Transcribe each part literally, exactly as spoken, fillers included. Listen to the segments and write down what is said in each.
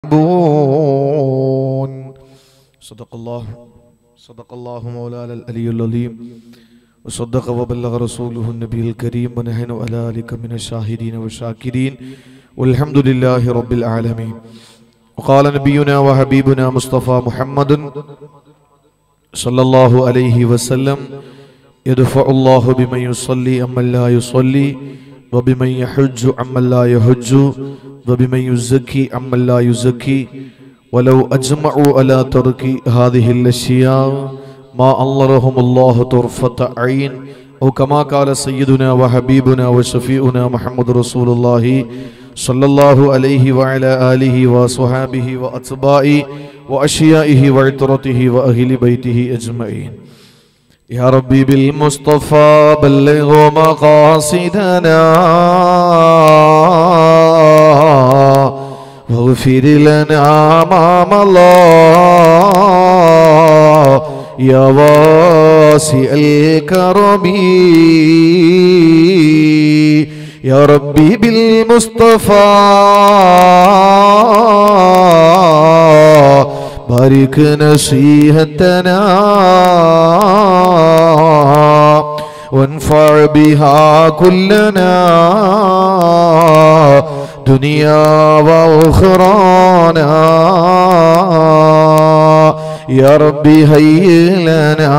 يعلمون. صدق الله صدق الله مولانا العلي العظيم وصدق وبلغ رسوله النبي الكريم ونحن على ذلك من الشاهدين والشاكرين والحمد لله رب العالمين. وقال نبينا وحبيبنا مصطفى محمد صلى الله عليه وسلم: يدفع الله بمن يصلي عمن لا يصلي وبمن يحج عمن لا يحج وبمن يزكي عمن لا يزكي ولو أجمعوا على ترك هذه الأشياء ما أمرهم الله طرفة عين، أو كما قال سيدنا وحبيبنا وشفيعنا محمد رسول الله صلى الله عليه وعلى آله وصحابه وأتباعه وأشيائه وعترته وأهل بيته أجمعين. يا ربي بالمصطفى بلغ مقاصدنا واغفر لنا ما مضى يا واسع الكرم. يا ربي بالمصطفى بارك نصيحتنا وانفع بها كلنا دنيا وأخرانا. يا ربي هيئ لنا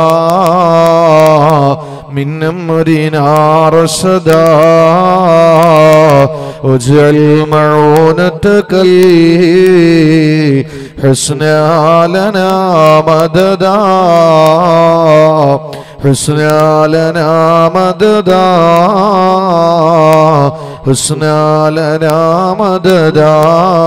من أمرنا رشدا واجعل معونتك الحسنى لنا مددا حسنى لنا مددا حسنى لنا مددا.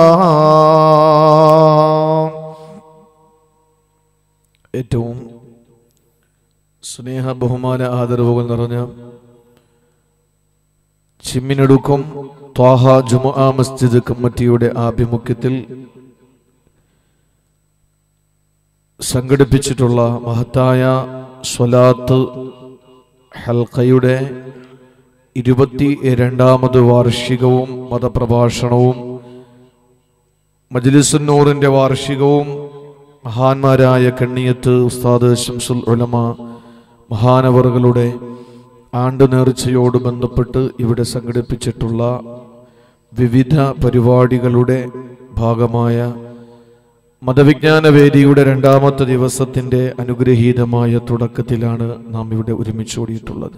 ഏറ്റവും സ്നേഹ ബഹുമാന ആദരവുകൾ നിറഞ്ഞ ചിമ്മിനടുക്കം ത്വാഹ ജുമുഅ മസ്ജിദ് കമ്മിറ്റിയുടെ ആഭിമുഖ്യത്തിൽ സംഘടിപ്പിച്ചിട്ടുള്ള മഹത്തായ സ്വലാത്ത് ഹൽഖയുടെ ഇരുപത്തി രണ്ടാമത് വാർഷികവും മതപ്രഭാഷണവും മജ്ലിസുൻ നൂറിന്റെ വാർഷികവും മഹാന്മാരായ കണ്ണിയത്ത് ഉസ്താദ് ശംസുൽ ഉലമ മഹാനവറുകളുടെ ആണ്ട് നേർച്ചയോട് ബന്ധപ്പെട്ട് ഇവിടെ സംഘടിപ്പിച്ചിട്ടുള്ള വിവിധ പരിപാടികളുടെ ഭാഗമായ മതവിജ്ഞാന വേദിയുടെ രണ്ടാമത്തെ ദിവസത്തിൻ്റെ അനുഗ്രഹീതമായ തുടക്കത്തിലാണ് നാം ഇവിടെ ഒരുമിച്ചോടിയിട്ടുള്ളത്.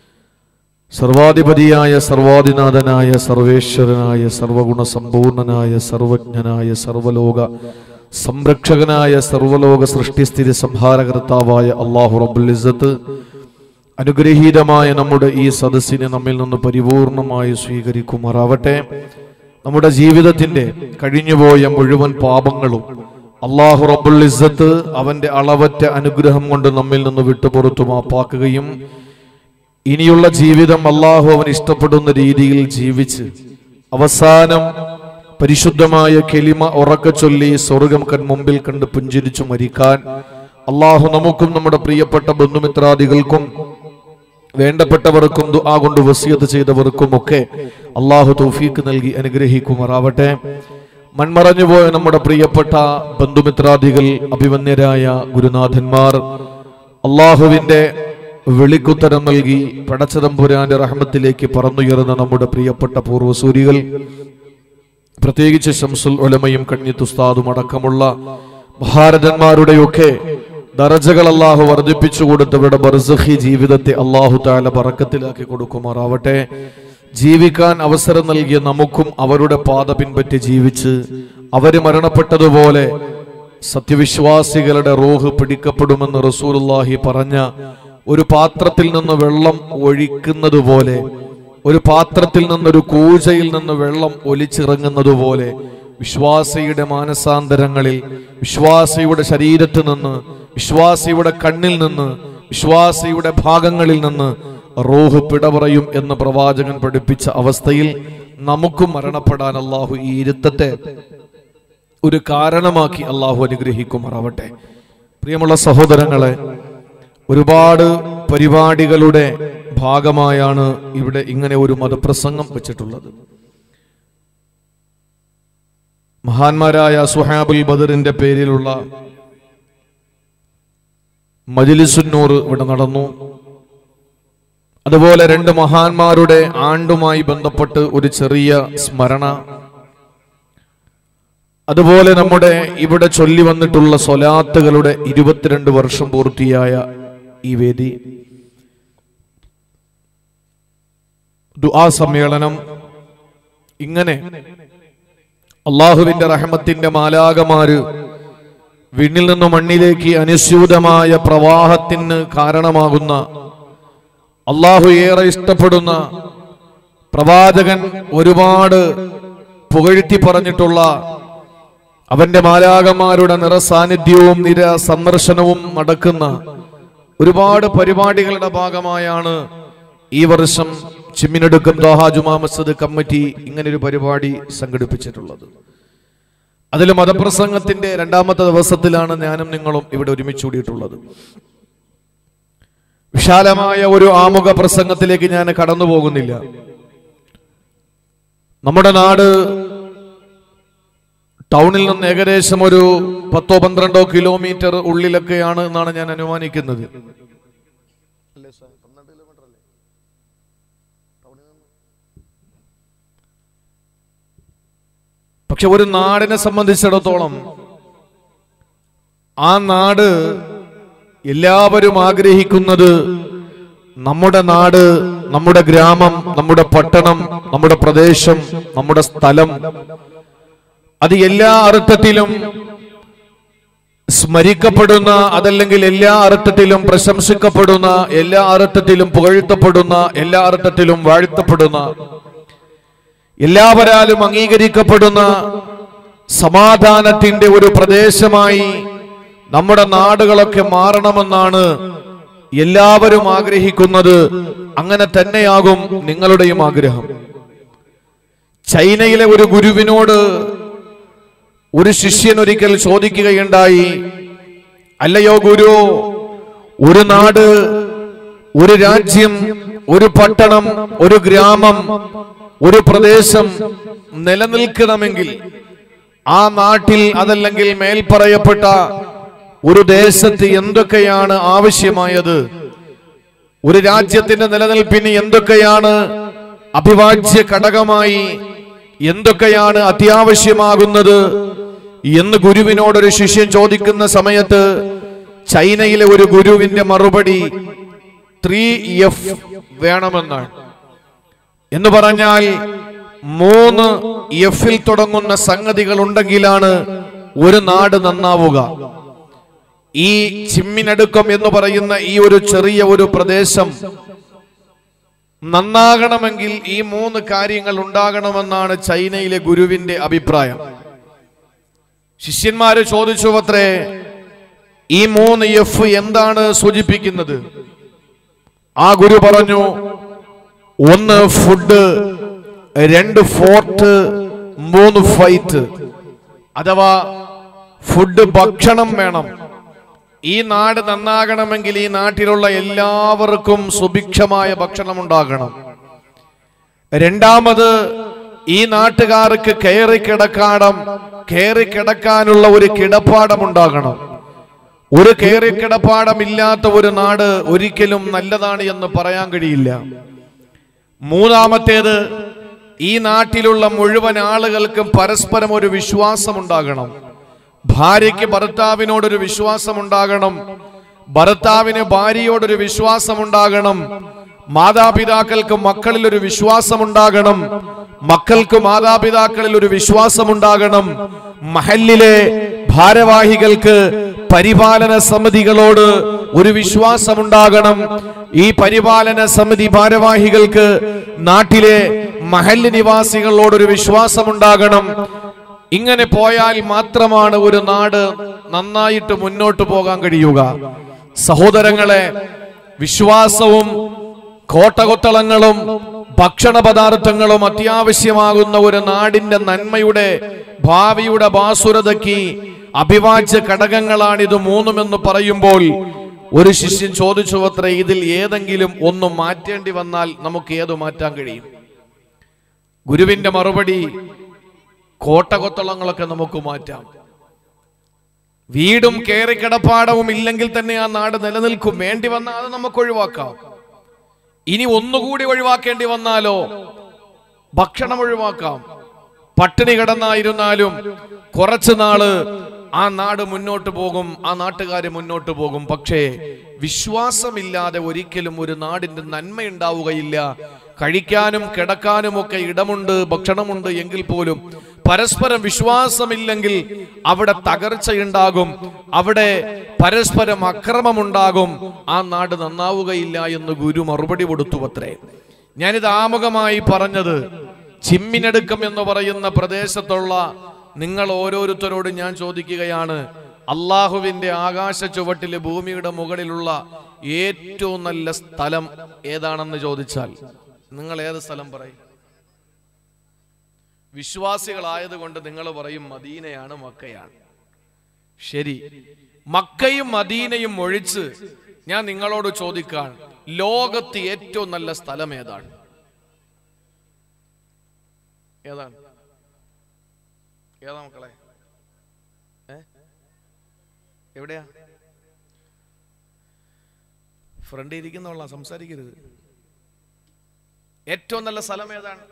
സർവാധിപതിയായ സർവാധിനാഥനായ സർവേശ്വരനായ സർവഗുണ സമ്പൂർണനായ സർവജ്ഞനായ സർവലോക സംരക്ഷകനായ സർവലോക സൃഷ്ടിസ്ഥിതി സംഹാരകർത്താവായ അല്ലാഹു റബ്ബുൽ ഇസ്സത്ത് അനുഗ്രഹീതമായ നമ്മുടെ ഈ സദസ്സിനെ നമ്മിൽ നിന്ന് പരിപൂർണമായി സ്വീകരിക്കുമാറാവട്ടെ. നമ്മുടെ ജീവിതത്തിന്റെ കഴിഞ്ഞുപോയ മുഴുവൻ പാപങ്ങളും അല്ലാഹു റബ്ബുൽ ഇസ്സത്ത് അവന്റെ അളവറ്റ അനുഗ്രഹം കൊണ്ട് നമ്മിൽ നിന്ന് വിട്ടുപുറത്തു മാപ്പാക്കുകയും ഇനിയുള്ള ജീവിതം അല്ലാഹു അവൻ ഇഷ്ടപ്പെടുന്ന രീതിയിൽ ജീവിച്ച് അവസാനം പരിശുദ്ധമായ കെലിമ ഉറക്കെ ചൊല്ലി സ്വർഗം കൺമുമ്പിൽ കണ്ട് പുഞ്ചിരിച്ചു മരിക്കാൻ അല്ലാഹു നമുക്കും നമ്മുടെ പ്രിയപ്പെട്ട ബന്ധുമിത്രാദികൾക്കും വേണ്ടപ്പെട്ടവർക്കും ദുആ കൊണ്ട് വസിയത്ത് ചെയ്തവർക്കും ഒക്കെ അല്ലാഹു തൗഫീഖ് നൽകി അനുഗ്രഹിക്കുമാറാവട്ടെ. മൺമറഞ്ഞുപോയ നമ്മുടെ പ്രിയപ്പെട്ട ബന്ധുമിത്രാദികൾ, അഭിമന്യരായ ഗുരുനാഥന്മാർ, അല്ലാഹുവിന്റെ വിളിക്കുത്തരം നൽകി പടച്ചതമ്പുരാന്റെ റഹ്മത്തിലേക്ക് പറന്നുയർന്ന നമ്മുടെ പ്രിയപ്പെട്ട പൂർവ്വസൂരികൾ, പ്രത്യേകിച്ച് ശംസുൽ ഉലമയും കണ്ണിയത്ത് ഉസ്താദും അടക്കമുള്ള മഹാരഥന്മാരുടെയൊക്കെ ദറജകൾ അല്ലാഹു വർദ്ധിപ്പിച്ചു കൊടുത്തവരുടെ ബർസഖി ജീവിതത്തെ അല്ലാഹു തആല ബറക്കത്തിലാക്കി കൊടുക്കുമാറാവട്ടെ. ജീവിക്കാൻ അവസരം നൽകിയ നമുക്കും അവരുടെ പാത പിൻപറ്റി ജീവിച്ച് അവര് മരണപ്പെട്ടതുപോലെ സത്യവിശ്വാസികളുടെ റൂഹ് പിടിക്കപ്പെടുമെന്ന് റസൂലുള്ളാഹി പറഞ്ഞ ഒരു പാത്രത്തിൽ നിന്ന് വെള്ളം ഒഴിക്കുന്നത് പോലെ, ഒരു പാത്രത്തിൽ നിന്നൊരു കൂജയിൽ നിന്ന് വെള്ളം ഒലിച്ചിറങ്ങുന്നത് പോലെ വിശ്വാസിയുടെ മാനസാന്തരങ്ങളിൽ, വിശ്വാസിയുടെ ശരീരത്തിൽ നിന്ന്, വിശ്വാസിയുടെ കണ്ണിൽ നിന്ന്, വിശ്വാസിയുടെ ഭാഗങ്ങളിൽ നിന്ന് റൂഹ് പിടപറയും എന്ന് പ്രവാചകൻ പഠിപ്പിച്ച അവസ്ഥയിൽ നമുക്കും മരണപ്പെടാൻ അല്ലാഹു ഈ ഇരുത്തത്തെ ഒരു കാരണമാക്കി അല്ലാഹു അനുഗ്രഹിക്കുമാറാവട്ടെ. പ്രിയമുള്ള സഹോദരങ്ങളെ, ഒരുപാട് പരിപാടികളുടെ ഭാഗമായാണ് ഇവിടെ ഇങ്ങനെ ഒരു മതപ്രസംഗം വെച്ചിട്ടുള്ളത്. മഹാന്മാരായ സുഹാബുൽ ബദറിന്റെ പേരിലുള്ള മജ്ലിസുന്നൂർ ഇവിടെ നടന്നു. അതുപോലെ രണ്ട് മഹാന്മാരുടെ ആണ്ടുമായി ബന്ധപ്പെട്ട് ഒരു ചെറിയ സ്മരണ, അതുപോലെ നമ്മുടെ ഇവിടെ ചൊല്ലി വന്നിട്ടുള്ള സ്വലാത്തുകളുടെ ഇരുപത്തിരണ്ട് വർഷം പൂർത്തിയായ ഈ വേദി, ദുആ സമ്മേളനം, ഇങ്ങനെ അള്ളാഹുവിന്റെ റഹ്മത്തിന്റെ മാലാകമാര് വിണ്ണിൽ നിന്ന് മണ്ണിലേക്ക് അനുസ്യൂതമായ പ്രവാഹത്തിന് കാരണമാകുന്ന, അള്ളാഹു ഏറെ ഇഷ്ടപ്പെടുന്ന, പ്രവാചകൻ ഒരുപാട് പുകഴ്ത്തി പറഞ്ഞിട്ടുള്ള, അവന്റെ മാലാകമാരുടെ നിറസാന്നിധ്യവും നിര സന്ദർശനവും നടക്കുന്ന ഒരുപാട് പരിപാടികളുടെ ഭാഗമായാണ് ഈ വർഷം ചിമ്മിനടുക്കം ദോഹ ജുമാ മസ്ജിദ് കമ്മിറ്റി ഇങ്ങനൊരു പരിപാടി സംഘടിപ്പിച്ചിട്ടുള്ളത്. അതിൽ മതപ്രസംഗത്തിന്റെ രണ്ടാമത്തെ ദിവസത്തിലാണ് ഞാനും നിങ്ങളും ഇവിടെ ഒരുമിച്ച് കൂടിയിട്ടുള്ളത്. വിശാലമായ ഒരു ആമുഖ പ്രസംഗത്തിലേക്ക് ഞാൻ കടന്നു പോകുന്നില്ല. നമ്മുടെ നാട് ടൗണിൽ നിന്ന് ഏകദേശം ഒരു പത്തോ പന്ത്രണ്ടോ കിലോമീറ്റർ ഉള്ളിലൊക്കെയാണ് എന്നാണ് ഞാൻ അനുമാനിക്കുന്നത്. പക്ഷെ ഒരു നാടിനെ സംബന്ധിച്ചിടത്തോളം ആ നാട് എല്ലാവരും ആഗ്രഹിക്കുന്നത്, നമ്മുടെ നാട്, നമ്മുടെ ഗ്രാമം, നമ്മുടെ പട്ടണം, നമ്മുടെ പ്രദേശം, നമ്മുടെ സ്ഥലം, അത് എല്ലാ അർത്ഥത്തിലും സ്മരിക്കപ്പെടുന്ന, അതല്ലെങ്കിൽ എല്ലാ അർത്ഥത്തിലും പ്രശംസിക്കപ്പെടുന്ന, എല്ലാ അർത്ഥത്തിലും പുകഴ്ത്തപ്പെടുന്ന, എല്ലാ അർത്ഥത്തിലും വാഴ്ത്തപ്പെടുന്ന, എല്ലാവരാലും അംഗീകരിക്കപ്പെടുന്ന സമാധാനത്തിന്റെ ഒരു പ്രദേശമായി നമ്മുടെ നാടുകളൊക്കെ മാറണമെന്നാണ് എല്ലാവരും ആഗ്രഹിക്കുന്നത്. അങ്ങനെ തന്നെയാകും നിങ്ങളുടെയും ആഗ്രഹം. ചൈനയിലെ ഒരു ഗുരുവിനോട് ഒരു ശിഷ്യൻ ഒരിക്കൽ ചോദിക്കുകയുണ്ടായി, അല്ലയോ ഗുരു, ഒരു നാട്, ഒരു രാജ്യം, ഒരു പട്ടണം, ഒരു ഗ്രാമം, ഒരു പ്രദേശം നിലനിൽക്കണമെങ്കിൽ ആ നാട്ടിൽ, അതല്ലെങ്കിൽ മേൽപ്പറയപ്പെട്ട ഒരു ദേശത്ത് എന്തൊക്കെയാണ് ആവശ്യമായത്? ഒരു രാജ്യത്തിന്റെ നിലനിൽപ്പിന് എന്തൊക്കെയാണ് അഭിവാജ്യ ഘടകമായി, എന്തൊക്കെയാണ് അത്യാവശ്യമാകുന്നത് എന്ന് ഗുരുവിനോടൊരു ശിഷ്യൻ ചോദിക്കുന്ന സമയത്ത് ചൈനയിലെ ഒരു ഗുരുവിന്റെ മറുപടി ത്രീ എഫ് വേണമെന്നാണ്. എന്ന് പറഞ്ഞാൽ മൂന്ന് എഫിൽ തുടങ്ങുന്ന സംഗതികൾ ഉണ്ടെങ്കിലാണ് ഒരു നാട് നന്നാവുക. ഈ ചിമ്മിനടുക്കം എന്ന് പറയുന്ന ഈ ഒരു ചെറിയ ഒരു പ്രദേശം നന്നാകണമെങ്കിൽ ഈ മൂന്ന് കാര്യങ്ങൾ ഉണ്ടാകണമെന്നാണ് ചൈനയിലെ ഗുരുവിന്റെ അഭിപ്രായം. ശിഷ്യന്മാര് ചോദിച്ചു അത്രേ, ഈ മൂന്ന് എഫ് എന്താണ് സൂചിപ്പിക്കുന്നത്? ആ ഗുരു പറഞ്ഞു, ഒന്ന് ഫുഡ്, രണ്ട് ഫോർട്ട്, മൂന്ന് ഫൈറ്റ്. അഥവാ ഫുഡ്, ഭക്ഷണം വേണം. ഈ നാട് നന്നാകണമെങ്കിൽ ഈ നാട്ടിലുള്ള എല്ലാവർക്കും സുഭിക്ഷമായ ഭക്ഷണം ഉണ്ടാകണം. രണ്ടാമത്, ഈ നാട്ടുകാർക്ക് കയറി കിടക്കാടം കയറി കിടക്കാനുള്ള ഒരു കിടപ്പാടം ഉണ്ടാകണം. ഒരു കയറി കിടപ്പാടം ഇല്ലാത്ത ഒരു നാട് ഒരിക്കലും നല്ലതാണ് എന്ന് പറയാൻ കഴിയില്ല. മൂന്നാമത്തേത്, ഈ നാട്ടിലുള്ള മുഴുവൻ ആളുകൾക്കും പരസ്പരം ഒരു വിശ്വാസം ഉണ്ടാകണം. ഭാര്യയ്ക്ക് ഭർത്താവിനോടൊരു വിശ്വാസം ഉണ്ടാകണം, ഭർത്താവിന് ഭാര്യയോടൊരു വിശ്വാസം ഉണ്ടാകണം, മാതാപിതാക്കൾക്ക് മക്കളിൽ ഒരു വിശ്വാസം ഉണ്ടാകണം, മക്കൾക്ക് മാതാപിതാക്കളിൽ ഒരു വിശ്വാസം ഉണ്ടാകണം, മഹല്ലിലെ ഭാരവാഹികൾക്ക് പരിപാലന സമിതികളോട് ഒരു വിശ്വാസമുണ്ടാകണം, ഈ പരിപാലന സമിതി ഭാരവാഹികൾക്ക് നാട്ടിലെ മഹല്ല് നിവാസികളോടൊരു വിശ്വാസമുണ്ടാകണം. ഇങ്ങനെ പോയാൽ മാത്രമാണ് ഒരു നാട് നന്നായിട്ട് മുന്നോട്ട് പോകാൻ കഴിയുക. സഹോദരങ്ങളെ, വിശ്വാസവും കോട്ടകൊത്തളങ്ങളും ഭക്ഷണ പദാർത്ഥങ്ങളും അത്യാവശ്യമാകുന്ന ഒരു നാടിന്റെ നന്മയുടെ ഭാവിയുടെ ഭാസുരതയ്ക്ക് അഭിവാജ്യ ഘടകങ്ങളാണിത് മൂന്നുമെന്ന് പറയുമ്പോൾ ഒരു ശിഷ്യൻ ചോദിച്ചു അത്രേ, ഇതിൽ ഏതെങ്കിലും ഒന്ന് മാറ്റേണ്ടി വന്നാൽ നമുക്ക് ഏത് മാറ്റാൻ കഴിയും? ഗുരുവിന്റെ മറുപടി, കോട്ടകൊത്തളങ്ങളൊക്കെ നമുക്ക് മാറ്റാം. വീടും കേറിക്കിടപ്പാടവും ഇല്ലെങ്കിൽ തന്നെ ആ നാട് നിലനിൽക്കും. വേണ്ടി വന്നാൽ അത് നമുക്ക് ഒഴിവാക്കാം. ഇനി ഒന്നുകൂടി ഒഴിവാക്കേണ്ടി വന്നാലോ ഭക്ഷണം ഒഴിവാക്കാം. പട്ടിണി കിടന്നായിരുന്നാലും കുറച്ചു നാള് ആ നാട് മുന്നോട്ട് പോകും, ആ നാട്ടുകാര് മുന്നോട്ട് പോകും. പക്ഷേ വിശ്വാസമില്ലാതെ ഒരിക്കലും ഒരു നാടിന്റെ നന്മ ഉണ്ടാവുകയില്ല. കഴിക്കാനും കിടക്കാനും ഒക്കെ ഇടമുണ്ട്, ഭക്ഷണമുണ്ട് എങ്കിൽ പോലും പരസ്പരം വിശ്വാസമില്ലെങ്കിൽ അവിടെ തകർച്ചയുണ്ടാകും, അവിടെ പരസ്പരം അക്രമമുണ്ടാകും, ആ നാട് നന്നാവുകയില്ല എന്ന് ഗുരു മറുപടി കൊടുത്തു അത്രേ. ഞാനിത് ആമുഖമായി പറഞ്ഞത് ചിമ്മിനടുക്കം എന്ന് പറയുന്ന പ്രദേശത്തുള്ള നിങ്ങൾ ഓരോരുത്തരോട് ഞാൻ ചോദിക്കുകയാണ്, അള്ളാഹുവിന്റെ ആകാശ ചുവട്ടിലെ ഭൂമിയുടെ മുകളിലുള്ള ഏറ്റവും നല്ല സ്ഥലം ഏതാണെന്ന് ചോദിച്ചാൽ നിങ്ങൾ ഏത് സ്ഥലം പറയും? വിശ്വാസികളായതുകൊണ്ട് നിങ്ങൾ പറയും മദീനയാണ്, മക്കയാണ്. ശരി, മക്കയും മദീനയും ഒഴിച്ച് ഞാൻ നിങ്ങളോട് ചോദിക്കാൻ, ലോകത്ത് ഏറ്റവും നല്ല സ്ഥലം ഏതാണ്? ഏതാണ് ഏതാ മക്കളെ? ഏ എവിടെയാ? ഫ്രണ്ട് ഇരിക്കുന്നവളാ, സംസാരിക്കരുത്. ഏറ്റവും നല്ല സ്ഥലം ഏതാണ്?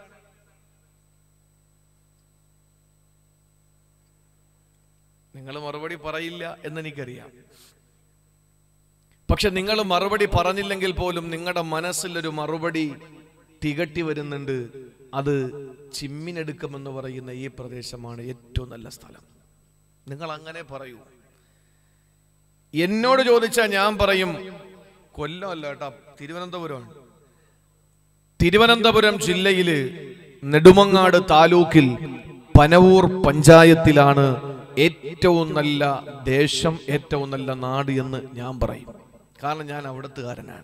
നിങ്ങൾ മറുപടി പറയില്ല എന്നെനിക്കറിയാം. പക്ഷെ നിങ്ങൾ മറുപടി പറഞ്ഞില്ലെങ്കിൽ പോലും നിങ്ങളുടെ മനസ്സിലൊരു മറുപടി തികട്ടി വരുന്നുണ്ട്. അത് ചിമ്മിനടുക്കം എന്ന് പറയുന്ന ഈ പ്രദേശമാണ് ഏറ്റവും നല്ല സ്ഥലം. നിങ്ങൾ അങ്ങനെ പറയൂ. എന്നോട് ചോദിച്ചാൽ ഞാൻ പറയും കൊല്ലം അല്ല കേട്ടോ, തിരുവനന്തപുരമാണ്. തിരുവനന്തപുരം ജില്ലയില് നെടുമങ്ങാട് താലൂക്കിൽ പനവൂർ പഞ്ചായത്തിലാണ് ഏറ്റവും നല്ല ദേശം, ഏറ്റവും നല്ല നാട് എന്ന് ഞാൻ പറയും. കാരണം ഞാൻ അവിടത്തുകാരനാണ്.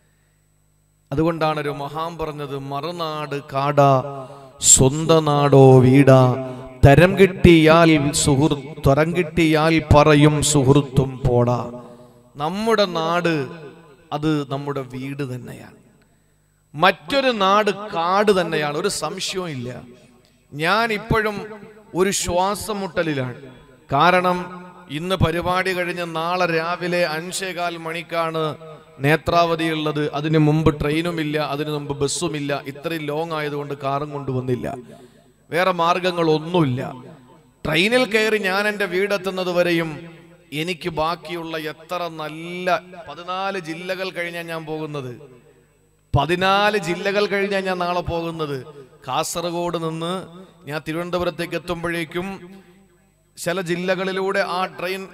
അതുകൊണ്ടാണ് ഒരു മഹാൻ പറഞ്ഞത്, മറുനാട് കാടാ സ്വന്ത നാടോ വീടാ, തരം കിട്ടിയാൽ സുഹൃത്ത് തരം കിട്ടിയാൽ പറയും സുഹൃത്തും പോടാ. നമ്മുടെ നാട് അത് നമ്മുടെ വീട് തന്നെയാണ്. മറ്റൊരു നാട് കാട് തന്നെയാണ്, ഒരു സംശയവും ഇല്ല. ഞാൻ ഇപ്പോഴും ഒരു ശ്വാസം മുട്ടലിലാണ്. കാരണം ഇന്ന് പരിപാടി കഴിഞ്ഞ് നാളെ രാവിലെ അഞ്ചേകാൽ മണിക്കാണ് നേത്രാവതി ഉള്ളത്. അതിനു മുമ്പ് ട്രെയിനുമില്ല, അതിനു മുമ്പ് ബസ്സുമില്ല. ഇത്രയും ലോങ് ആയതുകൊണ്ട് കാറും കൊണ്ടുവന്നില്ല. വേറെ മാർഗങ്ങളൊന്നുമില്ല. ട്രെയിനിൽ കയറി ഞാൻ എൻ്റെ വീടെത്തുന്നത് വരെയും എനിക്ക് ബാക്കിയുള്ള എത്ര നല്ല പതിനാല് ജില്ലകൾ കഴിഞ്ഞാൽ ഞാൻ പോകുന്നത്. പതിനാല് ജില്ലകൾ കഴിഞ്ഞാൽ ഞാൻ നാളെ പോകുന്നത്. കാസർഗോഡ് നിന്ന് ഞാൻ തിരുവനന്തപുരത്തേക്ക് എത്തുമ്പോഴേക്കും ചില ജില്ലകളിലൂടെ ആ ട്രെയിൻ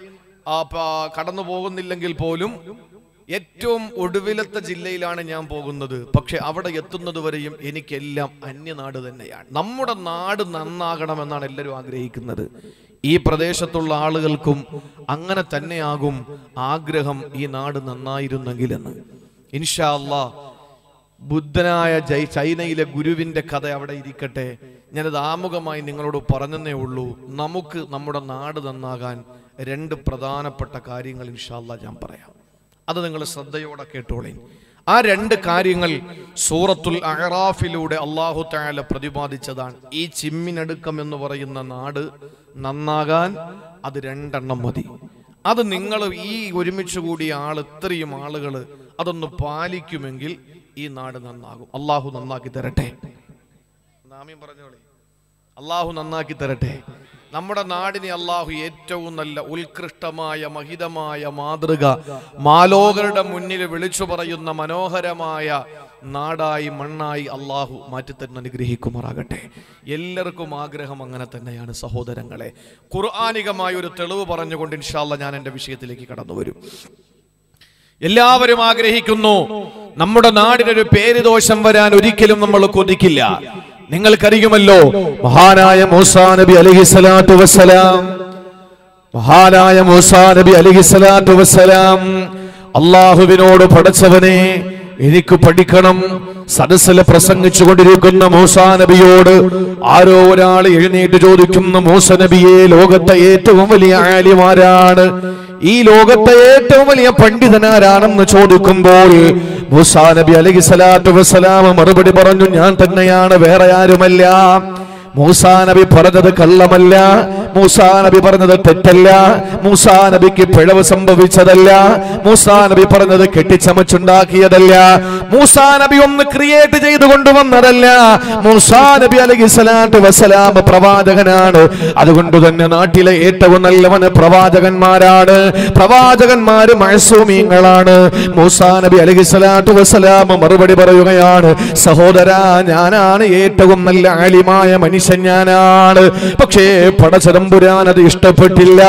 കടന്നു പോകുന്നില്ലെങ്കിൽ പോലും ഏറ്റവും ഒടുവിലത്തെ ജില്ലയിലാണ് ഞാൻ പോകുന്നത്. പക്ഷെ അവിടെ എത്തുന്നത് വരെയും എനിക്കെല്ലാം അന്യനാട് തന്നെയാണ്. നമ്മുടെ നാട് നന്നാകണമെന്നാണ് എല്ലാവരും ആഗ്രഹിക്കുന്നത്. ഈ പ്രദേശത്തുള്ള ആളുകൾക്കും അങ്ങനെ തന്നെയാകും ആഗ്രഹം, ഈ നാട് നന്നായിരുന്നെങ്കിലെന്ന്. ഇൻഷാ അല്ലാഹ് ബുദ്ധനായ ജൈ ചൈനയിലെ ഗുരുവിന്റെ കഥ അവിടെ ഇരിക്കട്ടെ. ഞാനത് ആമുഖമായി നിങ്ങളോട് പറഞ്ഞതേ ഉള്ളൂ. നമുക്ക് നമ്മുടെ നാട് നന്നാകാൻ രണ്ട് പ്രധാനപ്പെട്ട കാര്യങ്ങൾ ഇൻഷാ അല്ലാഹ് ഞാൻ പറയാം. അത് നിങ്ങൾ ശ്രദ്ധയോടെ കേട്ടോളീൻ. ആ രണ്ട് കാര്യങ്ങൾ സൂറത്തുൽ അഅറാഫിലൂടെ അല്ലാഹു തആല പ്രതിപാദിച്ചതാണ്. ഈ ചിമ്മിനടുക്കം എന്ന് പറയുന്ന നാട് നന്നാകാൻ അത് രണ്ടെണ്ണം മതി. അത് നിങ്ങൾ ഈ ഒരുമിച്ച് കൂടിയ ആൾ ഇത്രയും ആളുകൾ അതൊന്ന് പാലിക്കുമെങ്കിൽ ഈ നാട് നന്നാകും. അള്ളാഹു നന്നാക്കി തരട്ടെ. ആമീൻ പറഞ്ഞോളി. അള്ളാഹു നന്നാക്കി തരട്ടെ. നമ്മുടെ നാടിനെ അള്ളാഹു ഏറ്റവും നല്ല ഉത്കൃഷ്ടമായ മഹിതമായ മാതൃക, മാലോകരുടെ മുന്നിൽ വിളിച്ചു പറയുന്ന മനോഹരമായ നാടായി മണ്ണായി അള്ളാഹു മാറ്റിത്തന്നെ അനുഗ്രഹിക്കുമാറാകട്ടെ. എല്ലാവർക്കും ആഗ്രഹം അങ്ങനെ തന്നെയാണ് സഹോദരങ്ങളെ. ഖുർആനികമായ ഒരു തെളിവ് പറഞ്ഞുകൊണ്ട് ഇൻഷാ അല്ലാഹ് ഞാൻ എൻ്റെ വിഷയത്തിലേക്ക് കടന്നു വരും. എല്ലാവരും ആഗ്രഹിക്കുന്നു നമ്മുടെ നാടിനൊരു പേര് ദോഷം വരാൻ ഒരിക്കലും നമ്മൾ കൊതിക്കില്ല. നിങ്ങൾക്കറിയുമല്ലോ, മഹാനായ മൂസാ നബി അലൈഹിസ്സലാത്തു വസ്സലാം മഹാനായ മൂസാ നബി അലൈഹിസ്സലാത്തു വസ്സലാം അല്ലാഹുവിനോട് പടച്ചവനെ എനിക്ക് പഠിക്കണം. സദസ്സിൽ പ്രസംഗിച്ചു കൊണ്ടിരിക്കുന്ന മൂസാ നബിയോട് ആരോ ഒരാൾ എഴുന്നേറ്റ് ചോദിക്കുന്നു, മൂസാ നബിയെ, ലോകത്തെ ഏറ്റവും വലിയ ആലിമാരാണ്, ഈ ലോകത്തെ ഏറ്റവും വലിയ പണ്ഡിതനാരാണെന്ന് ചോദിക്കുമ്പോൾ മൂസാ നബി അലൈഹിസ്സലാത്തു വസ്സലാം മറുപടി പറഞ്ഞു, ഞാൻ തന്നെയാണ്, വേറെ ആരുമല്ല. മൂസാ നബി പറഞ്ഞത് കള്ളമല്ല, മൂസാ നബി പറഞ്ഞത് തെറ്റല്ല, മൂസാ നബിക്ക് പിഴവ് സംഭവിച്ചതല്ല, മൂസാ നബി പറഞ്ഞത് കെട്ടിച്ചമച്ചുണ്ടാക്കിയതല്ല, മൂസാ നബി ഒന്ന് ക്രിയേറ്റ് ചെയ്തു കൊണ്ടുവന്നതല്ല. മൂസാ നബി അലൈഹിസ്സലാത്തു വസ്സലാം പ്രവാചകനാണ്. അതുകൊണ്ട് തന്നെ നാട്ടിലെ ഏറ്റവും നല്ലവന് പ്രവാചകന്മാരാണ്. പ്രവാചകന്മാര് മഅ്സൂമീങ്ങളാണ്. മൂസാ നബി അലൈഹിസ്സലാത്തു വസ്സലാം മറുപടി പറയുകയാണ്, സഹോദരാ, ഞാനാണ് ഏറ്റവും നല്ല ആലിമായ മനുഷ്യൻ, ഞാനാണ്. പക്ഷേ പടച്ചതമ്പുരാൻ അത് ഇഷ്ടപ്പെട്ടില്ല.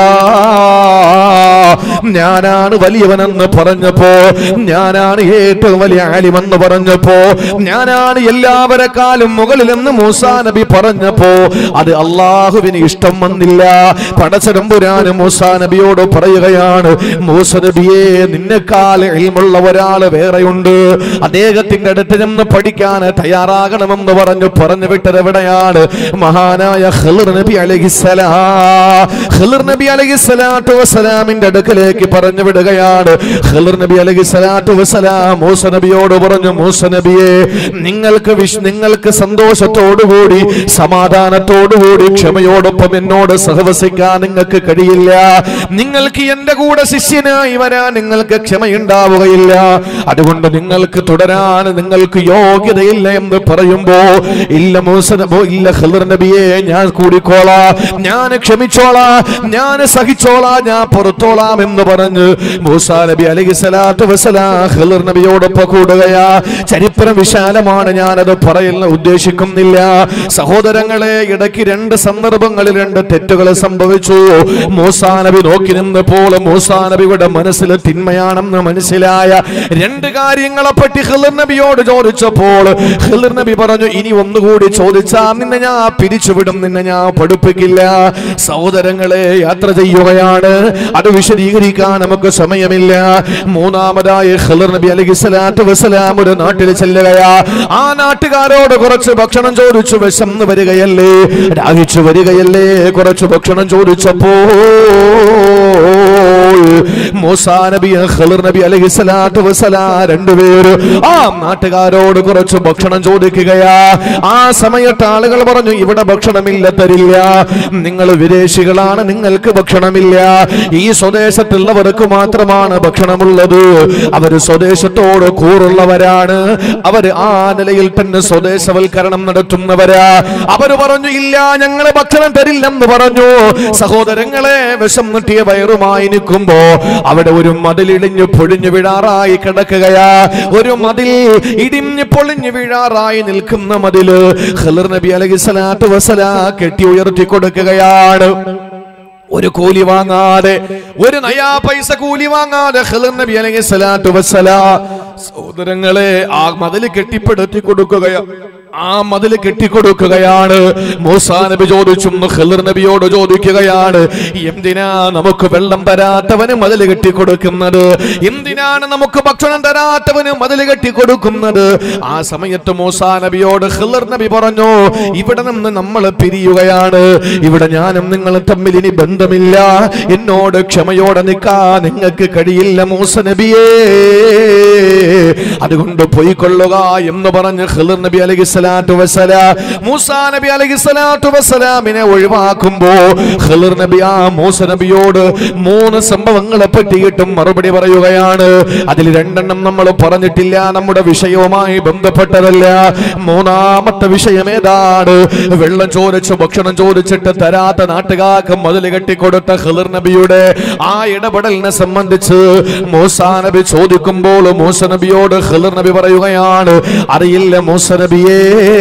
ഞാനാണ് വലിയവനെന്ന് പറഞ്ഞപ്പോ, ഞാനാണ് ഏറ്റവും വലിയ ആലിമെന്ന് പറഞ്ഞപ്പോ, ഞാനാണ് എല്ലാവരെക്കാളും മുകളിലെന്ന് മൂസാ നബി പറഞ്ഞപ്പോ അത് അള്ളാഹുവിന് ഇഷ്ടം വന്നില്ല. പടച്ചതമ്പുരാൻ മൂസാ നബിയോട് പറയുകയാണ്, മൂസാ നബിയെ, നിന്നെക്കാൾ ഇൽമുള്ള ഒരാൾ വേറെയുണ്ട്, അദ്ദേഹത്തിന്റെ അടുത്ത് നിന്ന് പഠിക്കാൻ തയ്യാറാകണമെന്ന് പറഞ്ഞു പറഞ്ഞു വിട്ടത് എവിടെയാണ്? മഹാനായ ഖിളിർ നബി അലൈഹിസ്സലാം. ഖിളിർ നബി അലൈഹിസ്സലാത്തു വസ്സലാമിന്റെ അടുക്കലേക്ക് പറഞ്ഞു വിടുകയാണ്. ഖിളിർ നബി അലൈഹിസ്സലാത്തു വസ്സലാം മൂസാ നബിയോട് പറഞ്ഞു, മൂസാ നബിയെ, നിങ്ങൾക്ക് നിങ്ങൾക്ക് സന്തോഷത്തോടുകൂടി സമാധാനത്തോടുകൂടി ക്ഷമയോടൊപ്പം എന്നോട് സഹവസിക്കാൻ നിങ്ങൾക്ക് കഴിയില്ല. നിങ്ങൾക്ക് എന്റെ കൂടെ ശിഷ്യനായി വരാൻ നിങ്ങൾക്ക് ക്ഷമയുണ്ടാവുകയില്ല. അതുകൊണ്ട് നിങ്ങൾക്ക് തുടരാൻ നിങ്ങൾക്ക് യോഗ്യതയില്ല എന്ന് പറയുമ്പോ, ഇല്ല മൂസാ നബി, ഇല്ല ഖിളിർ നബിയെ, ഞാൻ കൂടിക്കോളാം, ഞാൻ ക്ഷമിച്ചോളാം, ഞാൻ സഹിച്ചോളാം, ഞാൻ പുറത്തോളാം എന്ന് പറഞ്ഞ് മൂസാ നബി അലൈഹിസ്സലാത്തു വസ്സലാം ഖിളിർ നബിയോടൊപ്പം കൂടുകയാ. ചരിത്രം വിശാലമാണ്, ഞാനത് പറയുന്ന ഉദ്ദേശിക്കുന്നില്ല. സഹോദരങ്ങളെ, ഇടയ്ക്ക് രണ്ട് സന്ദർഭങ്ങളിൽ രണ്ട് തെറ്റുകൾ സംഭവിച്ചു. മൂസാ നബി നോക്കി നിന്നപ്പോൾ മൂസാ നബിയുടെ മനസ്സിൽ തിന്മയാണെന്ന് മനസ്സിലായ രണ്ട് കാര്യങ്ങളെ പറ്റി ഖിളിർ നബിയോട് ചോദിച്ചപ്പോൾ ഖിളിർ നബി പറഞ്ഞു, ഇനി ഒന്നുകൂടി ചോദിച്ചാൽ നിന്നെ ഞാൻ പിരിച്ചുവിടും, നിന്നെ ഞാൻ പഠിപ്പിക്കില്ല. സഹോദരങ്ങളെ, യാത്ര ചെയ്യുകയാണ്, അത് വിശദീകരിക്കാൻ നമുക്ക് സമയമില്ല. മൂന്നാമതായി ഖിളിർ നബി അലൈഹിസ്സലാത്തു വസ്സലാം ഒരു നാട്ടിൽ ചെല്ലുകയാ. ആ നാട്ടുകാരോട് കുറച്ച് ഭക്ഷണം ചോദിച്ചു. വിശന്ന് വരികയല്ലേ, ദാഹിച്ചു വരികയല്ലേ, കുറച്ച് ഭക്ഷണം ചോദിച്ചപ്പോ മൂസാ നബി ഖിളിർ നബി അലൈഹിസ്സലാത്തു വസ്സലാം രണ്ടുപേര് ആ നാട്ടുകാരോട് കുറച്ച് ഭക്ഷണം ചോദിക്കുകയാ. ആ സമയത്ത് ആളുകൾ പറഞ്ഞു, ഇവിടെ ഭക്ഷണമില്ല, തരില്ല, നിങ്ങൾ വിദേശികളാണ്, നിങ്ങൾക്ക് ഭക്ഷണമില്ല. ഈ സ്വദേശത്തുള്ളവർക്ക് മാത്രമാണ് ഭക്ഷണമുള്ളത്. അവര് സ്വദേശത്തോട് കൂറുള്ളവരാണ്. അവര് ആ നിലയിൽ തന്നെ സ്വദേശവൽക്കരണം നടത്തുന്നവരാ. അവര് പറഞ്ഞു, ഇല്ല, ഞങ്ങള് ഭക്ഷണം തരില്ലെന്ന് പറഞ്ഞു. സഹോദരങ്ങളെ, വിഷം മുട്ടിയ വയറുമായി നിൽക്കുമ്പോ അവിടെ ഒരു മതിൽ ഇടിഞ്ഞു പൊളിഞ്ഞു വീഴാറായി കിടക്കുകയാ. ഒരു മതിൽ ഇടിഞ്ഞു പൊളിഞ്ഞു വീഴാറായി നിൽക്കുന്ന മതില് ഖിളിർ നബി അലൈഹിസ്സലാത്തു വസ്സലാം കെട്ടി ഉയർത്തി കൊടുക്കുകയാണ്. ഒരു കൂലി വാങ്ങാതെ, ഒരു നയാ പൈസ കൂലി വാങ്ങാതെ ഖിളിർ നബി അലൈഹിസ്സലാത്തു വസ്സലാം സഹോദരങ്ങളെ ആ മതിൽ കെട്ടിപ്പടുത്തി കൊടുക്കുകയാ. ആ മതിൽ കെട്ടിക്കൊടുക്കുകയാണ്. മൂസാ നബി ചോദിച്ചു, ഖിളിർ നബിയോട് ചോദിക്കുകയാണ്, എന്തിനാ നമുക്ക് വെള്ളം തരാത്തവന് മതിൽ കെട്ടിക്കൊടുക്കുന്നത്? എന്തിനാണ് നമുക്ക് ഭക്ഷണം തരാത്തവന് മതിൽ കെട്ടിക്കൊടുക്കുന്നത്? ആ സമയത്ത് മൂസാ നബിയോട് ഖിളിർ നബി പറഞ്ഞു, ഇവിടെ നിന്ന് നമ്മൾ പിരിയുകയാണ്, ഇവിടെ ഞാനും നിങ്ങളും തമ്മിൽ ഇനി ബന്ധമില്ല, എന്നോട് ക്ഷമയോടെ നിൽക്കാൻ നിങ്ങൾക്ക് കഴിയില്ല മൂസാ നബിയേ, അതുകൊണ്ട് പോയിക്കൊള്ളുക എന്ന് പറഞ്ഞ് ഖിളിർ നബി അലൈഹിസ്സലാത്തു വസ്സലാം മൂസാ നബി അലൈഹിസ്സലാത്തു വസ്സലാമിനെ ഒഴിവാക്കുമ്പോ ഖിളിർ നബി ആ മൂസാ നബിയോട് മൂന്ന് സംഭവങ്ങളെ പറ്റിയിട്ടും മറുപടി പറയുകയാണ്. അതിൽ രണ്ടെണ്ണം നമ്മൾ പറഞ്ഞിട്ടില്ല, നമ്മുടെ വിഷയവുമായി ബന്ധപ്പെട്ടതല്ല. മൂന്നാമത്തെ വിഷയം ഏതാണ്? വെള്ളം ചോദിച്ചു ഭക്ഷണം ചോദിച്ചിട്ട് തരാത്ത നാട്ടുകാർക്ക് മതിൽ കെട്ടിക്കൊടുത്ത ഖിളിർ നബിയുടെ ആ ഇടപെടലിനെ സംബന്ധിച്ച് മൂസാ നബി ചോദിക്കുമ്പോൾ മൂസാ നബിയോട് ഖിളിർ നബി പറയുകയാണ്, അറിയില്ല മൂസാ നബിയേ,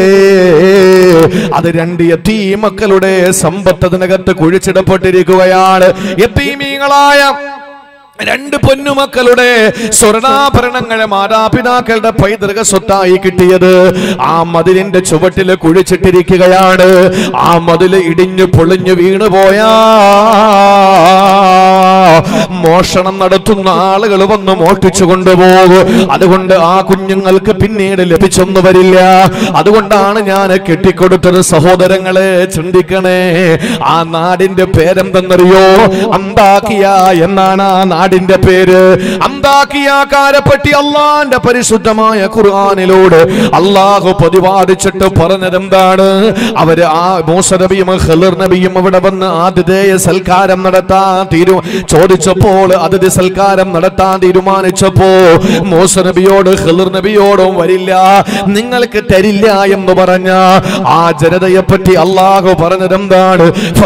അത് രണ്ട് യതീം മക്കളുടെ സമ്പത്ത് അതിനകത്ത് കുഴിച്ചിടപ്പെട്ടിരിക്കുകയാണ്. യതീമീങ്ങളായ രണ്ട് പൊന്നുമക്കളുടെ സ്വർണ്ണാഭരണങ്ങളെ മാതാപിതാക്കളുടെ പൈതൃക സ്വത്തായി കിട്ടിയത് ആ മതിലിന്റെ ചുവട്ടില് കുഴിച്ചിട്ടിരിക്കുകയാണ്. ആ മതില് ഇടിഞ്ഞു പൊളിഞ്ഞു വീണുപോയാ മോഷണം നടത്തുന്ന ആളുകൾ വന്ന് മോഷ്ടിച്ചു കൊണ്ടുപോകും. അതുകൊണ്ട് ആ കുഞ്ഞുങ്ങൾക്ക് പിന്നീട് ലഭിച്ചൊന്നു വരില്ല. അതുകൊണ്ടാണ് ഞാൻ കെട്ടിക്കൊടുത്തത്. സഹോദരങ്ങളെ ചിന്തിക്കണേ, ആ നാടിന്റെ പേരെന്തെന്നറിയോ? അന്താക്കിയ എന്നാണ് ആ നാടിന്റെ പേര്. അന്താ അന്താക്കിയാക്കാരെ പറ്റി അള്ളാന്റെ പരിശുദ്ധമായ ഖുർആനിലൂടെ അള്ളാഹു പ്രതിപാദിച്ചിട്ട് പറഞ്ഞതെന്താണ്? അവര് ആ മൂസ നബിയും ഖിളിർ നബിയും അവിടെ വന്ന് ആതിഥേയ സൽക്കാരം നടത്താൻ തീരു ചോദിച്ചപ്പോൾ അതിഥി സൽക്കാരം നടത്താൻ തീരുമാനിച്ചപ്പോ മൂസ നബിയോട് ഖിളിർ നബിയോടും വരില്ല, നിങ്ങൾക്ക് തരില്ല എന്ന് പറഞ്ഞ ആ ജനതയെ പറ്റി അള്ളാഹു പറഞ്ഞതെന്താണ്?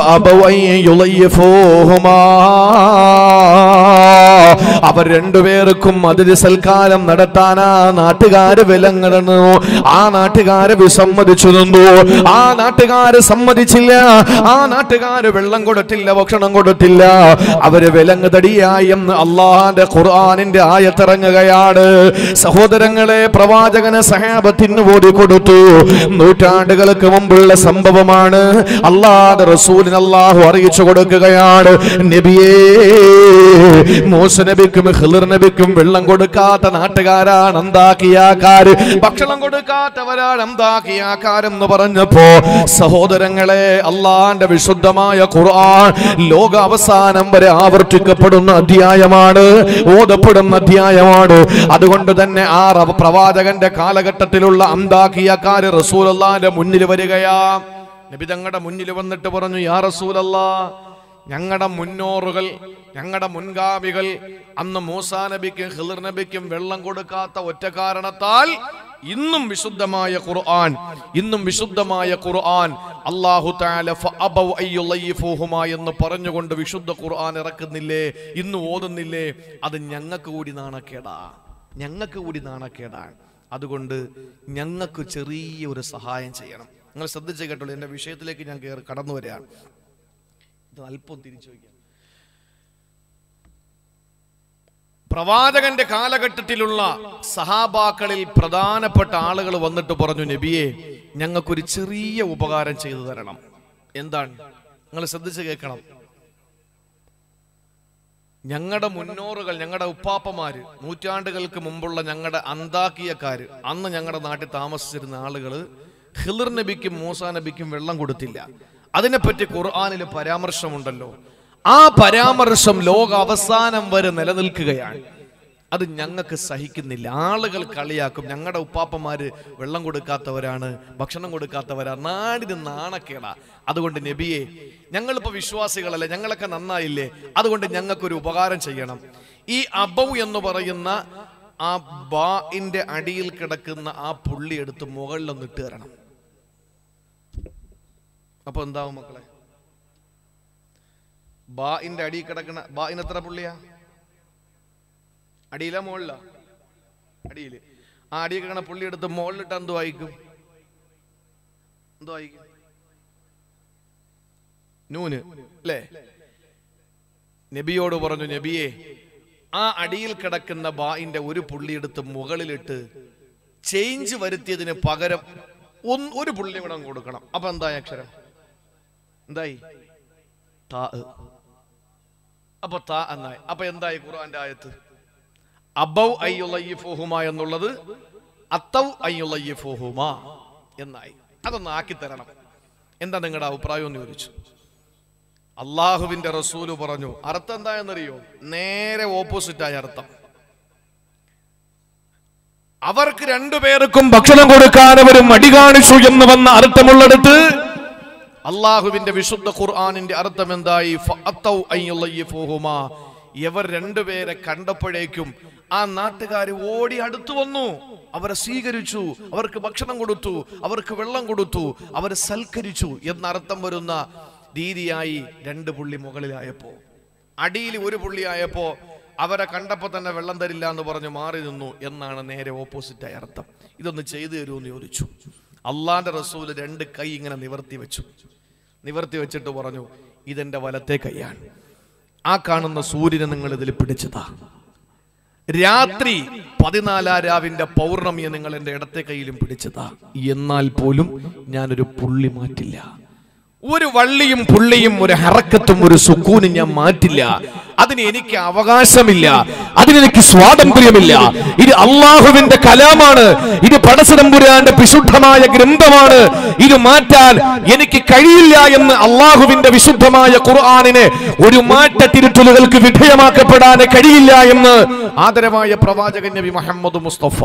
അവർ രണ്ടുപേർക്കും അതിഥി സൽക്കാരം നടത്താനാ നാട്ടുകാര് വിലങ്ങടന്നു. ആ നാട്ടുകാര് വിസമ്മതിച്ചു നിന്നു. ആ നാട്ടുകാര് സമ്മതിച്ചില്ല. ആ നാട്ടുകാര് വെള്ളം കൊടുത്തില്ല, ഭക്ഷണം കൊടുത്തില്ല. അവര് വിലങ്ങ് തടിയായി എന്ന് അള്ളാന്റെ ഖുർആനിന്റെ ആയത്തിറങ്ങുകയാണ്. സഹോദരങ്ങളെ, പ്രവാചകന് സഹാബത്തിന് ഓതി കൊടുത്തു. നൂറ്റാണ്ടുകൾക്ക് മുമ്പുള്ള സംഭവമാണ്. അള്ളാന്റെ റസൂലിന് അള്ളാഹു അറിയിച്ചു കൊടുക്കുകയാണ്, നബിയേ, മൂസ നബിക്കും ഖിളിർ നബിക്കും വെള്ളം കൊടുക്കാത്ത നാട്ടുകാരാണ് അന്താക്കിയാക്കാര്, ഭക്ഷണം കൊടുക്കാത്തവരാണ് അന്താക്കിയാക്കാരെന്ന് പറഞ്ഞപ്പോ സഹോദരങ്ങളെ, അള്ളാന്റെ വിശുദ്ധമായ ഖുർആൻ ലോക അവസാനം വരെ ആവർത്തിക്കപ്പെടുന്ന അധ്യായമാണ്, ഓതപ്പെടുന്ന അധ്യായമാണ്. അതുകൊണ്ട് തന്നെ ആ പ്രവാചകന്റെ കാലഘട്ടത്തിലുള്ള അന്താക്കിയാക്കാര് റസൂലുള്ളാഹിന്റെ മുന്നിൽ വരികയാ. നബി തങ്ങളുടെ മുന്നിൽ വന്നിട്ട് പറഞ്ഞു, യാ റസൂലല്ലാഹ്, ഞങ്ങളുടെ മുന്നോറുകൾ, ഞങ്ങളുടെ മുൻഗാമികൾ അന്ന് മൂസാ നബിക്കും ഖിളിർ നബിക്കും വെള്ളം കൊടുക്കാത്ത ഒറ്റ കാരണത്താൽ ഇന്നും വിശുദ്ധമായ ഖുർആൻ ഇന്നും വിശുദ്ധമായ ഖുർആൻ അല്ലാഹു തആല ഫഅബൗ അയ്യുളയ്യിഫൂഹുമാ എന്ന് പറഞ്ഞുകൊണ്ട് വിശുദ്ധ ഖുർആൻ ഇറക്കുന്നില്ലേ, ഇന്ന് ഓതുന്നില്ലേ? അത് ഞങ്ങൾക്ക് കൂടി നാണക്കേടാ, ഞങ്ങൾക്ക് കൂടി നാണക്കേടാണ്. അതുകൊണ്ട് ഞങ്ങൾക്ക് ചെറിയ ഒരു സഹായം ചെയ്യണം. നിങ്ങൾ ശ്രദ്ധിച്ച് കേട്ടോളൂ, എൻ്റെ വിഷയത്തിലേക്ക് ഞാൻ കയറി കടന്നു വരികയാണ്. ഇത് അല്പം തിരിച്ചു വയ്ക്കാം. പ്രവാചകന്റെ കാലഘട്ടത്തിലുള്ള സഹാബാക്കളിൽ പ്രധാനപ്പെട്ട ആളുകൾ വന്നിട്ട് പറഞ്ഞു, നബിയെ, ഞങ്ങൾക്കൊരു ചെറിയ ഉപകാരം ചെയ്തു തരണം. എന്താണ്? നിങ്ങൾ ശ്രദ്ധിച്ച് കേൾക്കണം. ഞങ്ങളുടെ മുന്നോറുകൾ, ഞങ്ങളുടെ ഉപ്പാപ്പമാര്, നൂറ്റാണ്ടുകൾക്ക് മുമ്പുള്ള ഞങ്ങളുടെ അന്താക്കിയക്കാര്, അന്ന് ഞങ്ങളുടെ നാട്ടിൽ താമസിച്ചിരുന്ന ആളുകള് ഖിളിർ നബിക്കും മൂസാ നബിക്കും വെള്ളം കൊടുത്തില്ല. അതിനെപ്പറ്റി ഖുർആനിൽ പരാമർശമുണ്ടല്ലോ. ആ പരാമർശം ലോക അവസാനം വരെ നിലനിൽക്കുകയാണ്. അത് ഞങ്ങൾക്ക് സഹിക്കുന്നില്ല. ആളുകൾ കളിയാക്കും, ഞങ്ങളുടെ ഉപ്പാപ്പമാര് വെള്ളം കൊടുക്കാത്തവരാണ്, ഭക്ഷണം കൊടുക്കാത്തവരാ, നാടിന് നാണക്കേടാ. അതുകൊണ്ട് നബിയെ, ഞങ്ങളിപ്പോ വിശ്വാസികളല്ലേ, ഞങ്ങളൊക്കെ നന്നായില്ലേ, അതുകൊണ്ട് ഞങ്ങൾക്കൊരു ഉപകാരം ചെയ്യണം. ഈ അബൗ എന്ന് പറയുന്ന ആ ബാഇന്റെ അടിയിൽ കിടക്കുന്ന ആ പുള്ളി എടുത്ത് മുകളിലൊന്ന് ഇട്ട് തരണം. അപ്പൊ എന്താവും മക്കളെ? ബാഇന്റെ അടിയിൽ കിടക്കുന്ന ബാഇന് എത്ര പുള്ളിയാ? അടിയില മുകളിലാ? അടിയില്. ആ അടിയിൽ കിടക്കുന്ന പുള്ളി എടുത്ത് മുകളിലിട്ട് എന്തോ വായിക്കും? എന്തോ വായിക്കും? നൂന് അല്ലേ? നബിയോട് പറഞ്ഞു, നബിയെ, ആ അടിയിൽ കിടക്കുന്ന ബാഇന്റെ ഒരു പുള്ളി എടുത്ത് മുകളിലിട്ട് ചേഞ്ച് വരുത്തിയതിന് പകരം ഒരു പുള്ളി കൂടെ കൊടുക്കണം. അപ്പൊ എന്തായി അക്ഷരം? എന്തായി? താ. അപ്പൊ താ എന്നായി. അപ്പൊ എന്തായി ഖുർആന്റെ ആയത്ത്? അബൗ അയ്യുളയ്യിഫൂഹുമാ എന്നുള്ളത് അത്തൗ അയ്യുളയ്യിഫൂഹുമാ എന്നായി. അതൊന്ന് ആക്കി തരണം. എന്താ നിങ്ങളുടെ അഭിപ്രായം എന്ന് ചോദിച്ചു. അള്ളാഹുവിന്റെ റസൂല് പറഞ്ഞു, അർത്ഥം എന്താ എന്നറിയോ? നേരെ ഓപ്പോസിറ്റായ അർത്ഥം. അവർക്ക് രണ്ടുപേർക്കും ഭക്ഷണം കൊടുക്കാൻ അവർ മടി കാണിച്ചു എന്ന് വന്ന അർത്ഥമുള്ളിടത്ത് അള്ളാഹുവിന്റെ വിശുദ്ധ ഖുർആനിന്റെ അർത്ഥം എന്തായി? ഫഅത്തൗ അയ്യുളയ്യിഫൂഹുമാ. ഇവർ രണ്ടുപേരെ കണ്ടപ്പോഴേക്കും ആ നാട്ടുകാർ ഓടി അടുത്തു വന്നു, അവരെ സ്വീകരിച്ചു, അവർക്ക് ഭക്ഷണം കൊടുത്തു, അവർക്ക് വെള്ളം കൊടുത്തു, അവരെ സൽക്കരിച്ചു എന്നർത്ഥം വരുന്ന രീതിയായി. രണ്ട് പുള്ളി മുകളിലായപ്പോ, അടിയിൽ ഒരു പുള്ളി ആയപ്പോ അവരെ കണ്ടപ്പോ തന്നെ വെള്ളം തരില്ല എന്ന് പറഞ്ഞു മാറി നിന്നു എന്നാണ് നേരെ ഓപ്പോസിറ്റായ അർത്ഥം. ഇതൊന്ന് ചെയ്തു തരുമെന്ന് ചോദിച്ചു. അള്ളാന്റെ റസൂല് രണ്ട് കൈ ഇങ്ങനെ നിവർത്തി വെച്ചു. നിവർത്തി വെച്ചിട്ട് പറഞ്ഞു, ഇതെന്റെ വലത്തെ കൈയാണ്. ആ കാണുന്ന സൂര്യനെ നിങ്ങൾ ഇതിൽ പിടിച്ചതാ. രാത്രി പതിനാലാം രാവിന്റെ പൗർണമിയെ നിങ്ങൾ എന്റെ ഇടത്തെ കൈയിലും പിടിച്ചതാ. എന്നാൽ പോലും ഞാനൊരു പുള്ളി മാറ്റില്ല. ഒരു വള്ളിയും പുള്ളിയും ഒരു ഹറക്കത്തും ഒരു സുക്കൂനും ഞാൻ മാറ്റില്ല. അതിന് എനിക്ക് അവകാശമില്ല, അതിനെനിക്ക് സ്വാതന്ത്ര്യമില്ല. ഇത് അള്ളാഹുവിന്റെ കലാമാണ്, ഇത് പടച്ചതമ്പുരാന്റെ വിശുദ്ധമായ ഗ്രന്ഥമാണ്. ഇത് മാറ്റാൻ എനിക്ക് കഴിയില്ല എന്ന് അള്ളാഹുവിന്റെ വിശുദ്ധമായ ഖുർആനിനെ ഒരു മാറ്റത്തിരുത്തലുകൾക്ക് വിധേയമാക്കപ്പെടാൻ കഴിയില്ല എന്ന് ആദരവായ പ്രവാചകൻ നബി മുഹമ്മദ് മുസ്തഫ.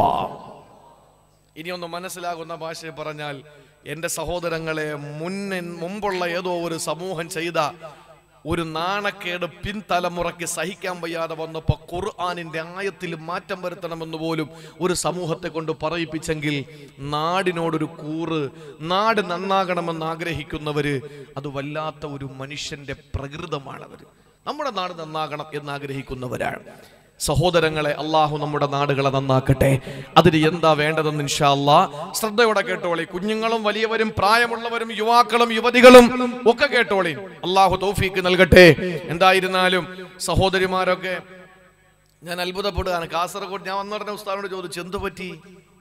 ഇനി ഒന്ന് മനസ്സിലാകുന്ന ഭാഷയെ പറഞ്ഞാൽ, എന്റെ സഹോദരങ്ങളെ, മുന്നേ മുമ്പുള്ള ഏതോ ഒരു സമൂഹം ചെയ്ത ഒരു നാണക്കേട് പിൻതലമുറയ്ക്ക് സഹിക്കാൻ വയ്യാതെ വന്നപ്പോ ഖുർആനിന്റെ ആയത്തിൽ മാറ്റം വരുത്തണമെന്ന് പോലും ഒരു സമൂഹത്തെ കൊണ്ട് പറയിപ്പിച്ചെങ്കിൽ നാടിനോടൊരു കൂറ്, നാട് നന്നാകണമെന്ന് ആഗ്രഹിക്കുന്നവര്, അത് വല്ലാത്ത ഒരു മനുഷ്യന്റെ പ്രകൃതമാണവര്. നമ്മുടെ നാട് നന്നാകണം എന്ന് ആഗ്രഹിക്കുന്നവരാണ്. സഹോദരങ്ങളെ, അള്ളാഹു നമ്മുടെ നാടുകളെ നന്നാക്കട്ടെ. അതിന് എന്താ വേണ്ടതെന്ന് ഇൻഷാ അല്ലാഹ് ശ്രദ്ധയോടെ കേട്ടോളി. കുഞ്ഞുങ്ങളും വലിയവരും പ്രായമുള്ളവരും യുവാക്കളും യുവതികളും ഒക്കെ കേട്ടോളി. അള്ളാഹു തൗഫീക്ക് നൽകട്ടെ. എന്തായിരുന്നാലും സഹോദരിമാരൊക്കെ, ഞാൻ അത്ഭുതപ്പെടുകയാണ്. കാസർഗോഡ് ഞാൻ വന്നു പറഞ്ഞ ഉസ്താദിനോട് ചോദിച്ചു, എന്തു പറ്റി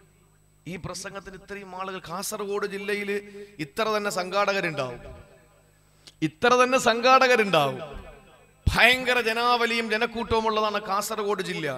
ഈ പ്രസംഗത്തിന് ഇത്രയും ആളുകൾ? കാസർഗോഡ് ജില്ലയിൽ ഇത്ര തന്നെ സംഘാടകരുണ്ടാവും, ഇത്ര തന്നെ സംഘാടകരുണ്ടാവും. ഭയങ്കര ജനാവലിയും ജനക്കൂട്ടവും ഉള്ളതാണ് കാസർഗോഡ് ജില്ല.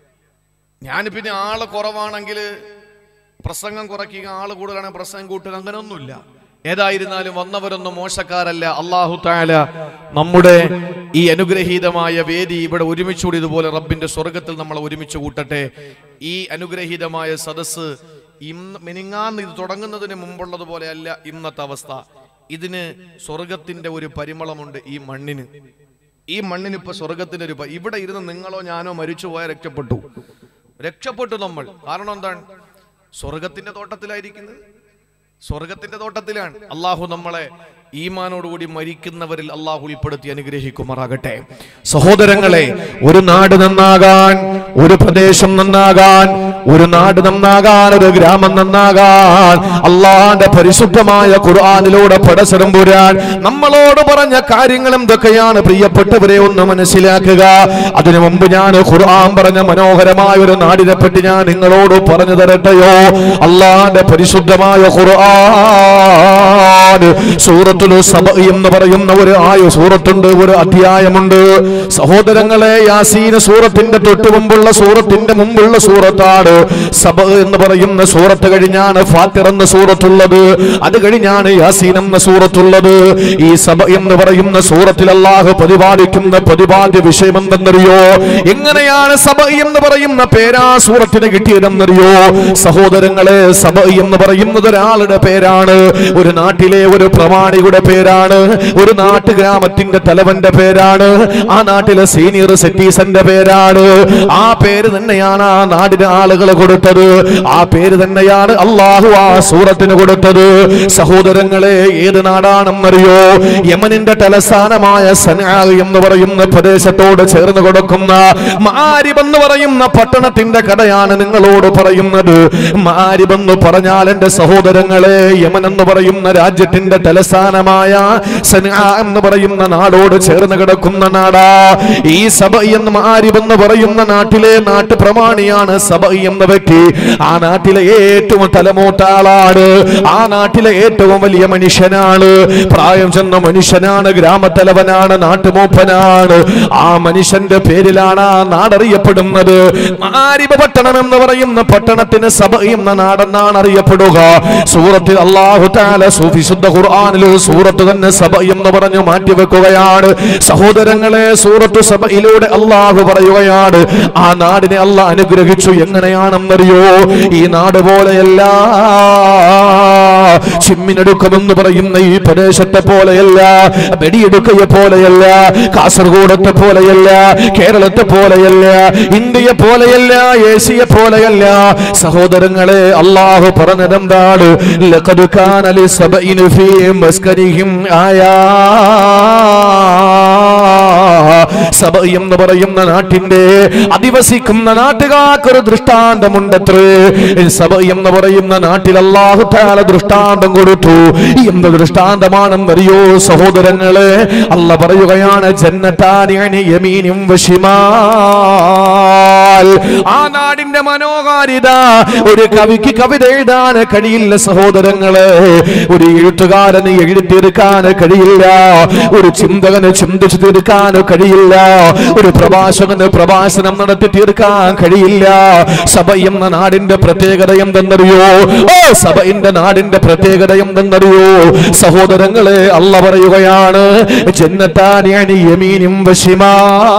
ഞാൻ പിന്നെ ആള് കുറവാണെങ്കിൽ പ്രസംഗം കുറയ്ക്കുക, ആള് കൂടുതലാണെങ്കിൽ പ്രസംഗം കൂട്ടുക, അങ്ങനെയൊന്നുമില്ല. ഏതായിരുന്നാലും വന്നവരൊന്നും മോശക്കാരല്ല. അല്ലാഹു തആല നമ്മുടെ ഈ അനുഗ്രഹീതമായ വേദി ഇവിടെ ഒരുമിച്ചുകൂടി ഇതുപോലെ റബ്ബിന്റെ സ്വർഗത്തിൽ നമ്മളെ ഒരുമിച്ച് കൂട്ടട്ടെ. ഈ അനുഗ്രഹീതമായ സദസ്സ് ഇന്ന് മിനിങ്ങാന്ന് ഇത് തുടങ്ങുന്നതിന് മുമ്പുള്ളതുപോലെ അല്ല ഇന്നത്തെ അവസ്ഥ. ഇതിന് സ്വർഗത്തിന്റെ ഒരു പരിമളമുണ്ട് ഈ മണ്ണിന്. ഈ മണ്ണിന് ഇപ്പൊ സ്വർഗത്തിന്റെ ഒരു, ഇവിടെ ഇരുന്ന് നിങ്ങളോ ഞാനോ മരിച്ചു പോയാൽ രക്ഷപ്പെട്ടു, രക്ഷപ്പെട്ടു നമ്മൾ. കാരണം എന്താണ്? സ്വർഗത്തിന്റെ തോട്ടത്തിലായിരിക്കുന്നത്, സ്വർഗത്തിന്റെ തോട്ടത്തിലാണ്. അള്ളാഹു നമ്മളെ ഈമാനോടുകൂടി മരിക്കുന്നവരിൽ അള്ളാഹു ഉൾപ്പെടുത്തി അനുഗ്രഹിക്കുമാറാകട്ടെ. സഹോദരങ്ങളെ, ഒരു നാട് നന്നാകാൻ, ഒരു പ്രദേശം നന്നാകാൻ, ഒരു നാട് നന്നാകാൻ, ഒരു ഗ്രാമം നന്നാകാൻ അള്ളാഹുവിന്റെ പരിശുദ്ധമായ ഖുർആനിലൂടെ പടച്ചതമ്പുരാൻ നമ്മളോട് പറഞ്ഞ കാര്യങ്ങൾ എന്തൊക്കെയാണ് പ്രിയപ്പെട്ടവരെ ഒന്ന് മനസ്സിലാക്കുക. അതിനു മുമ്പ് ഞാൻ ഖുർആൻ പറഞ്ഞ മനോഹരമായ ഒരു നാടിനെ പറ്റി ഞാൻ നിങ്ങളോട് പറഞ്ഞു തരട്ടെയോ? അള്ളാഹുവിന്റെ പരിശുദ്ധമായ ഖുർആൻ സൂറത്തുൽ സബ എന്ന് പറയുന്ന ഒരു ആയ സൂറത്തുണ്ട്, ഒരു അധ്യായമുണ്ട്. സഹോദരങ്ങളെ, യാസീൻ സൂറത്തിന്റെ തൊട്ടു മുമ്പുള്ള സൂറത്തിന്റെ മുമ്പുള്ള സൂറത്താണ് സബ എന്ന് പറയുന്ന സൂറത്ത്. കഴിഞ്ഞാണ് ഫാത്തിർ എന്ന സൂറത്തുള്ളത്, അത് കഴിഞ്ഞാണ് യാസീൻ എന്ന സൂറത്തുള്ളത്. ഈ സബ എന്ന് പറയുന്ന സൂറത്തിൽ അല്ലാഹു പ്രതിപാദിക്കുന്ന പ്രതിപാദ്യ വിഷയം എന്തെന്നറിയോ? എങ്ങനെയാണ് സബ എന്ന് പറയുന്ന പേരാ സൂറത്തിന് കിട്ടിയതെന്നറിയോ? സഹോദരങ്ങളെ, സബ എന്ന് പറയുന്നത് ഒരാളുടെ പേരാണ്, ഒരു നാട്ടിലെ ഒരു പ്രമാണിയുടെ പേരാണ്, ഒരു നാട്ടു ഗ്രാമത്തിന്റെ തലവന്റെ പേരാണ്, ആ നാട്ടിലെ സീനിയർ സിറ്റിസന്റെ പേരാണ്. ആ പേര് തന്നെയാണ് ആ നാടിന് ആളുകൾ കൊടുത്തത്, ആ പേര് തന്നെയാണ് അള്ളാഹു ആ സൂറത്തിന് കൊടുത്തത്. സഹോദരങ്ങളെ, ഏത് നാടാണെന്നറിയോ? യമനിന്റെ തലസ്ഥാനമായ സനഅ എന്ന് പറയുന്ന പ്രദേശത്തോട് ചേർന്ന് കൊടുക്കുന്ന മആരിബ് എന്ന് പറയുന്ന പട്ടണത്തിന്റെ കഥയാണ് നിങ്ങളോട് പറയുന്നത്. മആരിബ് എന്ന് പറഞ്ഞാൽ എന്റെ സഹോദരങ്ങളെ, യമൻ എന്ന് പറയുന്ന രാജ്യത്തിന്റെ തലസ്ഥാനമായ സനഅ എന്ന് പറയുന്ന നാടോട് ചേർന്ന് കിടക്കുന്ന നാടാ ഈ സബ എന്ന്. മആരിബ് എന്ന് പറയുന്ന നാട്ടിലെ നാട്ടു പ്രമാണിയാണ് സബ എന്ന വ്യക്തി. ആ നാട്ടിലെ ഏറ്റവും തലമൂത്ത ആളാണ്, ആ നാട്ടിലെ ഏറ്റവും വലിയ മനുഷ്യനാണ്, പ്രായം ചെന്ന മനുഷ്യനാണ്, ഗ്രാമത്തലവനാണ്, നാട്ടുമൂപ്പനാണ്. ആ മനുഷ്യന്റെ പേരിലാണ് ആ നാടറിയപ്പെടുന്നത്. മആരിബ് പട്ടണം എന്ന് പറയുന്ന പട്ടണത്തിന് സബ എന്ന നാടെന്നാണ് അറിയപ്പെടുക. സൂറത്തിൽ അല്ലാഹു തആല വിശുദ്ധ ഖുർആനിൽ സൂറത്ത് തന്നെ സബ എന്ന് പറഞ്ഞു മാറ്റിവെക്കുകയാണ്. സഹോദരങ്ങളെ, സൂറത്ത് സബയിലൂടെ അല്ലാഹു പറയുകയാണ് ആ നാടിനെ അല്ലാഹ് അനുഗ്രഹിച്ചു. എങ്ങനെയാണെന്നറിയോ? ഈ നാട് പോലെയല്ല, ചിമ്മിനെടുക്കുമെന്ന് പറയുന്ന ഈ പ്രദേശത്തെ പോലെയല്ല, വെടിയെടുക്കയെ പോലെയല്ല, കാസർഗോഡത്തെ പോലെയല്ല, കേരളത്തെ പോലെയല്ല, ഇന്ത്യയെ പോലെയല്ല, ഏഷ്യയെ പോലെയല്ല. സഹോദരങ്ങളെ, അല്ലാഹു പറഞ്ഞതെന്താണ്? ലഖദ് കാന ലിസബഇൻ ഫീ മസ്കനിഹിം ആയാ. സബ എന്ന് പറയുന്ന നാട്ടിന്റെ അധിവസിക്കുന്ന നാട്ടുകാർക്കൊരു ദൃഷ്ടാന്തമുണ്ടത്രേ. സബ എന്ന് പറയുന്ന നാട്ടിൽ അല്ലാഹു തആല ദൃഷ്ടാന്തം കൊടുത്തു. എന്ത് ദൃഷ്ടാന്തമാണെന്നറിയോ സഹോദരങ്ങളെ? അല്ലാഹ് പറയുകയാണ്, ജന്നതാനി അൻ യമീനിൻ വശിമാൽ. പോയാൽ ആ നാടിന്റെ മനോഹാരിത ഒരു കവിക്ക് കവിത എഴുതാൻ കഴിയില്ല സഹോദരങ്ങളെ. ഒരു എഴുത്തുകാരന് എഴുതി തീർക്കാൻ കഴിയില്ല. ഒരു ചിന്തകന് ചിന്തിച്ചു തീർക്കാൻ കഴിയില്ല. ഒരു പ്രഭാഷകന് പ്രഭാഷണം നടത്തി തീർക്കാൻ കഴിയില്ല. സഭ എന്ന നാടിന്റെ പ്രത്യേകത എന്തെന്നറിയോ? ഓ സഭയുടെ നാടിന്റെ പ്രത്യേകത എന്തെന്നറിയോ സഹോദരങ്ങളെ? അല്ല പറയുകയാണ്, ജന്നത്താനി അൻ യമീനിൻ വശിമാ.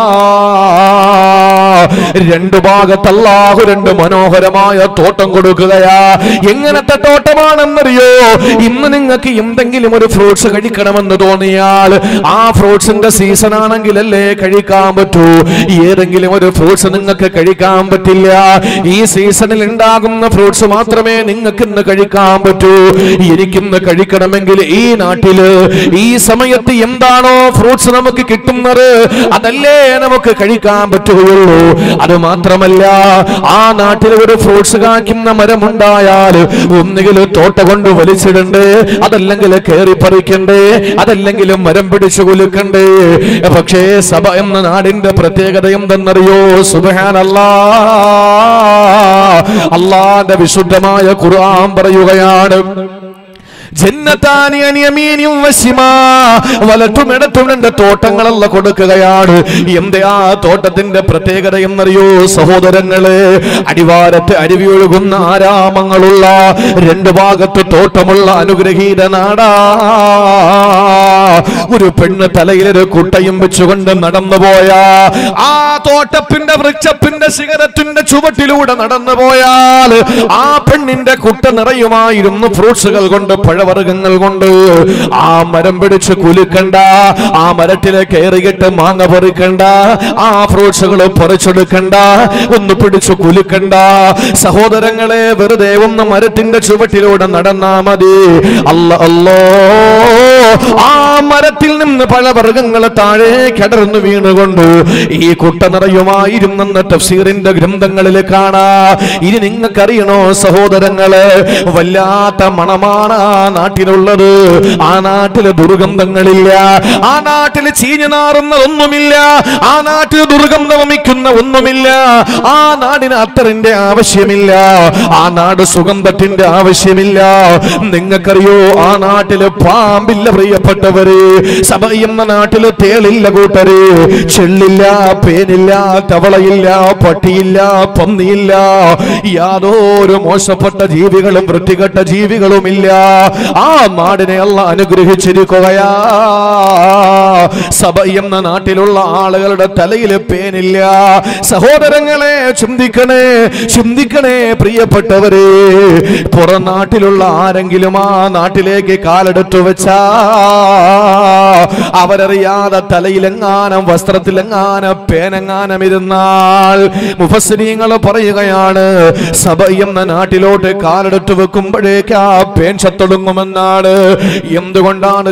രണ്ടു ഭാഗത്ത് അല്ലാഹു രണ്ട് മനോഹരമായ തോട്ടം കൊടുക്കുകയാ. എങ്ങനത്തെ തോട്ടമാണെന്നറിയോ? ഇന്ന് നിങ്ങൾക്ക് എന്തെങ്കിലും ഒരു ഫ്രൂട്ട്സ് കഴിക്കണമെന്ന് തോന്നിയാൽ ആ ഫ്രൂട്ട്സിന്റെ സീസൺ ആണെങ്കിലല്ലേ കഴിക്കാൻ പറ്റൂ. ഏതെങ്കിലും ഒരു ഫ്രൂട്ട്സ് നിങ്ങൾക്ക് കഴിക്കാൻ പറ്റില്ല. ഈ സീസണിൽ ഉണ്ടാകുന്ന ഫ്രൂട്ട്സ് മാത്രമേ നിങ്ങൾക്ക് ഇന്ന് കഴിക്കാൻ പറ്റൂ. എനിക്കിന്ന് കഴിക്കണമെങ്കിൽ ഈ നാട്ടില് ഈ സമയത്ത് എന്താണോ ഫ്രൂട്ട്സ് നമുക്ക് കിട്ടുന്നത് അതല്ലേ നമുക്ക് കഴിക്കാൻ പറ്റുകയുള്ളൂ. അത് മാത്രമല്ല, ആ നാട്ടിൽ ഒരു ഫ്രൂട്ട്സ് കായ്ക്കുന്ന മരമുണ്ടായാൽ ഒന്നുകിൽ തോട്ട കൊണ്ട് വലിച്ചിടണ്ടേ, അതല്ലെങ്കിൽ കയറി പറിക്കണ്ടേ, അതല്ലെങ്കിൽ മരം പിടിച്ചു കുലുക്കണ്ടേ. പക്ഷേ സഭ എന്ന നാടിന്റെ പ്രത്യേകത എന്തെന്നറിയോ? സുബ്ഹാനല്ലാഹ്, അല്ലാഹുവിന്റെ വിശുദ്ധമായ ഖുർആൻ പറയുകയാണ്, ജന്നത്താനി അൻ യമീനിൻ വശിമാ. വലത്തും ഇടത്തും രണ്ട് തോട്ടങ്ങളല്ല കൊടുക്കുകയാണ്. എന്തേ ആ തോട്ടത്തിന്റെ പ്രത്യേകത എന്നറിയോ സഹോദരങ്ങളെ? അടിവാരത്ത് അരുവി ഒഴുകുന്ന ആരാമങ്ങളുള്ള രണ്ട് ഭാഗത്ത് തോട്ടമുള്ള അനുഗ്രഹീത നാടാ. ഒരു പെണ്ണ് തലയിലൊരു കുട്ടയും വെച്ചുകൊണ്ട് നടന്നു പോയാ ആ തോട്ടത്തിന്റെ വൃക്ഷത്തിന്റെ ശിഖരത്തിന്റെ ചുവട്ടിലൂടെ നടന്നു പോയാൽ ആ പെണ്ണിന്റെ കുട്ട നിറയുമായിരുന്നു ഫ്രൂട്ട്സുകൾ കൊണ്ട്, പഴവർഗ്ഗങ്ങൾ കൊണ്ട്. ആ മരം പിടിച്ച് കുലുക്കണ്ട, ആ മരത്തിലെ കയറിയിട്ട് മാങ്ങ പറിക്കണ്ട, ആ ഫ്രൂട്ട്സുകൾ പറിച്ചെടുക്കണ്ട, ഒന്ന് പിടിച്ചു കുലുക്കണ്ട. സഹോദരങ്ങളെ, വെറുതെ ഒന്ന് മരത്തിന്റെ ചുവട്ടിലൂടെ നടന്നാ മതി. അല്ല അല്ലോ, ആ മരത്തിൽ നിന്ന് പഴവർഗ്ഗങ്ങൾ താഴെ കടർന്നു വീണുകൊണ്ട് ഈ കുട്ട നിറയുമായിരുന്നെന്ന് തഫ്സീറിന്റെ ഗ്രന്ഥങ്ങളിൽ കാണാ. ഇനി നിങ്ങൾക്കറിയണോ സഹോദരങ്ങളെ, വല്ലാത്ത മണമാണ് ആ നാട്ടിലുള്ളത്. ആ നാട്ടില് ദുർഗന്ധങ്ങളില്ല, ആ നാട്ടില് ചീഞ്ഞു നാറുന്നതൊന്നുമില്ല, ആ നാട്ടിൽ ദുർഗന്ധം വമിക്കുന്ന ഒന്നുമില്ല. ആ നാടിന് അത്തറിന്റെ ആവശ്യമില്ല, ആ നാട് സുഗന്ധത്തിന്റെ ആവശ്യമില്ല. നിങ്ങൾക്കറിയോ ആ നാട്ടില് പാമ്പില്ല പ്രിയപ്പെട്ടവര്. സഭ എന്ന നാട്ടില് തേളില്ല കൂട്ടര്, ചെള്ളില്ല, പേനില്ല, തവളയില്ല, പട്ടിയില്ല, പന്നിയില്ല, യാതൊരു മോശപ്പെട്ട ജീവികളും വൃത്തികെട്ട ജീവികളുമില്ല. ആ നാടിനെ അല്ലാഹ് അനുഗ്രഹിച്ചിരിക്കുകയാ. സഭ എന്ന നാട്ടിലുള്ള ആളുകളുടെ തലയിൽ പേനില്ല. സഹോദരങ്ങളെ, ചിന്തിക്കണേ, ചിന്തിക്കണേ പ്രിയപ്പെട്ടവരെ. പുറം നാട്ടിലുള്ള ആരെങ്കിലും ആ നാട്ടിലേക്ക് കാലെടുത്തു വെച്ചാ അവരറിയാതെ തലയിലെങ്ങാനം വസ്ത്രത്തിലെങ്ങാനം പേനെങ്ങാനം ഇരുന്നാൽ മുഫസ്സിരീങ്ങൾ പറയുകയാണ്, സഭ എന്ന നാട്ടിലോട്ട് കാലെടുത്തു വെക്കുമ്പോഴേക്ക് ആ പേൻ ചത്തൊടുങ്ങുമെന്നാണ്. എന്തുകൊണ്ടാണ്?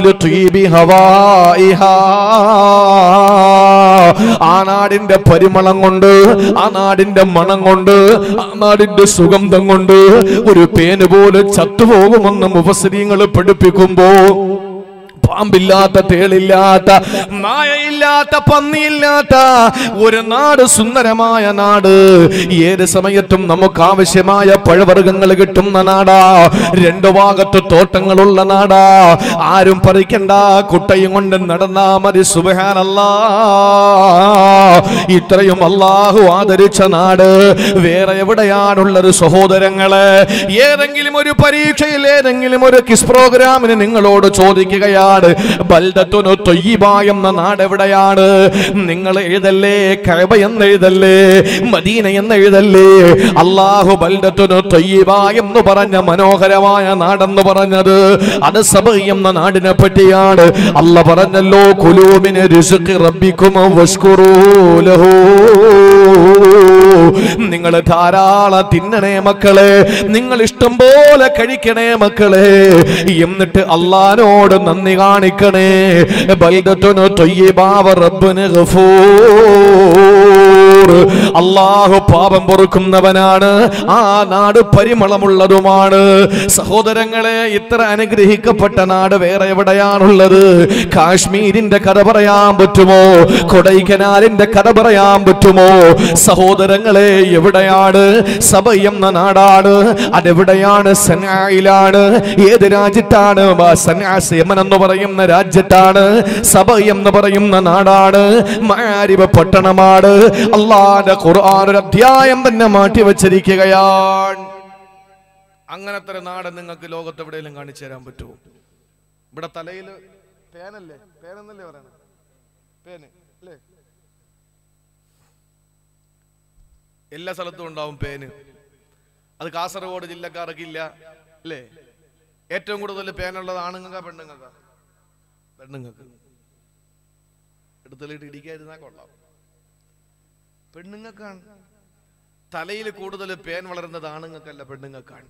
ആ നാടിന്റെ പരിമളം കൊണ്ട്, ആ നാടിന്റെ മണം കൊണ്ട്, ആ നാടിന്റെ സുഗന്ധം കൊണ്ട് ഒരു പേന് പോലെ ചത്തുപോകുമെന്ന് മുഫസ്സിരീങ്ങൾ പഠിപ്പിക്കുമ്പോ പാമ്പില്ലാത്ത, തേളില്ലാത്ത, നായയില്ലാത്ത, പന്നിയില്ലാത്ത ഒരു നാട്, സുന്ദരമായ നാട്, ഏത് സമയത്തും നമുക്ക് ആവശ്യമായ പഴവർഗ്ഗങ്ങൾ കിട്ടുന്ന നാടാ. രണ്ടു ഭാഗത്ത് തോട്ടങ്ങളുള്ള നാടാ. ആരും പറിക്കണ്ട, കുട്ടയും കൊണ്ട് നടന്നാ മതി. സുബ്ഹാനല്ലാഹ്, ഇത്രയും അല്ലാഹു ആദരിച്ച നാട് വേറെ എവിടെയാണുള്ളത് സഹോദരങ്ങളെ? ഏതെങ്കിലും ഒരു പരീക്ഷയിൽ, ഏതെങ്കിലും ഒരു ക്വിസ് പ്രോഗ്രാമിന് നിങ്ങളോട് ചോദിക്കുകയാണ്, ബൽദത്തുനു ത്വയ്യിബ എന്ന നാട് എവിടെയാണ്? നിങ്ങൾ എഴുതല്ലേ കഅബ എന്ന് എഴുതല്ലേ, മദീന എന്ന് എഴുതല്ലേ. അല്ലാഹു ബൽദത്തുനു ത്വയ്യിബ എന്ന് പറഞ്ഞ മനോഹരമായ നാടെന്ന് പറഞ്ഞത് അത് സബ എന്ന നാടിനെ പറ്റിയാണ്. അല്ലാഹു പറഞ്ഞല്ലോ, കുലൂ മിൻ റിസ്ഖി റബ്ബികും വഷ്കുറൂ ലഹു. നിങ്ങൾ ധാരാളം തിന്നണേ മക്കളെ, നിങ്ങൾ ഇഷ്ടം പോലെ കഴിക്കണേ മക്കളെ, എന്നിട്ട് അല്ലാഹുവോട് നന്ദി കാണിക്കണേ. ബൽദത്തുനു ത്വയ്യിബ വ റബ്ബുൻ ഗഫൂർ. അല്ലാഹു പാപം പൊറുക്കുന്നവനാണ്, ആ നാട് പരിമളമുള്ളതുമാണ്. സഹോദരങ്ങളെ, ഇത്ര അനുഗ്രഹിക്കപ്പെട്ട നാട് വേറെ എവിടെയാണുള്ളത്? കാശ്മീരിന്റെ കഥ പറയാൻ പറ്റുമോ? കൊടൈക്കനാലിന്റെ കഥ പറയാൻ പറ്റുമോ? സഹോദരങ്ങളെ, എവിടെയാണ്? സബ എന്ന നാടാണ്. അതെവിടെയാണ്? സനഅയിലാണ്. ഏത് രാജ്യത്താണ്? സനഅ യമൻ എന്ന് പറയുന്ന രാജ്യത്താണ്. സബ എന്ന് പറയുന്ന നാടാണ്. മഅരിബ് പട്ടണമാണ്. അല്ലാഹുവിന്റെ ഖുർആൻ ഒരു അധ്യായം തന്നെ മാറ്റി വെച്ചിരിക്കുകയാണ്. അങ്ങനത്തെ ഒരു നാട് നിങ്ങൾക്ക് ലോകത്ത് എവിടെയെങ്കിലും കാണിച്ചു തരാൻ പറ്റുമോ? ഇവിടെ തലയിൽ പേനല്ലേ? പേനെന്നല്ലേ പറയണേ? പേന് അല്ലേ? എല്ലാ സ്ഥലത്തും ഉണ്ടാവും പേന്. അത് കാസർഗോഡ് ജില്ലക്കാർക്കില്ല അല്ലേ? ഏറ്റവും കൂടുതൽ പേനുള്ളത് ആണുങ്ങൾക്കാ പെണ്ണുങ്ങൾക്കാ? പെണ്ണുങ്ങൾക്ക്. എടുത്തലിട്ട് ഇടിക്കാതിരുന്നാ കൊള്ളാം. പെണ്ണുങ്ങൾക്കാണ്. തലയിൽ കൂടുതൽ പേൻ വളരുന്നത് ആണുങ്ങൾക്കല്ല, പെണ്ണുങ്ങൾക്കാണ്.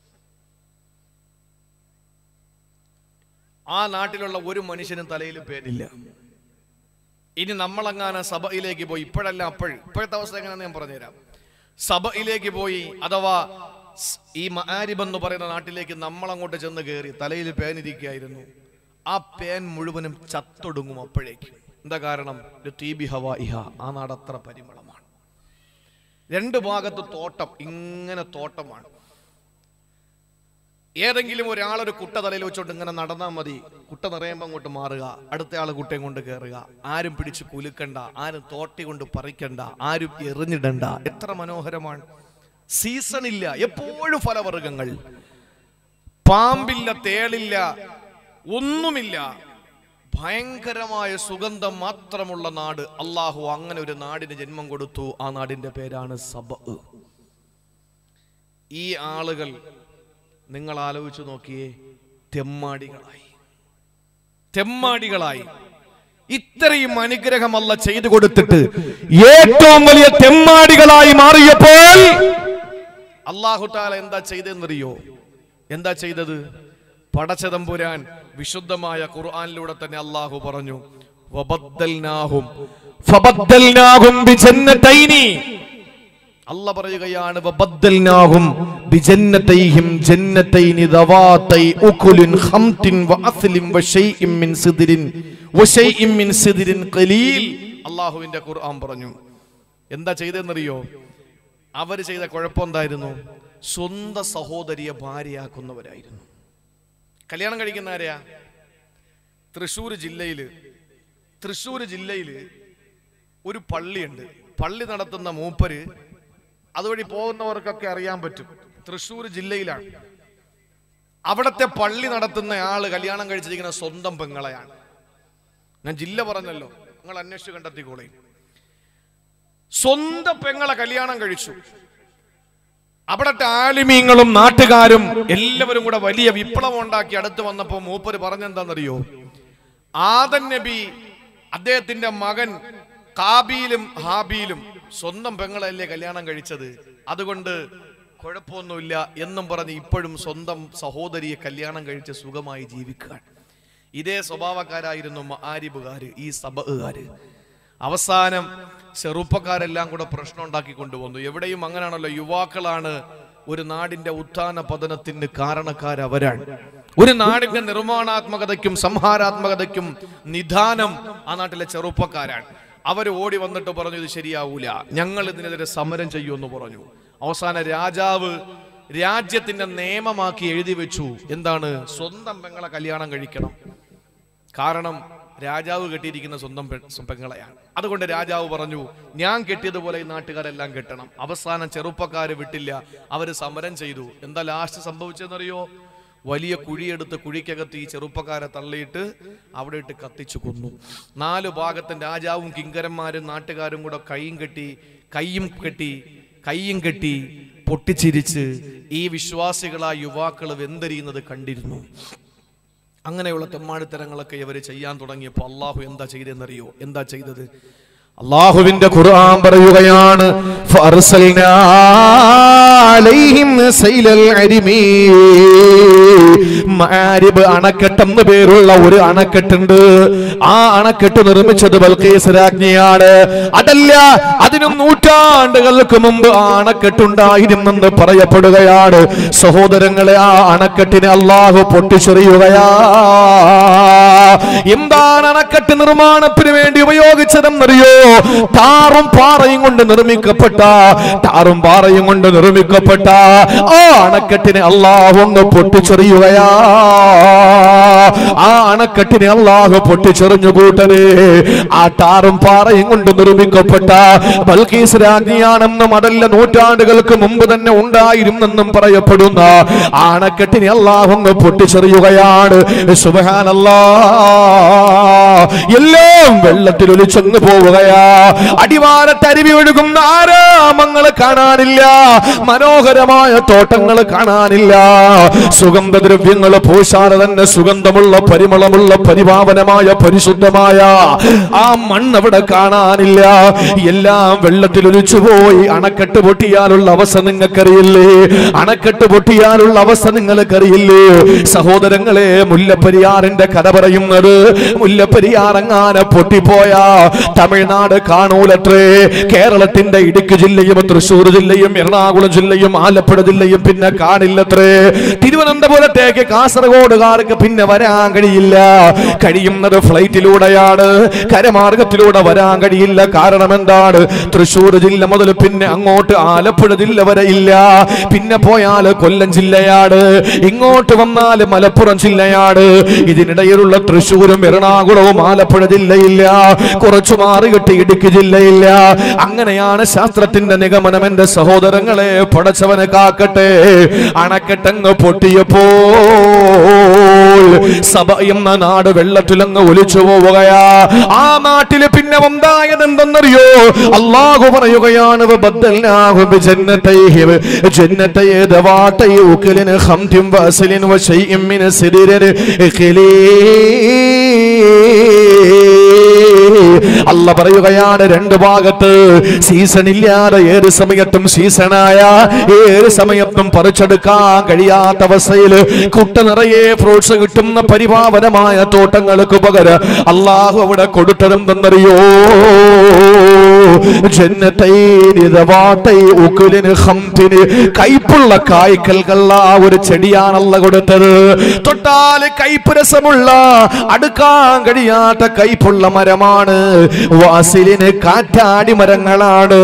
ആ നാട്ടിലുള്ള ഒരു മനുഷ്യനും തലയിൽ പേനില്ല. ഇനി നമ്മളെങ്ങാനും സഭയിലേക്ക് പോയി, ഇപ്പോഴല്ല അപ്പോഴ്, ഇപ്പോഴത്തെ അവസ്ഥ എങ്ങനെയാണെന്ന് ഞാൻ പറഞ്ഞുതരാം. സഭയിലേക്ക് പോയി അഥവാ ഈ മഅരിബ് എന്ന് പറയുന്ന നാട്ടിലേക്ക് നമ്മൾ അങ്ങോട്ട് ചെന്ന് കയറി തലയിൽ പേനിരിക്കുകയായിരുന്നു, ആ പേൻ മുഴുവനും ചത്തൊടുങ്ങും അപ്പോഴേക്ക്. എന്താ കാരണം? ആ നാട് അത്ര പരിമളമാണ്. രണ്ട് ഭാഗത്ത് തോട്ടം, ഇങ്ങനെ തോട്ടമാണ്. ഏതെങ്കിലും ഒരാളൊരു കുട്ട തലയിൽ വെച്ചോണ്ട് ഇങ്ങനെ നടന്നാൽ മതി. കുട്ട നിറയുമ്പോൾ അങ്ങോട്ട് മാറുക, അടുത്ത ആള് കുട്ടയും കൊണ്ട് കയറുക. ആരും പിടിച്ച് കുലുക്കണ്ട, ആരും തോട്ടി കൊണ്ട് പറിക്കണ്ട, ആരും എറിഞ്ഞിടണ്ട. എത്ര മനോഹരമാണ്. സീസൺ ഇല്ല, എപ്പോഴും ഫലവർഗ്ഗങ്ങൾ. പാമ്പില്ല, തേളില്ല, ഒന്നുമില്ല. ഭയങ്കരമായ സുഗന്ധം മാത്രമുള്ള നാട്. അള്ളാഹു അങ്ങനെ ഒരു നാടിന് ജന്മം കൊടുത്തു. ആ നാടിന്റെ പേരാണ് സബ. ഈ ആളുകൾ നിങ്ങൾ ആലോചിച്ചു നോക്കിയേ, തെമ്മാടികളായി തെമ്മാടികളായി ഇത്രയും അനുഗ്രഹം അല്ല ചെയ്തു കൊടുത്തിട്ട് ഏറ്റവും വലിയ തെമ്മാടികളായി മാറിയപ്പോൾ അല്ലാഹു തആല എന്താ ചെയ്തെന്നറിയോ? എന്താ ചെയ്തത്? പടച്ചതമ്പുരാൻ വിശുദ്ധമായ ഖുർആനിലൂടെ തന്നെ അല്ലാഹു പറഞ്ഞു, വബദ്ദൽനാഹും ഫബദ്ദൽനാഹും ബിജന്നതൈനി. അല്ലാഹു പറയുകയാണ്, വബദ്ദൽനാഹും ബിജന്നതൈഹിം ജന്നതൈനി ദവാതൈ ഉകുലിൻ ഖംതിൻ വഅസ്ലിൻ വശൈഇൻ മിൻ സിദ്രിൻ വശൈഇൻ മിൻ സിദ്രിൻ ഖലീൽ. അല്ലാഹുവിന്റെ ഖുർആൻ പറഞ്ഞു. എന്താ ചെയ്തെന്നറിയോ? അവർ ചെയ്ത കുഴപ്പം എന്തായിരുന്നു? സ്വന്തം സഹോദരിയെ ഭാര്യയാക്കുന്നവരായിരുന്നു. കല്യാണം കഴിക്കുന്ന ആരെയാ? തൃശ്ശൂർ ജില്ലയില് തൃശ്ശൂർ ജില്ലയില് ഒരു പള്ളിയുണ്ട്. പള്ളി നടത്തുന്ന മൂപ്പര്, അതുവഴി പോകുന്നവർക്കൊക്കെ അറിയാൻ പറ്റും, തൃശ്ശൂർ ജില്ലയിലാണ്. അവിടത്തെ പള്ളി നടത്തുന്ന ആള് കല്യാണം കഴിച്ചിരിക്കുന്ന സ്വന്തം പെങ്ങളെയാണ്. ഞാൻ ജില്ല പറഞ്ഞല്ലോ, നിങ്ങൾ അന്വേഷിച്ച് കണ്ടെത്തിക്കോളേ. സ്വന്തം പെങ്ങളെ കല്യാണം കഴിച്ചു. അവിടത്തെ ആലിമീങ്ങളും നാട്ടുകാരും എല്ലാവരും കൂടെ വലിയ വിപ്ലവം ഉണ്ടാക്കി. അടുത്ത് വന്നപ്പോ മൂപ്പര് പറഞ്ഞെന്താണെന്നറിയോ? ആദം നബി അദ്ദേഹത്തിന്റെ മകൻ കാബീലും ഹാബീലും സ്വന്തം പെങ്ങളല്ലേ കല്യാണം കഴിച്ചത്, അതുകൊണ്ട് കുഴപ്പമൊന്നുമില്ല എന്നും പറഞ്ഞ് ഇപ്പോഴും സ്വന്തം സഹോദരിയെ കല്യാണം കഴിച്ച് സുഖമായി ജീവിക്കാൻ. ഇതേ സ്വഭാവക്കാരായിരുന്നു മആരിബുകാര്, ഈ സബഅുകാര്. അവസാനം ചെറുപ്പക്കാരെല്ലാം കൂടെ പ്രശ്നം ഉണ്ടാക്കി കൊണ്ടുവന്നു. എവിടെയും അങ്ങനെയാണല്ലോ, യുവാക്കളാണ് ഒരു നാടിന്റെ ഉത്ഥാന പതനത്തിന് കാരണക്കാരവരാണ്. ഒരു നാടിന്റെ നിർമ്മാണാത്മകതയ്ക്കും സംഹാരാത്മകതയ്ക്കും നിദാനം ആ നാട്ടിലെ ചെറുപ്പക്കാരാണ്. അവർ ഓടി വന്നിട്ട് പറഞ്ഞു, ഇത് ശരിയാവൂല, ഞങ്ങൾ ഇതിനെതിരെ സമരം ചെയ്യുമെന്ന് പറഞ്ഞു. അവസാന രാജാവ് രാജ്യത്തിന്റെ നിയമമാക്കി എഴുതി വെച്ചു, എന്താണ്? സ്വന്തം പെങ്ങളെ കല്യാണം കഴിക്കണം. കാരണം രാജാവ് കെട്ടിയിരിക്കുന്ന സ്വന്തം പെങ്ങളെയാണ്. അതുകൊണ്ട് രാജാവ് പറഞ്ഞു, ഞാൻ കെട്ടിയതുപോലെ ഈ നാട്ടുകാരെല്ലാം കെട്ടണം. അവസാനം ചെറുപ്പക്കാര് വിട്ടില്ല, അവര് സമരം ചെയ്തു. എന്താ ലാസ്റ്റ് സംഭവിച്ചെന്നറിയോ? വലിയ കുഴിയെടുത്ത് കുഴിക്കകത്ത് ഈ ചെറുപ്പക്കാരെ തള്ളിയിട്ട് അവിടെ ഇട്ട് കത്തിച്ചു കൊന്നു. നാലു ഭാഗത്തും രാജാവും കിങ്കരന്മാരും നാട്ടുകാരും കൂടെ കൈയും കെട്ടി കൈയും കെട്ടി കൈയും കെട്ടി പൊട്ടിച്ചിരിച്ച് ഈ വിശ്വാസികളായ യുവാക്കൾ വെന്തരിയുന്നത് കണ്ടിരുന്നു. അങ്ങനെയുള്ള തെമ്മാടിത്തരങ്ങളൊക്കെ ഇവർ ചെയ്യാൻ തുടങ്ങിയപ്പോൾ അള്ളാഹു എന്താ ചെയ്തെന്നറിയോ? എന്താ ചെയ്തത്? അള്ളാഹുവിന്റെ ഖുർആൻ പറയുകയാണ്, ഫഅർസൽനാ അലൈഹിം സൈലൽ അരിമീ. മആരിബ് അണക്കെട്ടെന്ന് പേരുള്ള ഒരു അണക്കെട്ടുണ്ട്. ആ അണക്കെട്ട് നിർമ്മിച്ചത് ബൽഖീസ് രാജ്ഞിയാണ്. അതല്ല, അതിനും നൂറ്റാണ്ടുകൾക്ക് മുമ്പ് ആ അണക്കെട്ടുണ്ടായിരുന്നെന്ന് പറയപ്പെടുകയാണ്. സഹോദരങ്ങളെ, ആ അണക്കെട്ടിനെ അള്ളാഹു പൊട്ടിച്ചെറിയുകയാ. എന്താണ് അണക്കെട്ട് നിർമ്മാണത്തിന് വേണ്ടി ഉപയോഗിച്ചതെന്നറിയോ? ടാറും പാറയും കൊണ്ട് നിർമ്മിക്കപ്പെട്ട ടാറും പാറയും കൊണ്ട് നിർമ്മിക്കപ്പെട്ട ആ അണക്കെട്ടിനെ അള്ളാഹു ഒന്ന് പൊട്ടിച്ചെറിയുകയാ. ആ അണക്കെട്ടിനെ അള്ളാഹു പൊട്ടിച്ചെറിഞ്ഞു കൂട്ടരെ. ആ ടാറും പാറയും കൊണ്ട് നിർമ്മിക്കപ്പെട്ട ബൽഖീസ് രാജ്ഞിയാണെന്നും അതല്ല നൂറ്റാണ്ടുകൾക്ക് മുമ്പ് തന്നെ ഉണ്ടായിരുന്നെന്നും പറയപ്പെടുന്ന ആ അണക്കെട്ടിനെ അള്ളാഹു ഒന്ന് പൊട്ടിച്ചെറിയുകയാണ്. സുബ്ഹാനല്ലാഹ്. എല്ലാം വെള്ളത്തിൽ ഒലിച്ചെന്ന് പോവുകയാ. അടിവാരത്തരുവി ഒഴുകുന്ന ആരാമങ്ങൾ കാണാനില്ല, മനോഹരമായ തോട്ടങ്ങൾ കാണാനില്ല, സുഗന്ധദ്രവ്യങ്ങൾ പൂശാതെ തന്നെ സുഗന്ധമുള്ള പരിമളമുള്ള പരിപാവനമായ പരിശുദ്ധമായ ആ മണ്ണ് അവിടെ കാണാനില്ല. എല്ലാം വെള്ളത്തിൽ ഒലിച്ചുപോയി. അണക്കെട്ട് പൊട്ടിയാലുള്ള അവസ്ഥ നിങ്ങൾക്കറിയില്ലേ? അണക്കെട്ട് പൊട്ടിയാലുള്ള അവസ്ഥ നിങ്ങൾക്കറിയില്ലേ? സഹോദരങ്ങളെ, മുല്ലപ്പെരിയാറിന്റെ കഥ പറയുന്നത്, മുല്ലപ്പെരിയാർ അങ്ങാനെ പൊട്ടിപ്പോയ തമിഴ്നാട് കാണൂലത്രേ. കേരളത്തിന്റെ ഇടുക്കി ജില്ലയും തൃശ്ശൂർ ജില്ലയും എറണാകുളം ജില്ലയും ആലപ്പുഴ ജില്ലയും പിന്നെ കാണില്ലത്രേ. തിരുവനന്തപുരത്തേക്ക് കാസർഗോഡുകാർക്ക് പിന്നെ വരാൻ കഴിയില്ല. കഴിയുന്നത് ഫ്ലൈറ്റിലൂടെയാണ്, കരമാർഗത്തിലൂടെ വരാൻ കഴിയില്ല. കാരണം എന്താണ്? തൃശ്ശൂർ ജില്ല മുതൽ പിന്നെ അങ്ങോട്ട് ആലപ്പുഴ ജില്ല വരെ ഇല്ല. പിന്നെ പോയാൽ കൊല്ലം ജില്ലയാണ്, ഇങ്ങോട്ട് വന്നാൽ മലപ്പുറം ജില്ലയാണ്. ഇതിനിടയിലുള്ള തൃശ്ശൂരും എറണാകുളവും ആലപ്പുഴ ജില്ലയില്ല, കുറച്ചു മാറിയിട്ട് ഇടുക്കി ജില്ലയില്ല. അങ്ങനെയാണ് ശാസ്ത്രത്തിന്റെ നിഗമനം. എന്റെ സഹോദരങ്ങളെ, പടച്ചവനെ കാക്കട്ടെ. അണക്കെട്ടങ്ങ് പൊട്ടിയപ്പോൾ സബ എന്ന നാട് വെള്ളത്തിലങ്ങ് ഒലിച്ചു പോവുകയാ. ആ നാട്ടില് പിന്നെ ഉണ്ടായത് എന്തെന്നറിയോ? അള്ളാഹു പറയുകയാണ്, ബദ്ദൽനാഹു ബിജന്നതൈഹി ജന്നതൈ ദവാതൈ ഉകലിൻ ഖംതിൻ വഅസ്ലിൻ വശൈഇൻ മിൻ സിദരിൻ ഖലീ. അല്ല പറയുകയാണ്, രണ്ട് ഭാഗത്ത് സീസൺ ഇല്ലാതെ ഏത് സമയത്തും സീസണായ ഏത് സമയത്തും പറിച്ചെടുക്കാൻ കഴിയാത്ത അവസ്ഥയിൽ കുട്ട നിറയെ ഫ്രൂട്ട്സ് കിട്ടുന്ന പരിപാവനമായ തോട്ടങ്ങൾക്ക് പകരം അള്ളാഹു അവിടെ കൊടുത്തതെന്തെന്നറിയോ? കൈപ്പുള്ള കായ്ക്കൽക്കുള്ള ഒരു ചെടിയാണല്ല കൊടുത്തത്. തൊട്ടാല് കൈപ്പ് രസമുള്ള, അടുക്കാൻ കഴിയാത്ത കൈപ്പുള്ള മരമാണ്. വാസിലിന് കാറ്റാടി മരങ്ങളാണ്.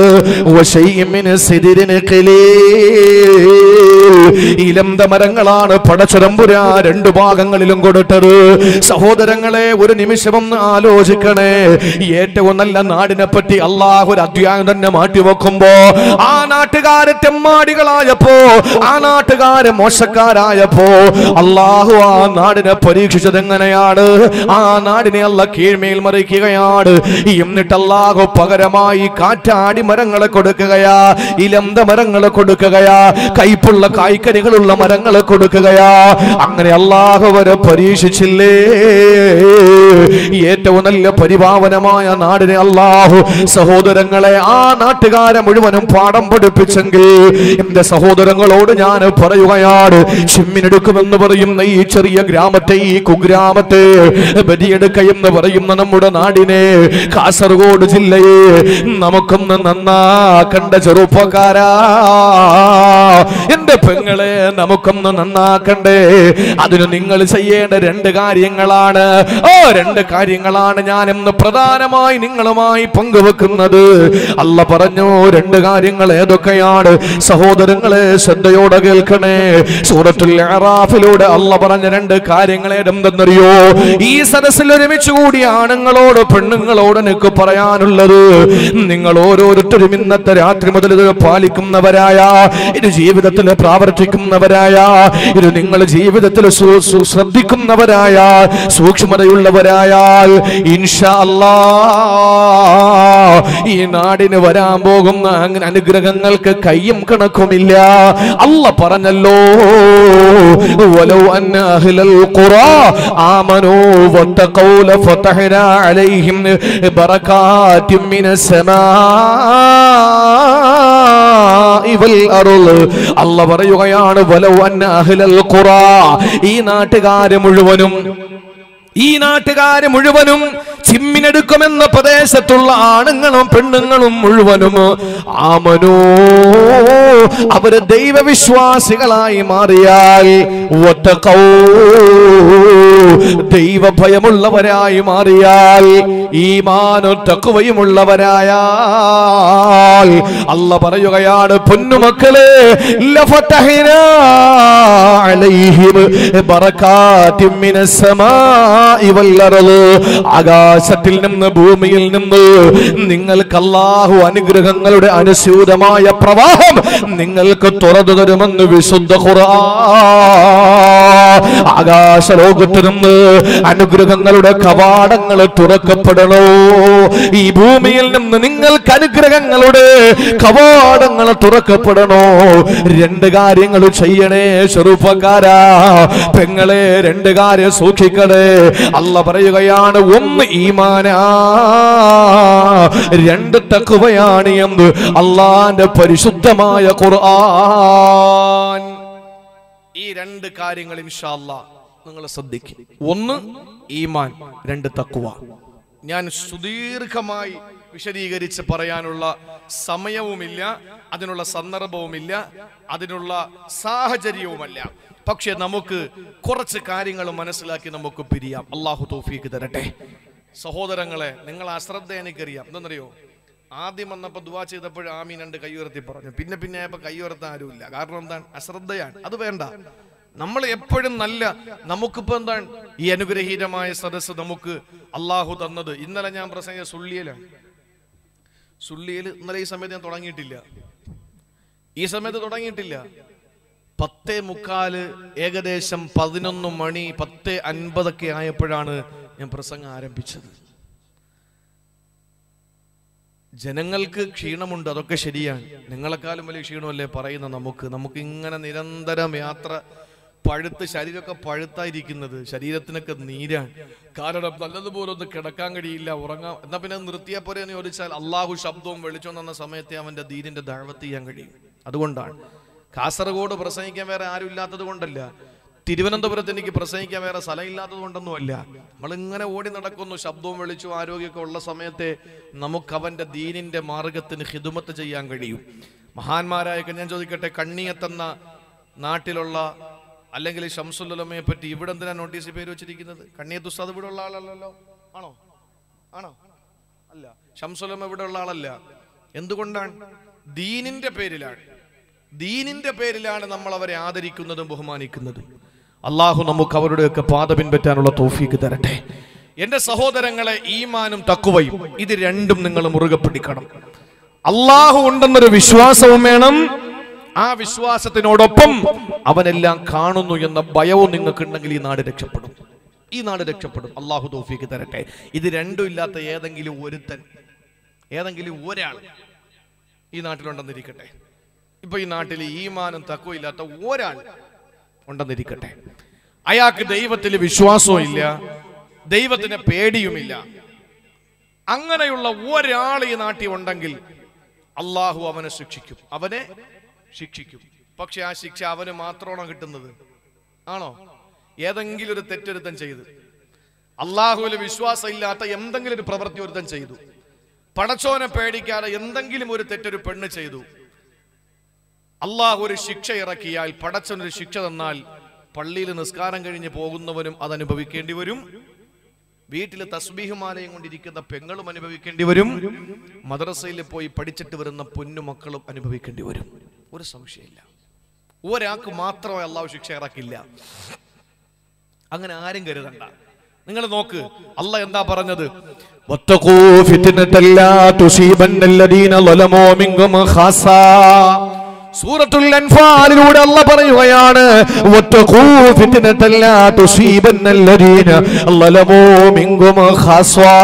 ഇലന്ത മരങ്ങളാണ് പടച്ചതമ്പുരാ രണ്ടു ഭാഗങ്ങളിലും കൊടുത്തത്. സഹോദരങ്ങളെ, ഒരു നിമിഷമൊന്ന് ആലോചിക്കണേ. ഏറ്റവും നല്ല നാടിനെ പറ്റി അള്ളാഹു ഒരു അധ്യായം തന്നെ മാറ്റിവെക്കുമ്പോ ആ നാട്ടുകാരെ തെമ്മാടികളായപ്പോ, ആ നാട്ടുകാരെ മോശക്കാരായപ്പോ അള്ളാഹു ആ നാടിനെ പരീക്ഷിച്ചത് എങ്ങനെയാണ്? ആ നാടിനെ അല്ല കീഴ്മേൽ മറിക്കുകയാണ്. എന്നിട്ട് അള്ളാഹു പകരമായി കാറ്റാടി മരങ്ങളെ കൊടുക്കുകയാ, ഇലന്ത മരങ്ങളെ കൊടുക്കുകയാ, കൈപ്പുള്ള കായ്ക്കനികളുള്ള മരങ്ങളെ കൊടുക്കുകയാ. അങ്ങനെ അള്ളാഹു വരെ പരീക്ഷിച്ചില്ലേ? ഏറ്റവും നല്ല പരിപാവനമായ നാടിനെ അള്ളാഹു സഹോദരങ്ങളെ ആ നാട്ടുകാരെ മുഴുവനും പാഠം പഠിപ്പിച്ചെങ്കിൽ എന്റെ സഹോദരങ്ങളോട് ഞാൻ പറയുകയാണ്, ചിമ്മിനെടുക്കുമെന്ന് പറയുന്ന ഈ ചെറിയ ഗ്രാമത്തെ, ഈ കുഗ്രാമത്തെ ബലിയെടുക്ക എന്ന് പറയുന്ന നമ്മുടെ നാടിനെ, കാസർഗോഡ് ജില്ലയെ നമുക്കൊന്ന് നന്നാക്കണ്ട ചെറുപ്പക്കാരാ, എന്റെ പെങ്ങളെ നമുക്കൊന്ന് നന്നാക്കണ്ടേ. അതിന് നിങ്ങൾ ചെയ്യേണ്ട രണ്ട് കാര്യങ്ങളാണ്. ഓ രണ്ട് കാര്യങ്ങളാണ് ഞാൻ ഇന്ന് പ്രധാനമായി നിങ്ങളുമായി പങ്കുവെക്കുന്നത്. അല്ല പറഞ്ഞു രണ്ട് കാര്യങ്ങൾ. ഏതൊക്കെയാണ് സഹോദരങ്ങളെ? ശ്രദ്ധയോടെ കേൾക്കണേ. സൂറത്തുൽ അറാഫിലൂടെ അല്ല പറഞ്ഞ രണ്ട് കാര്യങ്ങൾ എന്തെന്നറിയോ? ഈ സദസ്സിൽ ഒരുമിച്ച് കൂടിയ ആണുങ്ങളോട് പെണ്ണുങ്ങളോട് എനിക്ക് പറയാനുള്ളത്, നിങ്ങൾ ഓരോരുത്തരും ഇന്നത്തെ രാത്രി മുതൽ ഇത് പാലിക്കുന്നവരായ, ഇത് ജീവിതത്തിൽ നിങ്ങൾ പ്രാവർത്തിക്കുന്നവരായ, ഇത് നിങ്ങൾ ജീവിതത്തിൽ ശ്രദ്ധിക്കുന്നവരായ, സൂക്ഷ്മതയുള്ളവരായാൽ ഇൻഷാ അല്ലാഹ് ഈ നാടിന് വരാൻ പോകുന്ന അങ്ങനെ അനുഗ്രഹങ്ങൾക്ക് കയ്യും കണക്കുമില്ല. അല്ലാഹ് പറഞ്ഞല്ലോ, വലൗ അന്ന അഹ്ലൽ ഖുറാ ആമനൂ വത്തഖൗ ലഫതഹ്നാ അലൈഹിം ബറകാതിൻ മിനസ് സമാഇ വൽ അർള്. അല്ലാഹ് പറയുകയാണ്, വലൗ അന്ന അഹ്ലൽ ഖുറാ, ഈ നാട്ടുകാരെ മുഴുവനും ഈ നാട്ടുകാര് മുഴുവനും ചിമ്മിനെടുക്കുമെന്ന പ്രദേശത്തുള്ള ആണുങ്ങളും പെണ്ണുങ്ങളും മുഴുവനും ആമനോ, അവര് ദൈവവിശ്വാസികളായി മാറിയാൽ, വത്തഖൗ, ദൈവഭയമുള്ളവരായി മാറിയാൽ, ഈമാനും തഖ്വയുമുള്ളവരായാൽ, അല്ലാഹ് പറയുകയാണ്, പൊന്നുമക്കളെ, ലഫതഹ്നാ അലൈഹിം ബറകാതിൻ മിനസ് സമാഇ വൽ അർള്, ആകാശത്തിൽ നിന്ന് ഭൂമിയിൽ നിന്ന് നിങ്ങൾക്ക് അല്ലാഹു അനുഗ്രഹങ്ങളുടെ അനുസ്യൂതമായ പ്രവാഹം നിങ്ങൾക്ക് തുറന്നു തരുമെന്ന് വിശുദ്ധ ഖുർആൻ. ആകാശ ലോകത്ത് നിന്ന് അനുഗ്രഹങ്ങളുടെ കവാടങ്ങൾ തുറക്കപ്പെടണോ, ഈ ഭൂമിയിൽ നിന്ന് നിങ്ങൾക്ക് അനുഗ്രഹങ്ങളുടെ കവാടങ്ങൾ തുറക്കപ്പെടണോ, രണ്ട് കാര്യങ്ങൾ ചെയ്യണേ ചെറുപ്പക്കാരാ, പെങ്ങളെ, രണ്ട് കാര്യം സൂക്ഷിക്കണേ. അല്ലാഹ് പറയുകയാണ്, ഒന്ന് ഈമാനാ, രണ്ട് തഖ്വയാണ് എന്ന് അല്ലാഹുവിന്റെ പരിശുദ്ധമായ ഖുർആൻ. ഈ രണ്ട് കാര്യങ്ങൾ ഇൻഷാ അല്ലാഹ് നിങ്ങൾ ശ്രദ്ധിക്കുക. ഒന്ന് ഈമാൻ, രണ്ട് തഖ്വ. ഞാൻ സുദീർഘമായി വിശദീകരിച്ച് പറയാനുള്ള സമയവുമില്ല, അതിനുള്ള സന്ദർഭവുമില്ല, അതിനുള്ള സാഹചര്യവുമല്ല. പക്ഷെ നമുക്ക് കുറച്ച് കാര്യങ്ങൾ മനസ്സിലാക്കി നമുക്ക് പിരിയാം. അല്ലാഹു തൗഫീഖ് തരട്ടെ. സഹോദരങ്ങളെ, നിങ്ങൾ അശ്രദ്ധ എനിക്കറിയാം. എന്തെന്നറിയോ, ആദ്യം വന്നപ്പോൾ ദുആ ചെയ്തപ്പോൾ ആമീൻ രണ്ട് കൈ ഉയർത്തി പറഞ്ഞു, പിന്നെ പിന്നെ ആയപ്പോൾ കൈ ഉയർത്താൻ ആരുമില്ല. കാരണം എന്താണ്? അശ്രദ്ധയാണ്. അത് വേണ്ട. നമ്മൾ എപ്പോഴും നല്ല, നമുക്കിപ്പോ എന്താണ് ഈ അനുഗ്രഹീതമായ സദസ്സ് നമുക്ക് അള്ളാഹു തന്നത്. ഇന്നലെ ഞാൻ പ്രസംഗിച്ച സുള്ളിയിലാണ്. സുള്ളിയിൽ ഇന്നലെ ഈ സമയത്ത് ഞാൻ തുടങ്ങിയിട്ടില്ല, ഈ സമയത്ത് തുടങ്ങിയിട്ടില്ല. പത്തേ മുക്കാല് ഏകദേശം പതിനൊന്ന് മണി പത്ത് അൻപതൊക്കെ ആയപ്പോഴാണ് ഞാൻ പ്രസംഗം ആരംഭിച്ചത്. ജനങ്ങൾക്ക് ക്ഷീണമുണ്ട്, അതൊക്കെ ശരിയാണ്. നിങ്ങളെക്കാളും വലിയ ക്ഷീണമല്ലേ പറയുന്ന നമുക്ക്. നമുക്ക് ഇങ്ങനെ നിരന്തരം യാത്ര, പഴുത്ത് ശരീരമൊക്കെ പഴുത്തായിരിക്കുന്നത്, ശരീരത്തിനൊക്കെ നീരാണ്. കാരണം നല്ലതുപോലെ ഒന്ന് കിടക്കാൻ കഴിയില്ല, ഉറങ്ങാം. എന്നാൽ പിന്നെ നിർത്തിയാൽ പോരെ എന്ന് ചോദിച്ചാൽ, അള്ളാഹു ശബ്ദവും വെളിച്ചവും തന്ന സമയത്തെ അവന്റെ ദീനിന്റെ ദഅവത്ത് ചെയ്യാൻ കഴിയും. അതുകൊണ്ടാണ്. കാസർഗോഡ് പ്രസംഗിക്കാൻ വേറെ ആരും ഇല്ലാത്തത് കൊണ്ടല്ല, തിരുവനന്തപുരത്ത് എനിക്ക് പ്രസംഗിക്കാൻ വേറെ സ്ഥലം ഇല്ലാത്തത് കൊണ്ടൊന്നുമല്ല. നമ്മളിങ്ങനെ ഓടി നടക്കുന്നു, ശബ്ദവും വെളിച്ചവും ആരോഗ്യമൊക്കെ ഉള്ള സമയത്തെ നമുക്ക് അവന്റെ ദീനിന്റെ മാർഗത്തിന് ഖിദ്മത്ത് ചെയ്യാൻ കഴിയും. മഹാന്മാരായൊക്കെ ഞാൻ ചോദിക്കട്ടെ, കണ്ണിയത്തെന്ന നാട്ടിലുള്ള, അല്ലെങ്കിൽ ശംസുൽ ഉലമയെ പറ്റി ഇവിടെ എന്തിനാ നോട്ടീസ് പേര് വെച്ചിരിക്കുന്നത്? കണ്ണിയത്ത് ഉസ്താദ് ഇവിടെ ഉള്ള ആളല്ലല്ലോ. ആണോ? ആണോ? അല്ല. ശംസുൽ ഉലമ ഇവിടെ ഉള്ള ആളല്ല. എന്തുകൊണ്ടാണ്? ദീനിന്റെ പേരിലാണ്. ദീനിന്റെ പേരിലാണ് നമ്മൾ അവരെ ആദരിക്കുന്നതും ബഹുമാനിക്കുന്നതും. അള്ളാഹു നമുക്ക് അവരുടെയൊക്കെ പാത പിൻപറ്റാനുള്ള തൗഫീഖ് തരട്ടെ. എന്റെ സഹോദരങ്ങളെ, ഈമാനും തഖ്വയും ഇത് രണ്ടും നിങ്ങൾ മുറുകെ പിടിക്കണം. അള്ളാഹു ഉണ്ടെന്നൊരു വിശ്വാസവും വേണം. ആ വിശ്വാസത്തിനോടൊപ്പം അവനെല്ലാം കാണുന്നു എന്ന ഭയവും നിങ്ങൾക്കുണ്ടെങ്കിൽ ഈ നാട് രക്ഷപ്പെടും. ഈ നാട് രക്ഷപ്പെടും. അള്ളാഹു തൗഫീഖ് തരട്ടെ. ഇത് രണ്ടും ഇല്ലാത്ത ഏതെങ്കിലും ഒരുത്തൻ, ഏതെങ്കിലും ഒരാൾ ഈ നാട്ടിലുണ്ടെന്നിരിക്കട്ടെ. ഇപ്പൊ ഈ നാട്ടിൽ ഈമാനും തഖ്വയും ഇല്ലാത്ത ഒരാൾ ഉണ്ടെന്നിരിക്കട്ടെ. അയാൾക്ക് ദൈവത്തിൽ വിശ്വാസവും ഇല്ല, ദൈവത്തിന് പേടിയുമില്ല. അങ്ങനെയുള്ള ഒരാൾ ഈ നാട്ടിൽ ഉണ്ടെങ്കിൽ അള്ളാഹു അവനെ ശിക്ഷിക്കും, അവനെ ശിക്ഷിക്കും. പക്ഷെ ആ ശിക്ഷ അവന് മാത്രമാണോ കിട്ടുന്നത്? ആണോ? ഏതെങ്കിലും ഒരു തെറ്റൊരുത്തൻ ചെയ്ത്, അള്ളാഹുവിൽ വിശ്വാസം ഇല്ലാത്ത എന്തെങ്കിലും ഒരു പ്രവൃത്തി ഒരുത്തൻ ചെയ്തു, പടച്ചോനെ പേടിക്കാതെ എന്തെങ്കിലും ഒരു തെറ്റൊരു പെണ്ണ് ചെയ്തു, അള്ളാഹു ഒരു ശിക്ഷ ഇറക്കിയാൽ, പടച്ചോനൊരു ശിക്ഷ തന്നാൽ, പള്ളിയിൽ നിസ്കാരം കഴിഞ്ഞ് പോകുന്നവനും അത് അനുഭവിക്കേണ്ടി വരും, വീട്ടിൽ തസ്ബീഹുമാലയും കൊണ്ടിരിക്കുന്ന പെങ്ങളും അനുഭവിക്കേണ്ടി വരും, മദ്രസയിൽ പോയി പഠിച്ചിട്ട് വരുന്ന പൊന്നുമക്കളും അനുഭവിക്കേണ്ടി വരും. ഒരു സംശയമില്ല. ഒരാൾക്ക് മാത്രമേ അള്ളാഹു ശിക്ഷ ഇറക്കില്ല. അങ്ങനെ ആരും കരുതണ്ട. നിങ്ങൾ നോക്ക്, അള്ളാഹ് എന്താ പറഞ്ഞത്? വത്തഖൂ ഫിത്നതൻ ലാ തുസീബന്നല്ലദീന ളലമൂ മിൻകും ഖാസാ. സൂറത്തുൽ അൻഫാലിലൂടെ അല്ലാഹ് പറയുകയാണ് വത്തഖൂ ഫിത്നതൻ ലാ തുസീബന്നല്ലദീന ളലമൂ മിൻകും ഖാസ്വാ.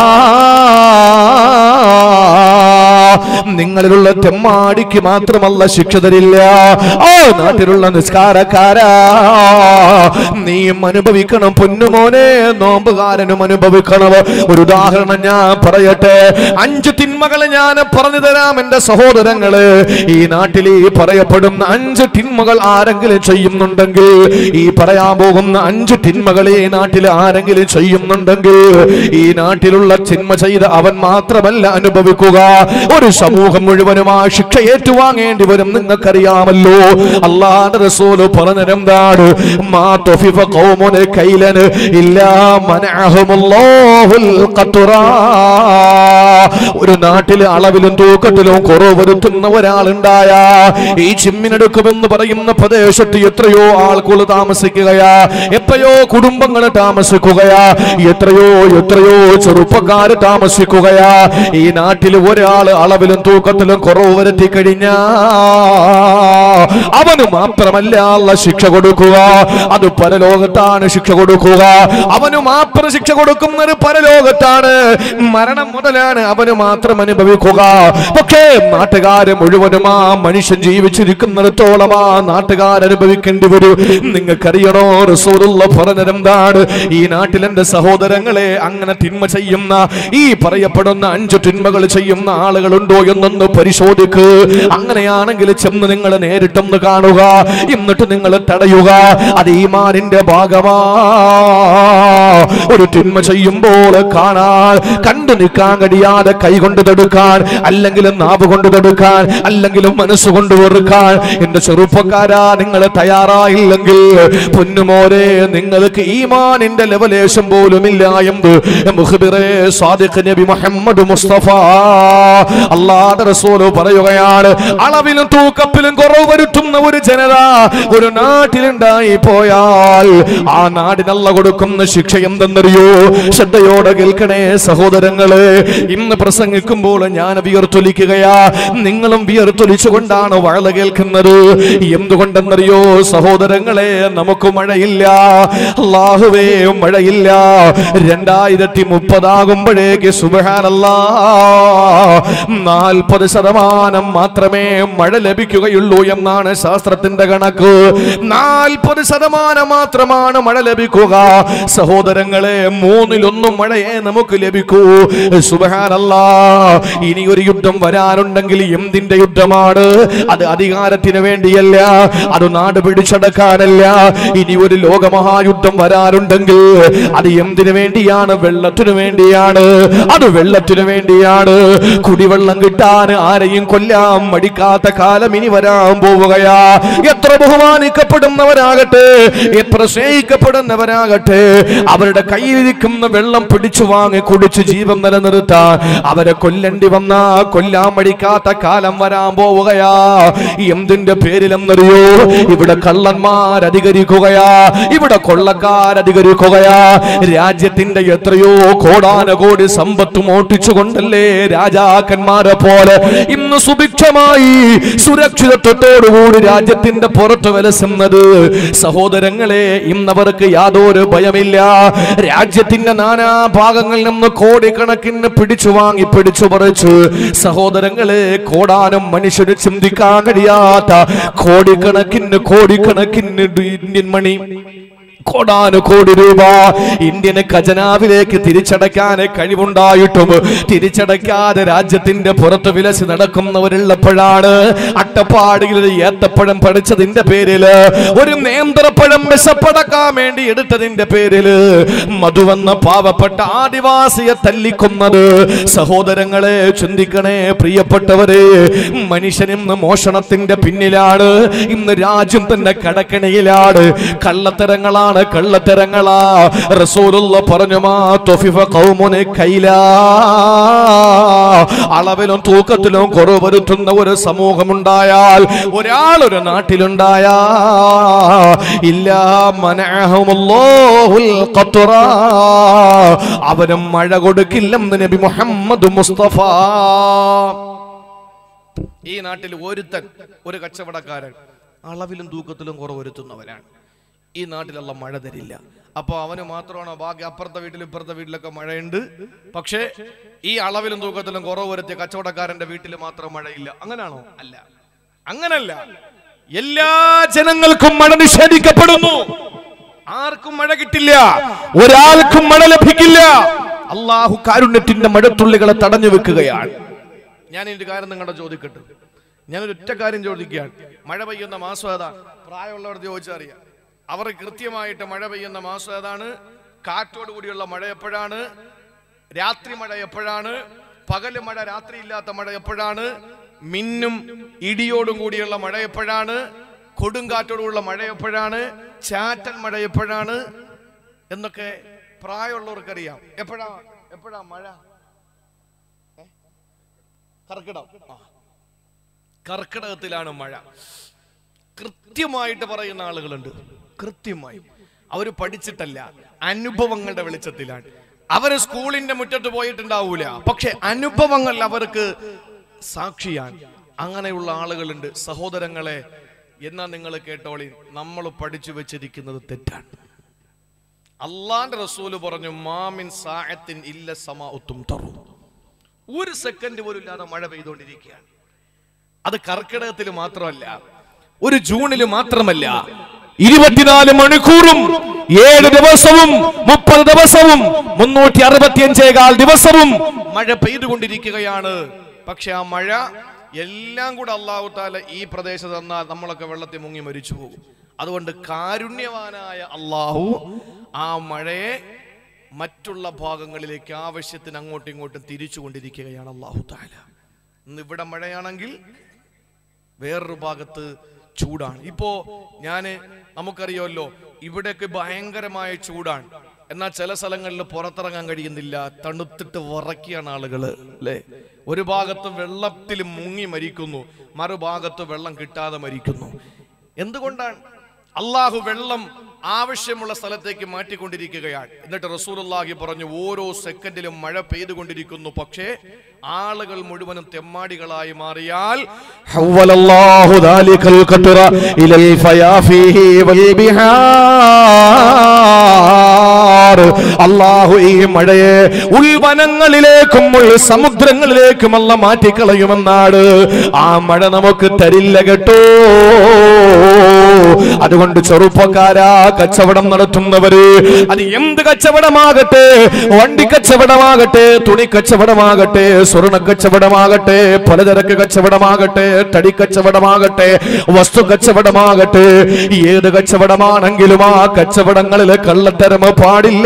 നിങ്ങളിലുള്ള തെമ്മാടിക്ക് മാത്രമല്ല ശിക്ഷ തരില്ല. ഓ നാട്ടിലുള്ള നിസ്കാരക്കാരാ, നീയും അനുഭവിക്കണം പൊന്നുമോനെ, നോമ്പുകാരനും അനുഭവിക്കണം. ഒരു ഉദാഹരണം ഞാൻ പറയട്ടെ. അഞ്ച് തിന്മകൾ ഞാൻ പറഞ്ഞു തരാം എന്റെ സഹോദരങ്ങള്. ഈ നാട്ടിൽ ഈ പറയപ്പെടുന്ന അഞ്ച് തിന്മകൾ ആരെങ്കിലും ചെയ്യുന്നുണ്ടെങ്കിൽ, ഈ പറയാൻ പോകുന്ന അഞ്ച് തിന്മകൾ ഈ നാട്ടിൽ ആരെങ്കിലും ചെയ്യുന്നുണ്ടെങ്കിൽ, ഈ നാട്ടിലുള്ള തിന്മ ചെയ്ത് അവൻ മാത്രമല്ല അനുഭവിക്കുക, ഒരു സമൂഹം മുഴുവനും ആ ശിക്ഷ ഏറ്റുവാങ്ങേണ്ടി വരും. നിങ്ങൾക്കറിയാമല്ലോ അല്ലാഹുവിന്റെ റസൂൽ പറഞ്ഞതെന്താണ്? മാ തുഫിഫ ഖൗമുൻ കൈലൻ ഇല്ലാ മനഅഹുമുല്ലാഹുൽ ഖത്റാ. ഒരു നാട്ടിലെ അളവിലും തൂക്കത്തിലും കുറവ് വരുത്തുന്ന ഒരാളുണ്ടായ ഈ ചിമ്മിനെടുക്കുമെന്ന് പറയുന്ന പ്രദേശത്ത് എത്രയോ ആൾക്കുകൾ താമസിക്കുകയാ, എത്രയോ കുടുംബങ്ങൾ താമസിക്കുകയാ, എത്രയോ എത്രയോ ചെറുപ്പക്കാർ താമസിക്കുകയാ. ഈ നാട്ടിൽ ഒരാൾ അളവിലും തൂക്കത്തിലും കുറവ് വരുത്തി കഴിഞ്ഞാ അവന് മാത്രമല്ല അല്ലാഹ് ശിക്ഷ കൊടുക്കുക, അത് പരലോകത്താണ് ശിക്ഷ കൊടുക്കുക. അവന് മാത്രം ശിക്ഷ കൊടുക്കുന്നത് പരലോകത്താണ്, മരണം മുതലാണ് അവന് മാത്രം അനുഭവിക്കുക. പക്ഷേ നാട്ടുകാര് മുഴുവനും ആ മനുഷ്യൻ ജീവിച്ചിരിക്കുന്നിടത്തോളം ആ നാട്ടുകാർ അനുഭവിക്കേണ്ടി വരും. നിങ്ങൾക്കറിയണോ റസൂലുള്ളാഹി പറഞ്ഞതെന്താണ്? ഈ നാട്ടിൽ എന്റെ സഹോദരങ്ങളെ അങ്ങനെ തിന്മ ചെയ്യുന്ന, ഈ പറയപ്പെടുന്ന അഞ്ച് തിന്മകൾ ചെയ്യുന്ന ആളുകളുണ്ടോ എന്നൊന്ന് പരിശോധിക്ക്. അങ്ങനെയാണെങ്കിൽ ചെന്ന് നിങ്ങൾ നേരിട്ടൊന്ന് കാണുക, എന്നിട്ട് നിങ്ങൾ തടയുക. അത് ഈമാനിന്റെ ഭാഗമാ. ഒരു തിന്മ ചെയ്യുമ്പോൾ കാണാൻ കണ്ടു നിൽക്കാൻ കഴിയാതെ കൈ കൊണ്ട് തടുക്കാൻ, അല്ലെങ്കിൽ നാവ് കൊണ്ട് തടുക്കാൻ, അല്ലെങ്കിൽ മനസ്സുകൊണ്ട് വെറുക്കാൻ എന്റെ ചെറുപ്പക്കാരാ നിങ്ങൾ തയ്യാറായില്ലെങ്കിൽ പൊന്നുമോരെ, നിങ്ങൾക്ക് ഈമാനിന്റെ ലെവലേശം പോലും ഇല്ല എന്ന് മുഖ്ബിറേ സാദിഖ് നബി മുഹമ്മദ് മുസ്തഫ അല്ലാഹുവിന്റെ റസൂൽ പറയുകയാണ്. അളവിലും തൂക്കത്തിലും കുറവ് വരുത്തുന്ന ഒരു ജനത ഒരു നാട്ടിലുണ്ടായി പോയാൽ ആ നാടിനല്ല കൊടുക്കുന്ന ശിക്ഷ എന്തെന്നറിയോ? ശ്രദ്ധയോടെ കേൾക്കണേ സഹോദരങ്ങളെ. ഇന്ന് പ്രസംഗിക്കുമ്പോൾ ഞാൻ വിയർത്തൊലിക്കുകയാ, നിങ്ങളും വിയർത്തൊലിച്ചുകൊണ്ടാണ് വാഴ കേൾക്കുന്നത്. എന്തുകൊണ്ടെന്നറിയോ സഹോദരങ്ങളെ? നമുക്ക് മഴയില്ല, അല്ലാഹുവേ മഴയില്ല. രണ്ടായിരത്തി മുപ്പതാകുമ്പോഴേക്ക് സുബ്ഹാനല്ലാഹ് നാൽപ്പത് ശതമാനം മാത്രമേ മഴ ലഭിക്കുകയുള്ളൂ എന്നാണ് ശാസ്ത്രത്തിന്റെ കണക്ക്. നാൽപ്പത് ശതമാനം മാത്രമാണ് മഴ ലഭിക്കുക. സഹോദരങ്ങളെ, മൂന്നിലൊന്നും മഴയെ നമുക്ക് ലഭിക്കൂ. സുബ്ഹാനല്ലാഹ്. ഇനി ഒരു യുദ്ധം വരാനുണ്ടെങ്കിൽ എന്തിന്റെ യുദ്ധമാണ്? അത് അധികാരത്തിന് വേണ്ടിയല്ല, അത് നാട് പിടിച്ചടക്കാനല്ല. ഇനി ഒരു ലോകമഹായുദ്ധം വരാനുണ്ടെങ്കിൽ അത് എന്തിനു വേണ്ടിയാണ്? വെള്ളത്തിനു വേണ്ടിയാണ്. അത് വെള്ളത്തിനു വേണ്ടിയാണ്. കുടിവെള്ളം കിട്ടാൻ ആരെയും കൊല്ലാൻ മടിക്കാത്ത കാലം ഇനി വരാൻ പോവുകയാ. എത്ര ബഹുമാനിക്കപ്പെടുന്നവരാകട്ടെ, എത്ര സ്നേഹിക്കപ്പെടുന്നവരാകട്ടെ, അവരുടെ കയ്യിലിരിക്കുന്ന വെള്ളം പിടിച്ചു വാങ്ങി കുടിച്ച് ജീവൻ നിലനിർത്താൻ അവരെ കൊല്ലേണ്ടി വന്നാ കൊല്ലാൻ മടിക്കാത്ത കാലം വരാൻ പോവുകയാ. എന്തിന്റെ പേരിലെന്നറിയോ? ഇവിടെ കള്ളന്മാർ അധികരിക്കുകയാ, ഇവിടെ കൊള്ളക്കാർ അധികരിക്കുകയാ. രാജ്യത്തിന്റെ എത്രയോ കോടാനകോടി സമ്പത്ത് മോട്ടിച്ചുകൊണ്ടല്ലേ രാജാക്കന്മാരെ പോലെ ഇന്ന് സുഭിക്ഷമായി സുരക്ഷിതത്വത്തോടുകൂടി രാജ്യത്തിന്റെ പുറത്ത് വിലസുന്നത്. സഹോദരങ്ങളെ, ഇന്നവർക്ക് യാതൊരു ഭയമില്ല. രാജ്യത്തിന്റെ നാനാ ഭാഗങ്ങളിൽ നിന്ന് കോടിക്കണക്കിന് പിടിച്ചു വാങ്ങി പിടിച്ചു പറിച്ചു. സഹോദരങ്ങളെ, കോടാനും മനുഷ്യന് ചിന്തിക്കാൻ കഴിയാത്ത കോടിക്കണക്കിന് കോടിക്കണക്കിന് ഇന്ത്യൻ മണി, കോടാനു കോടി രൂപ ഇന്ത്യന് ഖജനാവിലേക്ക് തിരിച്ചടയ്ക്കാൻ കഴിവുണ്ടായിട്ടും തിരിച്ചടയ്ക്കാതെ രാജ്യത്തിന്റെ പുറത്ത് വിലസി നടക്കുന്നവരുള്ളപ്പോഴാണ് അട്ടപ്പാടിയിൽ ഒരു ഏത്തപ്പഴം പഠിച്ചതിന്റെ പേരില്, ഒരു നേന്ത്രപ്പഴം വിശപ്പടക്കാൻ വേണ്ടി എടുത്തതിന്റെ പേരില് മധുവെന്ന പാവപ്പെട്ട ആദിവാസിയെ തല്ലിക്കൊന്നത്. സഹോദരങ്ങളെ, ചിന്തിക്കണേ പ്രിയപ്പെട്ടവരെ. മനുഷ്യനിന്ന് മോഷണത്തിന്റെ പിന്നിലാണ്, ഇന്ന് രാജ്യം തന്നെ കടക്കണിയിലാണ്. കള്ളത്തരങ്ങളാണ്, കള്ളത്തരങ്ങളാ. റസൂലുള്ളാഹി പറഞ്ഞു, മാ തുഫിഫ ഖൗമുൻ കൈലാ. അളവിലും തൂക്കത്തിലും കുറവ് വരുത്തുന്ന ഒരു സമൂഹമുണ്ടായാൽ, ഒരാൾ ഒരു നാട്ടിലുണ്ടായാ, ഇല്ലാ മനഅഹുമുല്ലാഹുൽ ഖത്റാ, അവനും മഴ കൊടുക്കില്ലെന്ന് നബി മുഹമ്മദ് മുസ്തഫ. ഈ നാട്ടിൽ ഒരുത്തൻ ഒരു കച്ചവടക്കാരൻ അളവിലും തൂക്കത്തിലും കുറവൊരുത്തുന്നവനാണ്. ഈ നാട്ടിലുള്ള മഴ തരില്ല. അപ്പൊ അവന് മാത്രമാണോ ബാക്കി അപ്പുറത്തെ വീട്ടിലും ഇപ്പുറത്തെ വീട്ടിലൊക്കെ മഴയുണ്ട്, പക്ഷേ ഈ അളവിലും തൂക്കത്തിലും കുറവ് വരുത്തിയ കച്ചവടക്കാരന്റെ വീട്ടിൽ മാത്രം മഴയില്ല? അങ്ങനാണോ? അല്ല, അങ്ങനല്ല. എല്ലാ ജനങ്ങൾക്കും മഴ നിഷേധിക്കപ്പെടുന്നു. ആർക്കും മഴ കിട്ടില്ല, ഒരാൾക്കും മഴ ലഭിക്കില്ല. അള്ളാഹു കാരുണ്യത്തിന്റെ മഴത്തുള്ളികളെ തടഞ്ഞു വെക്കുകയാണ്. ഞാൻ ഇതിന്റെ കാര്യം നിങ്ങളുടെ ചോദിക്കട്ടെ. ഞാനൊരു ഒറ്റ കാര്യം ചോദിക്കുകയാണ്. മഴ പെയ്യുന്ന മാസം ഏതാ? പ്രായമുള്ളവർ ചോദിച്ചറിയാം. അവർ കൃത്യമായിട്ട് മഴ പെയ്യുന്ന മാസം ഏതാണ്, കാറ്റോട് കൂടിയുള്ള മഴ എപ്പോഴാണ്, രാത്രി മഴ എപ്പോഴാണ്, പകല് മഴ രാത്രി ഇല്ലാത്ത മഴ എപ്പോഴാണ്, മിന്നും ഇടിയോടും കൂടിയുള്ള മഴ എപ്പോഴാണ്, കൊടുങ്കാറ്റോടുള്ള മഴ എപ്പോഴാണ്, ചാറ്റൽ മഴ എപ്പോഴാണ് എന്നൊക്കെ പ്രായമുള്ളവർക്കറിയാം. എപ്പോഴാ എപ്പോഴാ മഴ? കർക്കിടകം. കർക്കിടകത്തിലാണ് മഴ. കൃത്യമായിട്ട് പറയുന്ന ആളുകളുണ്ട്. കൃത്യമായി അവർ പഠിച്ചിട്ടല്ല, അനുഭവങ്ങളുടെ വെളിച്ചത്തിലാണ്. അവര് സ്കൂളിന്റെ മുറ്റത്ത് പോയിട്ടുണ്ടാവൂല, പക്ഷെ അനുഭവങ്ങൾ അവർക്ക് സാക്ഷിയാണ്. അങ്ങനെയുള്ള ആളുകളുണ്ട്. സഹോദരങ്ങളെ, എന്നാ നിങ്ങൾ കേട്ടോളി, നമ്മൾ പഠിച്ചു വെച്ചിരിക്കുന്നത് തെറ്റാണ്. അള്ളാന്റെ റസൂല് പറഞ്ഞു, മാമിൻ സാഅത്തിൻ ഇല്ല സമാഉ തുംതറു. ഒരു സെക്കൻഡ് പോലും ഇല്ലാതെ മഴ പെയ്തുകൊണ്ടിരിക്കുകയാണ്. അത് കർക്കിടകത്തിൽ മാത്രമല്ല, ഒരു ജൂണിൽ മാത്രമല്ല, ഇരുപത്തിനാല് മണിക്കൂറും ഏഴ് ദിവസവും മുപ്പത് ദിവസവും മുന്നൂറ്റി അറുപത്തിയഞ്ചേകാൽ ദിവസവും മഴ പെയ്തുകൊണ്ടിരിക്കുകയാണ്. പക്ഷെ ആ മഴ എല്ലാം കൂടെ അല്ലാഹു തആല ഈ പ്രദേശത്ത് തന്നാൽ നമ്മളൊക്കെ വെള്ളത്തിൽ മുങ്ങി മരിച്ചു പോകും. അതുകൊണ്ട് കാരുണ്യവാനായ അല്ലാഹു ആ മഴയെ മറ്റുള്ള ഭാഗങ്ങളിലേക്ക് ആവശ്യത്തിന് അങ്ങോട്ടും ഇങ്ങോട്ടും തിരിച്ചുകൊണ്ടിരിക്കുകയാണ് അല്ലാഹു തആല. ഇന്ന് ഇവിടെ മഴയാണെങ്കിൽ വേറൊരു ഭാഗത്ത് ചൂടാണ്. ഇപ്പോ ഞാന് നമുക്കറിയാമല്ലോ, ഇവിടെയൊക്കെ ഭയങ്കരമായ ചൂടാണ്. എന്നാൽ ചില സ്ഥലങ്ങളിൽ പുറത്തിറങ്ങാൻ കഴിയുന്നില്ല, തണുത്തിട്ട് വിറയ്ക്കുകയാണ് ആളുകള്, അല്ലെ? ഒരു ഭാഗത്ത് വെള്ളത്തിൽ മുങ്ങി മരിക്കുന്നു, മറുഭാഗത്ത് വെള്ളം കിട്ടാതെ മരിക്കുന്നു. എന്തുകൊണ്ടാണ്? അള്ളാഹു വെള്ളം ആവശ്യമുള്ള സ്ഥലത്തേക്ക് മാറ്റിക്കൊണ്ടിരിക്കുകയാണ്. എന്നിട്ട് റസൂലുള്ളാഹി പറഞ്ഞു, ഓരോ സെക്കൻഡിലും മഴ പെയ്തുകൊണ്ടിരിക്കുന്നു. പക്ഷേ ആളുകൾ മുഴുവനും തെമ്മാടികളായി മാറിയാൽ ഹവ്വലല്ലാഹു ദാലികൽ ഖത്റ ഇലൽ ഫയാഫിഹി വൽ ബിഹാർ. അല്ലാഹു ഈ മഴയെ ഉൾവനങ്ങളിലേക്കും സമുദ്രങ്ങളിലേക്കും അല്ല മാറ്റിക്കളയുമെന്നാണ്. ആ മഴ നമുക്ക് തരില്ല കേട്ടോ. അതുകൊണ്ട് ചെറുപ്പക്കാരാ, കച്ചവടം നടത്തുന്നവര്, അത് എന്ത് കച്ചവടമാകട്ടെ, വണ്ടി കച്ചവടമാകട്ടെ, തുണി കച്ചവടമാകട്ടെ, സ്വർണ്ണ കച്ചവടമാകട്ടെ, പലചരക്ക് കച്ചവടമാകട്ടെ, തടി കച്ചവടമാകട്ടെ, വസ്തു കച്ചവടമാകട്ടെ, ഏത് കച്ചവടമാണെങ്കിലും ആ കച്ചവടങ്ങളിൽ കള്ളത്തരം പാടില്ല.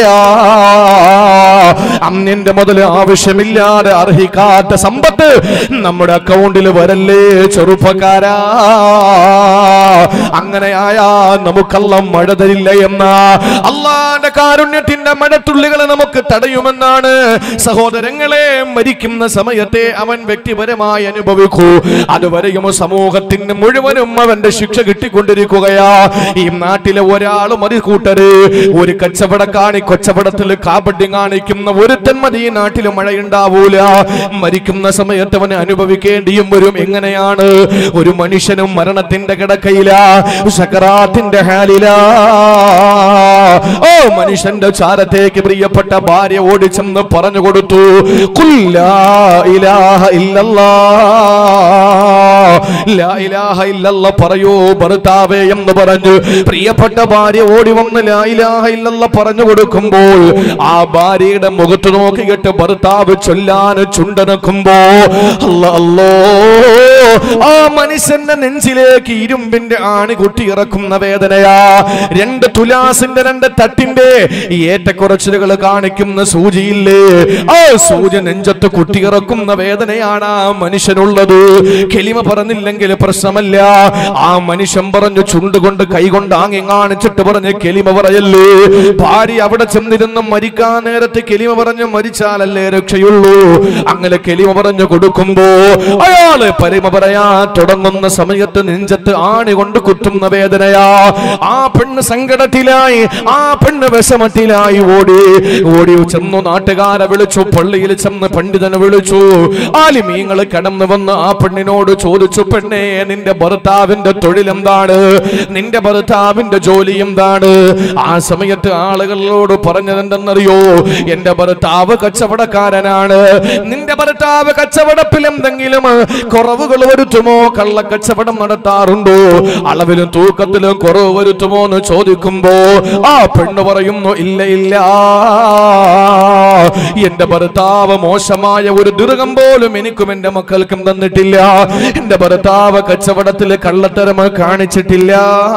അന്യന്റെ മുതൽ ആവശ്യമില്ലാതെ അർഹിക്കാത്ത സമ്പത്ത് നമ്മുടെ അക്കൗണ്ടിൽ വരല്ലേ ചെറുപ്പക്കാരാ. അങ്ങനെയായാ നമുക്കല്ല മഴ തരില്ല എന്ന അള്ളാന്റെ കാരുണ്യത്തിന്റെ മഴത്തുള്ളികളെ നമുക്ക് തടയുമെന്നാണ്. സഹോദരങ്ങളെ, മരിക്കുന്ന സമയത്തെ അവൻ വ്യക്തിപരമായി അനുഭവിക്കൂ. അതുവരെയും സമൂഹത്തിന് മുഴുവനും അവന്റെ ശിക്ഷ കിട്ടിക്കൊണ്ടിരിക്കുകയാ. ഈ നാട്ടിലെ ഒരാളും മതി കൂട്ടര്, ഒരു കച്ചവടക്കാണി കച്ചവടത്തിൽ കാപട്യം കാണിക്കുന്ന ഒരുത്തൻ മതി ഈ നാട്ടിൽ മഴയുണ്ടാവൂല. മരിക്കുന്ന സമയത്ത് അവന് അനുഭവിക്കേണ്ടിയും വരും. എങ്ങനെയാണ്? ഒരു മനുഷ്യനും മരണത്തിന്റെ കിടക്കയിലാ, സക്കറാത്തിന്റെ ഹാലിലാ. ഓ മനുഷ്യന്റെ ചാരത്തേക്ക് പ്രിയപ്പെട്ട ഭാര്യ ഓടിച്ചെന്ന് പറഞ്ഞു കൊടുത്തു, ഖുൽ ലാ ഇലാഹ ഇല്ലല്ലാഹ്, ലാ ഇലാഹ ഇല്ലല്ലാഹ് പറയൂ ഭർത്താവേ എന്ന് പറഞ്ഞു. പ്രിയപ്പെട്ട ഭാര്യ ഓടി വന്ന് ലാ ഇലാഹ ഇല്ലല്ലാഹ് പറഞ്ഞു കൊടുക്കുമ്പോൾ ആ ഭാര്യയുടെ മുഖത്ത് നോക്കിയിട്ട് ഭർത്താവ് ചൊല്ലാൻ ചുണ്ടനക്കുമ്പോ അല്ലാ അല്ലാ, ആ മനുഷ്യന്റെ നെഞ്ചിലേക്ക് ഇരുമ്പിന്റെ ആണി കുട്ടി ഇറക്കുന്ന വേദനയാ. രണ്ട് തുലാസിന്റെ രണ്ട് തട്ടിന്റെ ഏറ്റക്കുറച്ചിലുകൾ കാണിക്കുന്ന സൂചിയില്ലേ, ആ സൂചി നെഞ്ചത്ത് കുട്ടിയിറക്കുന്ന വേദനയാണ് ആ മനുഷ്യനുള്ളത്. കെലിമ പറഞ്ഞില്ലെങ്കിൽ പ്രശ്നമല്ല. ആ മനുഷ്യൻ പറഞ്ഞു, ചുണ്ടുകൊണ്ട് കൈകൊണ്ട് ആങ്ങി കാണിച്ചിട്ട് പറഞ്ഞ് കെലിമ പറയല്ലേ. ഭാര്യ അവിടെ ചെന്നിരുന്ന് മരിക്കാൻ നേരത്തെ കെലിമ പറഞ്ഞു മരിച്ചാലല്ലേ രക്ഷയുള്ളൂ. അങ്ങനെ കെലിമ പറഞ്ഞു കൊടുക്കുമ്പോ അയ്യോ അയാള് പരിമ പറയാൻ തുടങ്ങുന്ന സമയത്ത് നെഞ്ചത്ത് ആണി കൊണ്ട് കുത്തുന്ന വേദനയാ. ആ പെണ്ണ് സങ്കടത്തിലായി, ആ പെണ്ണ് വിഷമത്തിലായി ഓടി ഓടി ചെന്നു നാട്ടുകാരെ വിളിച്ചു, പള്ളിയിൽ ചെന്ന് പണ്ഡിതനെ വിളിച്ചു. ആലിമീങ്ങൾ കടന്നു വന്ന് ആ പെണ്ണിനോട് ചോദിച്ചു, പെണ്ണേ നിന്റെ ഭർത്താവിന്റെ തൊഴിൽ എന്താണ്, നിന്റെ ഭർത്താവിന്റെ ജോലി എന്താണ്? ആ സമയത്ത് ആളുകളോട് പറഞ്ഞത് എന്തെന്നറിയോ? എന്റെ ഭർത്താവ് കച്ചവടക്കാരനാണ്. നിന്റെ ഭർത്താവ് കച്ചവടത്തിൽ എന്തെങ്കിലും കുറവുകൾ വരുത്തുമോ? കള്ളക്കച്ചവടം നടത്താറുണ്ടോ? അളവിലും തൂക്കത്തിലും കുറവ് വരുത്തുമോ എന്ന് ചോദിക്കുമ്പോ ആ പെണ്ണ് പറയുന്നു, ഇല്ല ഇല്ല, എന്റെ ഭർത്താവ് മോശമായ ഒരു ദീർഘം പോലും എനിക്കും എന്റെ മക്കൾക്കും തന്നിട്ടില്ല. എന്റെ ഭർത്താവ് കച്ചവടത്തിൽ കള്ളത്തരം കാണിച്ചിട്ടില്ല.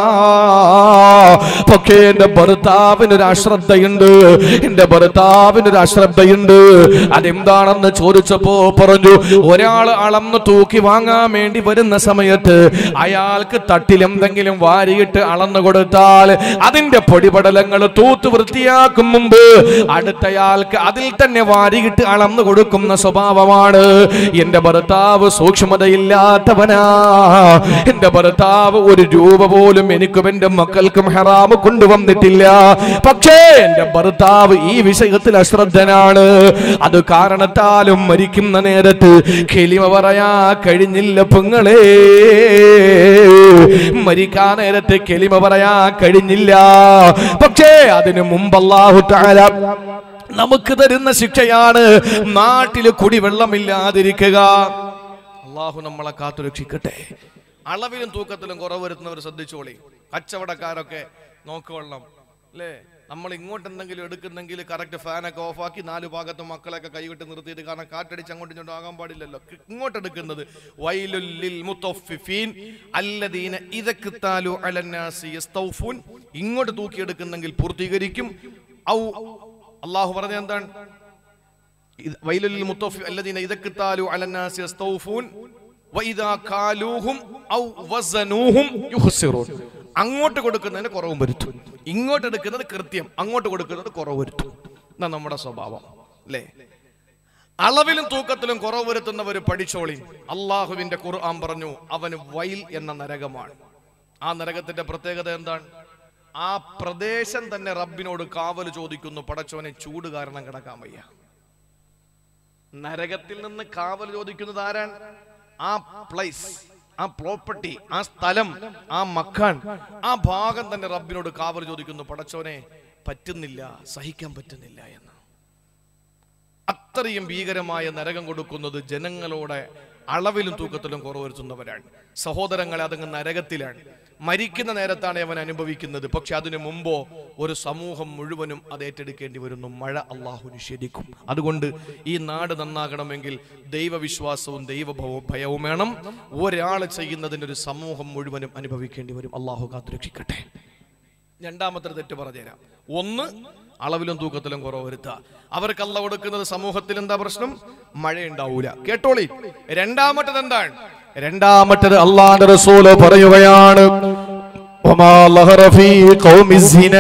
പക്ഷേ എന്റെ ഭർത്താവിനൊരു അശ്രദ്ധയുണ്ട്, എന്റെ ഭർത്താവിനൊരു അശ്രദ്ധയുണ്ട്. അതെന്താണെന്ന് ചോദിച്ചപ്പോ പറഞ്ഞു, ഒരാൾ അളന്ന് തൂക്കി വാങ്ങാൻ വേണ്ടി വരുന്ന സമയത്ത് അയാൾക്ക് തട്ടിൽ എന്തെങ്കിലും വാരിയിട്ട് അളന്നു കൊടുത്താൽ അതിന്റെ പൊടിപടലങ്ങൾ തൂത്ത് വൃത്തിയാക്കും മുമ്പ് അടുത്തയാൾക്ക് അതിൽ തന്നെ വാരിയിട്ട് അളന്നു കൊടുക്കുന്ന സ്വഭാവമാണ്. എന്റെ ഭർത്താവ് സൂക്ഷ്മതയില്ലാത്തവനാ. എന്റെ ഭർത്താവ് ഒരു രൂപ പോലും എനിക്കും എന്റെ മക്കൾക്കും ഹറാമ് കൊണ്ടുവന്നിട്ടില്ല. പക്ഷേ എന്റെ ഭർത്താവ് ഈ വിഷയത്തിൽ അശ്രദ്ധനാണ്. അത് കാരണത്താലും മരിക്കുന്ന നേരത്ത് ഖലിമ പറയാ കഴിഞ്ഞില്ല പെങ്ങളെ. മരിക്കാൻ നേരത്ത് ഖലിമ പറയാ കഴിഞ്ഞില്ല. പക്ഷേ അതിനു മുമ്പ് അല്ലാഹു തആല നമുക്ക് തരുന്ന ശിക്ഷയാണ് നാട്ടിൽ കുടിവെള്ളമില്ലാതിരിക്കുക. അല്ലാഹു നമ്മളെ കാത്തുരക്ഷിക്കട്ടെ. അളവിലും തൂക്കത്തിലും കുറവ് വരുത്തുന്നവർ ശ്രദ്ധിച്ചോളി. കച്ചവടക്കാരൊക്കെ നോക്കുവെള്ളം അല്ലേ, നമ്മൾ ഇങ്ങോട്ട് എന്തെങ്കിലും എടുക്കുന്നെങ്കിൽ കറക്റ്റ് ഫാനൊക്കെ ഓഫാക്കി നാല് ഭാഗത്തും മക്കളൊക്കെ കൈവിട്ട് നിർത്തിയിട്ട്, കാരണം കാറ്റടിച്ച് അങ്ങോട്ടും ഇങ്ങോട്ടും ആകാൻ പാടില്ലല്ലോ. ഇങ്ങോട്ട് എടുക്കുന്നത് വൈലുൽ ലിൽ മുത്തഫ്ഫിഫീൻ അല്ലദീന ഇദക്താലു അലന്നാസി യസ്തൗഫൂൻ. ഇങ്ങോട്ട് തൂക്കി എടുക്കുന്നെങ്കിൽ പൂർത്തീകരിക്കും. ഔ അല്ലാഹു പറഞ്ഞ എന്താണ്? വൈലുൽ ലിൽ മുത്തഫ്ഫി അല്ലദീന ഇദക്താലു അലന്നാസി യസ്തൗഫൂൻ വഇദാ കാലൂഹും ഔ വസനൂഹും യുഖ്സിറൂൻ. അങ്ങോട്ട് കൊടുക്കുന്നതിന് കുറവും വരുത്തും, ഇങ്ങോട്ട് എടുക്കുന്നത് കൃത്യം, അങ്ങോട്ട് കൊടുക്കുന്നത് കുറവ് വരുത്തും. എന്നാ നമ്മുടെ സ്വഭാവം അല്ലേ? അളവിലും തൂക്കത്തിലും കുറവ് വരുത്തുന്നവർ പഠിച്ചോളി. അള്ളാഹുവിന്റെ ഖുർആൻ പറഞ്ഞു അവന് വൈൽ എന്ന നരകമാണ്. ആ നരകത്തിന്റെ പ്രത്യേകത എന്താണ്? ആ പ്രദേശം തന്നെ റബ്ബിനോട് കാവൽ ചോദിക്കുന്നു, പടച്ചോനെ ചൂട് കാരണം കിടക്കാൻ വയ്യ. നരകത്തിൽ നിന്ന് കാവൽ ചോദിക്കുന്നത് ആരാണ്? ആ പ്ലേസ്, ആ പ്രോപ്പർട്ടി, ആ സ്ഥലം, ആ മക്കാൻ, ആ ഭാഗം തന്നെ റബ്ബിനോട് കാവൽ ചോദിക്കുന്നു, പടച്ചോനെ പറ്റുന്നില്ല, സഹിക്കാൻ പറ്റുന്നില്ല എന്ന്. അത്രയും ഭീകരമായ നരകം കൊടുക്കുന്നത് ജനങ്ങളോടെ അളവിലും തൂക്കത്തിലും കുറവ് വരുത്തുന്നവരാണ്. സഹോദരങ്ങളെ, അതങ്ങ് നരകത്തിലാണ്. മരിക്കുന്ന നേരത്താണ് അവൻ അനുഭവിക്കുന്നത്. പക്ഷെ അതിനു മുമ്പോ ഒരു സമൂഹം മുഴുവനും അത് ഏറ്റെടുക്കേണ്ടി വരുന്നു. മഴ അള്ളാഹു നിഷേധിക്കും. അതുകൊണ്ട് ഈ നാട് നന്നാകണമെങ്കിൽ ദൈവവിശ്വാസവും ദൈവ ഭയവും വേണം. ഒരാൾ ചെയ്യുന്നതിന് ഒരു സമൂഹം മുഴുവനും അനുഭവിക്കേണ്ടി വരും. അള്ളാഹു കാത്തുരക്ഷിക്കട്ടെ. രണ്ടാമത്തെ തെറ്റ് പറഞ്ഞുതരാം. ഒന്ന്, അളവിലും തൂക്കത്തിലും കുറവ് വരുത്തുക. അവർക്ക് അള്ളാഹു കൊടുക്കുന്നത് സമൂഹത്തിൽ എന്താ പ്രശ്നം? മഴയുണ്ടാവൂല. കേട്ടോളി. രണ്ടാമത്തത് എന്താണ്? രണ്ടാമത്തത് അള്ളാഹുവിന്റെ റസൂല് പറയുകയാണ്, വമാ ലഹറ ഫീ ഖൗമി സിനാ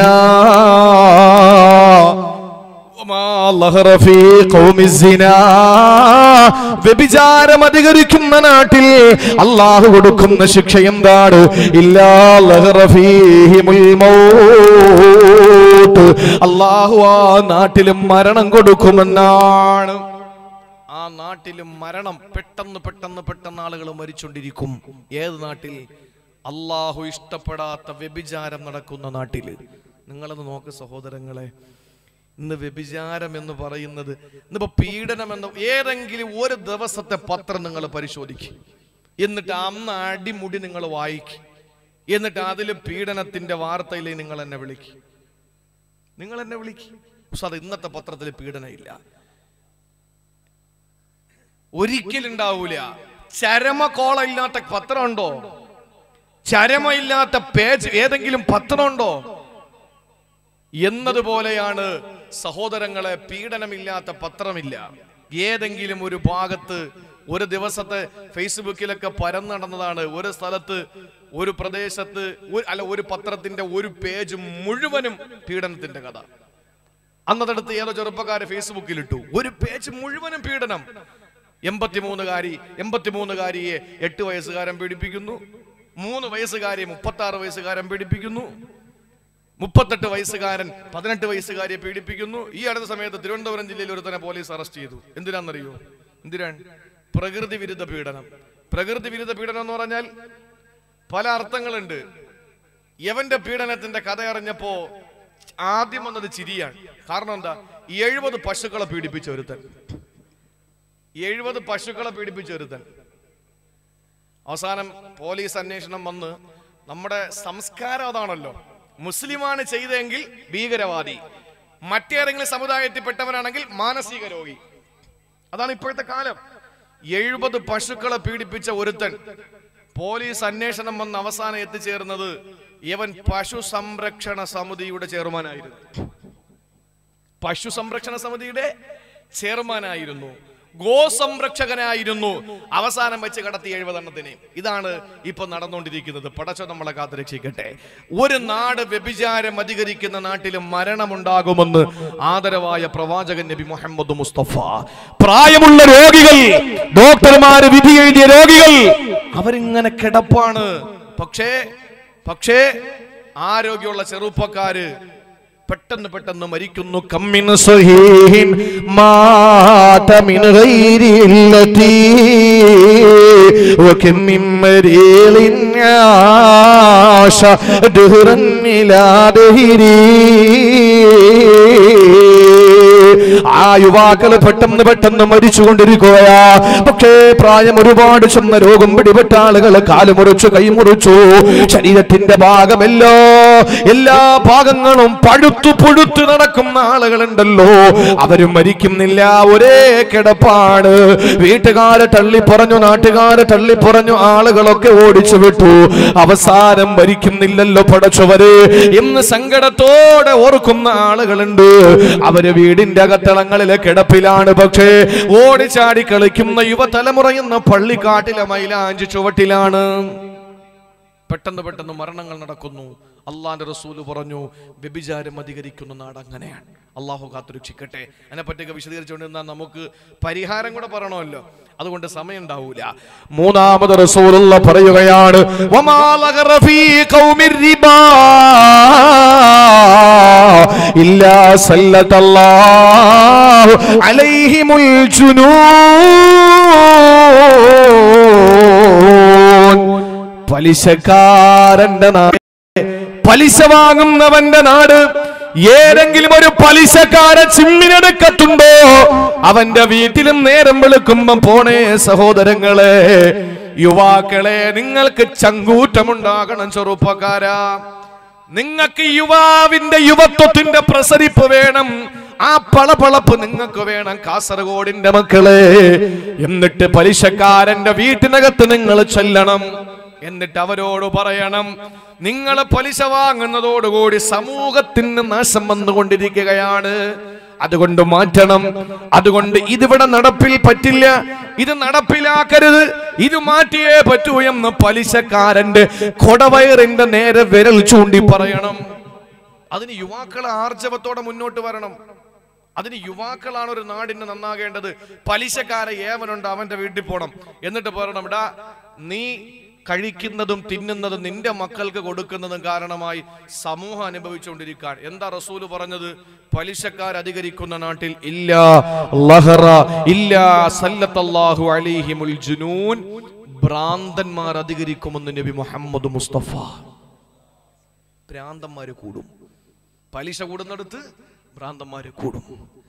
വമാ ലഹറ ഫീ ഖൗമി സിനാ. വ്യഭിചാരം അധികരിക്കുന്ന നാട്ടിൽ അള്ളാഹു കൊടുക്കുന്ന ശിക്ഷ എന്താണ്? ഇല്ലാ ലഹറ ഫീഹിമുൽ മൗത്ത്. അള്ളാഹു ആ നാട്ടിലും മരണം കൊടുക്കുമെന്നാണ്. ആ നാട്ടിലും മരണം പെട്ടെന്ന് പെട്ടെന്ന് പെട്ടെന്ന് ആളുകൾ മരിച്ചുകൊണ്ടിരിക്കും. ഏത് നാട്ടിൽ? അള്ളാഹു ഇഷ്ടപ്പെടാത്ത വ്യഭിചാരം നടക്കുന്ന നാട്ടിൽ. നിങ്ങളത് നോക്ക് സഹോദരങ്ങളെ. ഇന്ന് വ്യഭിചാരം എന്ന് പറയുന്നത്, ഇന്നിപ്പോ പീഡനം എന്ന ഏതെങ്കിലും ഒരു ദിവസത്തെ പത്രം നിങ്ങൾ പരിശോധിക്കും, എന്നിട്ട് അന്ന് അടിമുടി നിങ്ങൾ വായിക്കും, എന്നിട്ട് അതിൽ പീഡനത്തിന്റെ വാർത്തയിലേ നിങ്ങൾ എന്നെ വിളിക്കും. നിങ്ങൾ എന്നെ വിളിക്കും. പക്ഷെ അത് ഇന്നത്തെ പത്രത്തിൽ പീഡനം ഇല്ല, ഒരിക്കലും ഉണ്ടാവൂല. ചരമകോള ഇല്ലാത്ത പത്രം ഉണ്ടോ? ചരമയില്ലാത്ത പേജ് ഏതെങ്കിലും പത്രം ഉണ്ടോ? എന്നതുപോലെയാണ് സഹോദരങ്ങളെ, പീഡനമില്ലാത്ത പത്രമില്ല. ഏതെങ്കിലും ഒരു ഭാഗത്ത് ഒരു ദിവസത്തെ ഫേസ്ബുക്കിലൊക്കെ പരന്നു നടന്നതാണ്. ഒരു സ്ഥലത്ത്, ഒരു പ്രദേശത്ത്, അല്ല ഒരു പത്രത്തിന്റെ ഒരു പേജ് മുഴുവനും പീഡനത്തിന്റെ കഥ. അന്നതെടുത്ത് ഏതോ ചെറുപ്പക്കാര് ഫേസ്ബുക്കിലിട്ടു, ഒരു പേജ് മുഴുവനും പീഡനം. എൺപത്തിമൂന്നുകാരി എൺപത്തിമൂന്നുകാരിയെ എട്ട് വയസ്സുകാരൻ പീഡിപ്പിക്കുന്നു. മൂന്ന് വയസ്സുകാരിയെ മുപ്പത്തി ആറ് വയസ്സുകാരൻ പീഡിപ്പിക്കുന്നു. മുപ്പത്തെട്ട് വയസ്സുകാരൻ പതിനെട്ട് വയസ്സുകാരിയെ പീഡിപ്പിക്കുന്നു. ഈ അടുത്ത സമയത്ത് തിരുവനന്തപുരം ജില്ലയിൽ ഒരുത്തനെ പോലീസ് അറസ്റ്റ് ചെയ്തു. എന്തിനാണെന്നറിയോ? എന്തിനാണ്? പ്രകൃതി വിരുദ്ധ പീഡനം. പ്രകൃതി വിരുദ്ധ പീഡനം എന്ന് പറഞ്ഞാൽ പല അർത്ഥങ്ങളുണ്ട്. യവന്റെ പീഡനത്തിന്റെ കഥ അറിഞ്ഞപ്പോ ആദ്യം വന്നത് ചിരിയാണ്. കാരണം എന്താ? എഴുപത് പശുക്കളെ പീഡിപ്പിച്ച ഒരുത്തൻ എഴുപത് പശുക്കളെ പീഡിപ്പിച്ച ഒരുത്തൻ അവസാനം പോലീസ് അന്വേഷണം വന്ന്, നമ്മുടെ സംസ്കാരം അതാണല്ലോ, മുസ്ലിമാണ് ചെയ്തെങ്കിൽ ഭീകരവാദി, മറ്റേതെങ്കിലും സമുദായത്തിൽപ്പെട്ടവരാണെങ്കിൽ മാനസിക രോഗി. അതാണ് ഇപ്പോഴത്തെ കാലം. എഴുപത് പശുക്കളെ പീഡിപ്പിച്ച ഒരുത്തൻ പോലീസ് അന്വേഷണം വന്ന് അവസാനം എത്തിച്ചേർന്നത് ഇവൻ പശു സംരക്ഷണ സമിതിയുടെ ചെയർമാനായിരുന്നു. പശു സംരക്ഷണ സമിതിയുടെ ചെയർമാനായിരുന്നു, ഗോസംരക്ഷകനായിരുന്നു. അവസാനം വെച്ച് കടത്തി എഴുപതെണ്ണത്തിനെ. ഇതാണ് ഇപ്പൊ നടന്നുകൊണ്ടിരിക്കുന്നത്. പടച്ചോ നമ്മളെ കാത്തുരക്ഷിക്കട്ടെ. ഒരു നാട് വ്യഭിചാരം അധികരിക്കുന്ന നാട്ടിലും മരണമുണ്ടാകുമെന്ന് ആദരവായ പ്രവാചകൻ നബി മുഹമ്മദ് മുസ്തഫ. പ്രായമുള്ള രോഗികൾ, ഡോക്ടർമാര് വിധി എഴുതിയ രോഗികൾ, അവരിങ്ങനെ കിടപ്പാണ്. പക്ഷേ പക്ഷേ ആരോഗ്യമുള്ള ചെറുപ്പക്കാര് പെട്ടെന്ന് പെട്ടെന്ന് മരിക്കുന്നു. കമ്മിൻ സഹീഹിൻ മാത മിൻ ഗൈരി ഇല്ലതി വകം മിൻ മരീലിൻ ആശ ദഹ്റൻ ഇലാ ദഹരി. ആ യുവാക്കള് പെട്ടെന്ന് പെട്ടെന്ന് മരിച്ചുകൊണ്ടിരിക്കുകയാ. പക്ഷേ പ്രായം ഒരുപാട് ചെന്ന രോഗം പിടിപെട്ട ആളുകള് കാല് മുറിച്ചു, കൈ മുറിച്ചു, ശരീരത്തിന്റെ ഭാഗമല്ലോ എല്ലാ ഭാഗങ്ങളും പഴുത്തു പുഴുത്തു നടക്കുന്ന ആളുകളുണ്ടല്ലോ, അവരും മരിക്കുന്നില്ല. ഒരേ കിടപ്പാണ്. വീട്ടുകാരെ തള്ളിപ്പറഞ്ഞു, നാട്ടുകാരെ തള്ളിപ്പറഞ്ഞു, ആളുകളൊക്കെ ഓടിച്ചു വിട്ടു. അവസാനം മരിക്കുന്നില്ലല്ലോ പടച്ചവര് എന്ന് സങ്കടത്തോടെ ഓർക്കുന്ന ആളുകളുണ്ട്. അവര് വീടിന്റെ അകത്തളങ്ങളിലെ കിടപ്പിലാണ്. പക്ഷേ ഓടിച്ചാടി കളിക്കുന്ന യുവതലമുറ എന്ന പള്ളിക്കാട്ടിലെ മൈലാഞ്ചി ചുവട്ടിലാണ്. പെട്ടെന്ന് പെട്ടെന്ന് മരണങ്ങൾ നടക്കുന്നു. അള്ളാന്റെ റസൂല് പറഞ്ഞു, വ്യഭിചാരം അധികരിക്കുന്ന നാട് അങ്ങനെയാണ്. അള്ളാഹു കാത്തുരക്ഷിക്കട്ടെ. അതിനെപ്പറ്റിയൊക്കെ വിശദീകരിച്ചുകൊണ്ടിരുന്നാൽ നമുക്ക് പരിഹാരം കൂടെ പറയണമല്ലോ, അതുകൊണ്ട് സമയം ഉണ്ടാവൂല. മൂന്നാമത് റസൂലുള്ള പറയുകയാണ്, വമാ ലഗറ ഫീ ഖൗമിർ റിബാ ഇല്ലാ സല്ലല്ലാഹു അലൈഹിമുൽ ജുനൂൻ. പലിശക്കാരന്റെ നാട്, പലിശ വാങ്ങുന്നവന്റെ നാട്. ഏതെങ്കിലും ഒരു പലിശക്കാര ചിമ്മിനെടുക്കത്തുണ്ടോ? അവന്റെ വീട്ടിലും നേരം വെളുക്കുമ്പം പോണേ സഹോദരങ്ങളെ, യുവാക്കളെ, നിങ്ങൾക്ക് ചങ്കൂറ്റമുണ്ടാകണം. ചെറുപ്പക്കാരാ, നിങ്ങൾക്ക് യുവാവിന്റെ യുവത്വത്തിന്റെ പ്രസരിപ്പ് വേണം. ആ പളപളപ്പ് നിങ്ങൾക്ക് വേണം, കാസർഗോഡിന്റെ മക്കളെ. എന്നിട്ട് പലിശക്കാരന്റെ വീട്ടിനകത്ത് നിങ്ങൾ ചെല്ലണം. എന്നിട്ട് അവരോട് പറയണം, നിങ്ങൾ പലിശ വാങ്ങുന്നതോടുകൂടി സമൂഹത്തിന് നാശം വന്നുകൊണ്ടിരിക്കുകയാണ്, അതുകൊണ്ട് മാറ്റണം. അതുകൊണ്ട് ഇതിവിടെ നടപ്പിൽ പറ്റില്ല, ഇത് നടപ്പിലാക്കരുത്, ഇത് മാറ്റിയേ പറ്റൂ എന്ന് പലിശക്കാരന്റെ കൊടവയറിന്റെ നേരെ വിരൽ ചൂണ്ടി പറയണം. അതിന് യുവാക്കളെ ആർജവത്തോടെ മുന്നോട്ട് വരണം. അതിന് യുവാക്കളാണ് ഒരു നാടിന് നന്നാകേണ്ടത്. പലിശക്കാരെ ഏവനുണ്ട് അവന്റെ വീട്ടിൽ പോണം. എന്നിട്ട് പറയണം, ഇടാ നീ കഴിക്കുന്നതും തിന്നുന്നതും നിന്റെ മക്കൾക്ക് കൊടുക്കുന്നതും കാരണമായി സമൂഹം അനുഭവിച്ചുകൊണ്ടിരിക്കാൻ. എന്താ റസൂല് പറഞ്ഞത്? പലിശക്കാർ അധികരിക്കുന്ന നാട്ടിൽ ഇല്ലാ ലഹറ ഇല്ലാ സല്ലല്ലാഹു അലൈഹിമുൽ ജുനൂൻ, ഭ്രാന്തന്മാർ അധികരിക്കുമെന്ന് നബി മുഹമ്മദ് മുസ്തഫ. ഭ്രാന്തന്മാര് കൂടും. പലിശ കൂടുന്നിടത്ത് ഭ്രാന്തന്മാര് കൂടും.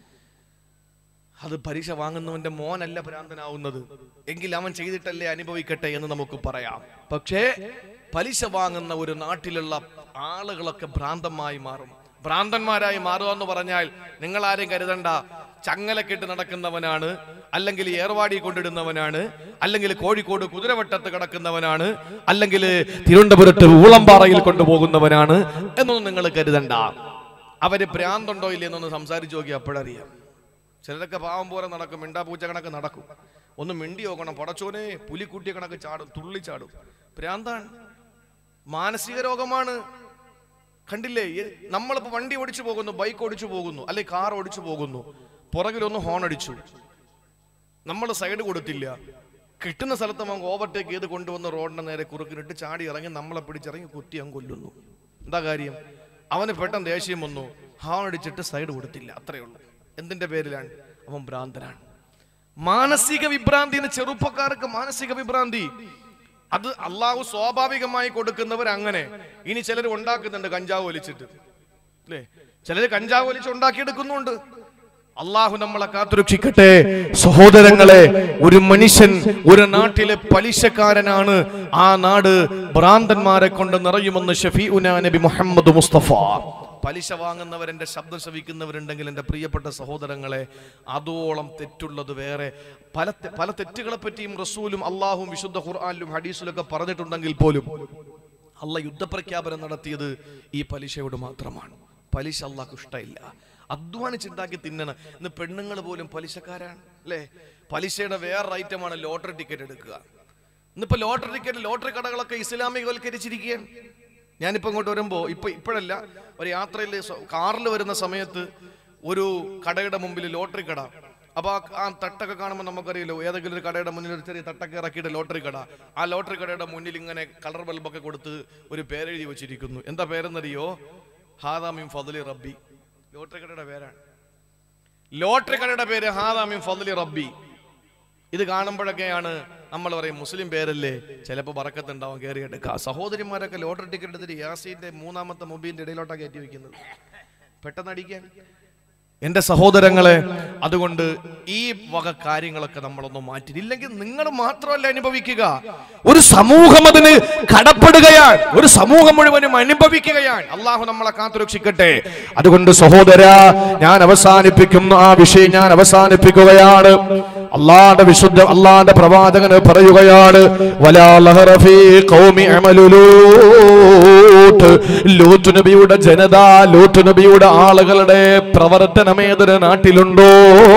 അത് പലിശ വാങ്ങുന്നവന്റെ മോനല്ല ഭ്രാന്തനാവുന്നത്, എങ്കിൽ അവൻ ചെയ്തിട്ടല്ലേ അനുഭവിക്കട്ടെ എന്ന് നമുക്ക് പറയാം. പക്ഷേ പലിശ വാങ്ങുന്ന ഒരു നാട്ടിലുള്ള ആളുകളൊക്കെ ഭ്രാന്തമായി മാറും. ഭ്രാന്തന്മാരായി മാറുക എന്ന് പറഞ്ഞാൽ നിങ്ങൾ ആരെയും കരുതണ്ട ചങ്ങലക്കെട്ട് നടക്കുന്നവനാണ്, അല്ലെങ്കിൽ ഏർവാടി കൊണ്ടിടുന്നവനാണ്, അല്ലെങ്കിൽ കോഴിക്കോട് കുതിരവട്ടത്ത് കിടക്കുന്നവനാണ്, അല്ലെങ്കിൽ തിരുവനന്തപുരത്ത് ഊളംപാറയിൽ കൊണ്ടുപോകുന്നവനാണ് എന്നൊന്നും നിങ്ങൾ കരുതണ്ട. അവര് ഭ്രാന്തുണ്ടോ ഇല്ലെന്നൊന്ന് സംസാരിച്ചു നോക്കി അപ്പോഴറിയാം. ചിലരൊക്കെ പാവം പോലെ നടക്കും, മിണ്ടാപൂച്ച കണക്ക് നടക്കും. ഒന്ന് മിണ്ടി നോക്കണം, പടച്ചോനെ പുലിക്കുട്ടിയെ കണക്ക് ചാടും, തുള്ളിച്ചാടും. ഭ്രാന്താണ്, മാനസിക രോഗമാണ്. കണ്ടില്ലേ, നമ്മളിപ്പോ വണ്ടി ഓടിച്ചു പോകുന്നു, ബൈക്ക് ഓടിച്ചു പോകുന്നു, അല്ലെ കാർ ഓടിച്ചു പോകുന്നു, പുറകിലൊന്ന് ഹോൺ അടിച്ചു, നമ്മൾ സൈഡ് കൊടുത്തില്ല, കിട്ടുന്ന സ്ഥലത്ത് നമുക്ക് ഓവർടേക്ക് ചെയ്ത് കൊണ്ടുവന്ന് റോഡിന്റെ നേരെ കുറുക്കിനിട്ട് ചാടി ഇറങ്ങി നമ്മളെ പിടിച്ചിറങ്ങി കുത്തി അങ്ങ് കൊല്ലുന്നു. എന്താ കാര്യം? അവന് പെട്ടെന്ന് ദേഷ്യം വന്നു, ഹാൺ അടിച്ചിട്ട് സൈഡ് കൊടുത്തില്ല, അത്രയേ ഉള്ളൂ. എന്തിന്റെ പേരിലാണ്? അവൻ ഭ്രാന്തനാണ്. മാനസിക വിഭ്രാന്തി, ചെറുപ്പക്കാർക്ക് മാനസിക വിഭ്രാന്തി, അത് അള്ളാഹു സ്വാഭാവികമായി കൊടുക്കുന്നവർ അങ്ങനെ. ഇനി ചിലർ ഉണ്ടാക്കുന്നുണ്ട് കഞ്ചാവ് വലിച്ചിട്ട്, അല്ലേ? ചിലർ കഞ്ചാവ് വലിച്ച് ഉണ്ടാക്കിയെടുക്കുന്നുണ്ട്. അള്ളാഹു നമ്മളെ കാത്തുരക്ഷിക്കട്ടെ. സഹോദരങ്ങളെ, ഒരു മനുഷ്യൻ ഒരു നാട്ടിലെ പലിശക്കാരനാണ്, ആ നാട് ഭ്രാന്തന്മാരെ കൊണ്ട് നിറയുമെന്ന് ഷഫീഉനാ നബി മുഹമ്മദ് മുസ്തഫ. പലിശ വാങ്ങുന്നവർ, എൻ്റെ ശബ്ദം ശ്രവിക്കുന്നവരുണ്ടെങ്കിൽ എൻ്റെ പ്രിയപ്പെട്ട സഹോദരങ്ങളെ, അതോളം തെറ്റുള്ളത് വേറെ പല പല തെറ്റുകളെ പറ്റിയും റസൂലും അള്ളാഹും വിശുദ്ധ ഖുർആനിലും ഹദീസിലൊക്കെ പറഞ്ഞിട്ടുണ്ടെങ്കിൽ പോലും അള്ളാഹ് യുദ്ധപ്രഖ്യാപനം നടത്തിയത് ഈ പലിശയോട് മാത്രമാണ്. പലിശ അള്ളാഹ്ക്ക് ഇഷ്ടമില്ല. അധ്വാനിച്ചുണ്ടാക്കി തിന്നണം. ഇന്ന് പെണ്ണുങ്ങൾ പോലും പലിശക്കാരാണ്, അല്ലേ? പലിശയുടെ വേറെ ഐറ്റമാണ് ലോട്ടറി ടിക്കറ്റ് എടുക്കുക. ഇന്നിപ്പോ ലോട്ടറി ടിക്കറ്റ്, ലോട്ടറി കടകളൊക്കെ ഇസ്ലാമികവൽക്കരിച്ചിരിക്കുകയാണ്. ഞാനിപ്പോൾ ഇങ്ങോട്ട് വരുമ്പോൾ, ഇപ്പൊ ഇപ്പോഴല്ല, ഒരു യാത്രയിൽ കാറിൽ വരുന്ന സമയത്ത് ഒരു കടയുടെ മുമ്പിൽ ലോട്ടറി കട. അപ്പൊ ആ തട്ടൊക്കെ കാണുമ്പോൾ നമുക്കറിയില്ലോ, ഏതെങ്കിലും ഒരു കടയുടെ മുന്നിൽ ഒരു ചെറിയ തട്ടൊക്കെ ഇറക്കിയിട്ട് ലോട്ടറി കട. ആ ലോട്ടറി കടയുടെ മുന്നിൽ ഇങ്ങനെ കളർ ബൾബൊക്കെ കൊടുത്ത് ഒരു പേരെഴുതി വെച്ചിരിക്കുന്നു. എന്താ പേരെന്നറിയോ? ഹാദാ മിൻ ഫദ്ലി റബ്ബി. ലോട്ടറി കടയുടെ പേരാണ്. ലോട്ടറി കടയുടെ പേര് ഹാദാ മിൻ ഫദ്ലി റബ്ബി. ഇത് കാണുമ്പോഴൊക്കെയാണ് നമ്മൾ പറയും മുസ്ലിം പേരല്ലേ, ചിലപ്പോൾ ബറക്കത്തുണ്ടാവും, കയറി എടുക്കുക. സഹോദരിമാരൊക്കെ ലോട്ടറി ടിക്കറ്റ് എടുത്തിട്ട് യാസീന്റെ മൂന്നാമത്തെ മൊബൈലിന്റെ ഇടയിലോട്ടാണ് കയറ്റി വെക്കുന്നത്, പെട്ടെന്ന് അടിക്കാൻ. എന്റെ സഹോദരങ്ങളെ, അതുകൊണ്ട് ഈ വക കാര്യങ്ങളൊക്കെ നമ്മളൊന്നും മാറ്റിയില്ലെങ്കിൽ നിങ്ങൾ മാത്രമല്ല അനുഭവിക്കുക, ഒരു സമൂഹം അതിന് കടപ്പെടുകയാണ്, ഒരു സമൂഹം മുഴുവനും അനുഭവിക്കുകയാണ്. അള്ളാഹു നമ്മളെ കാത്തുരക്ഷിക്കട്ടെ. അതുകൊണ്ട് സഹോദര, ഞാൻ അവസാനിപ്പിക്കുന്ന ആ വിഷയം ഞാൻ അവസാനിപ്പിക്കുകയാണ്. അള്ളാഹുവിന്റെ വിശുദ്ധ അള്ളാഹുവിന്റെ പ്രവാചകന് പറയുകയാണ്, വലാ ലഹറ ഫീ ഖൗമി അമലു ലൂത്ത്. ലൂത്ത് നബിയുടെ ജനത, ലൂത്ത് നബിയുടെ ആളുകളുടെ പ്രവർത്തനം ഏതൊരു നാട്ടിലുണ്ടോ,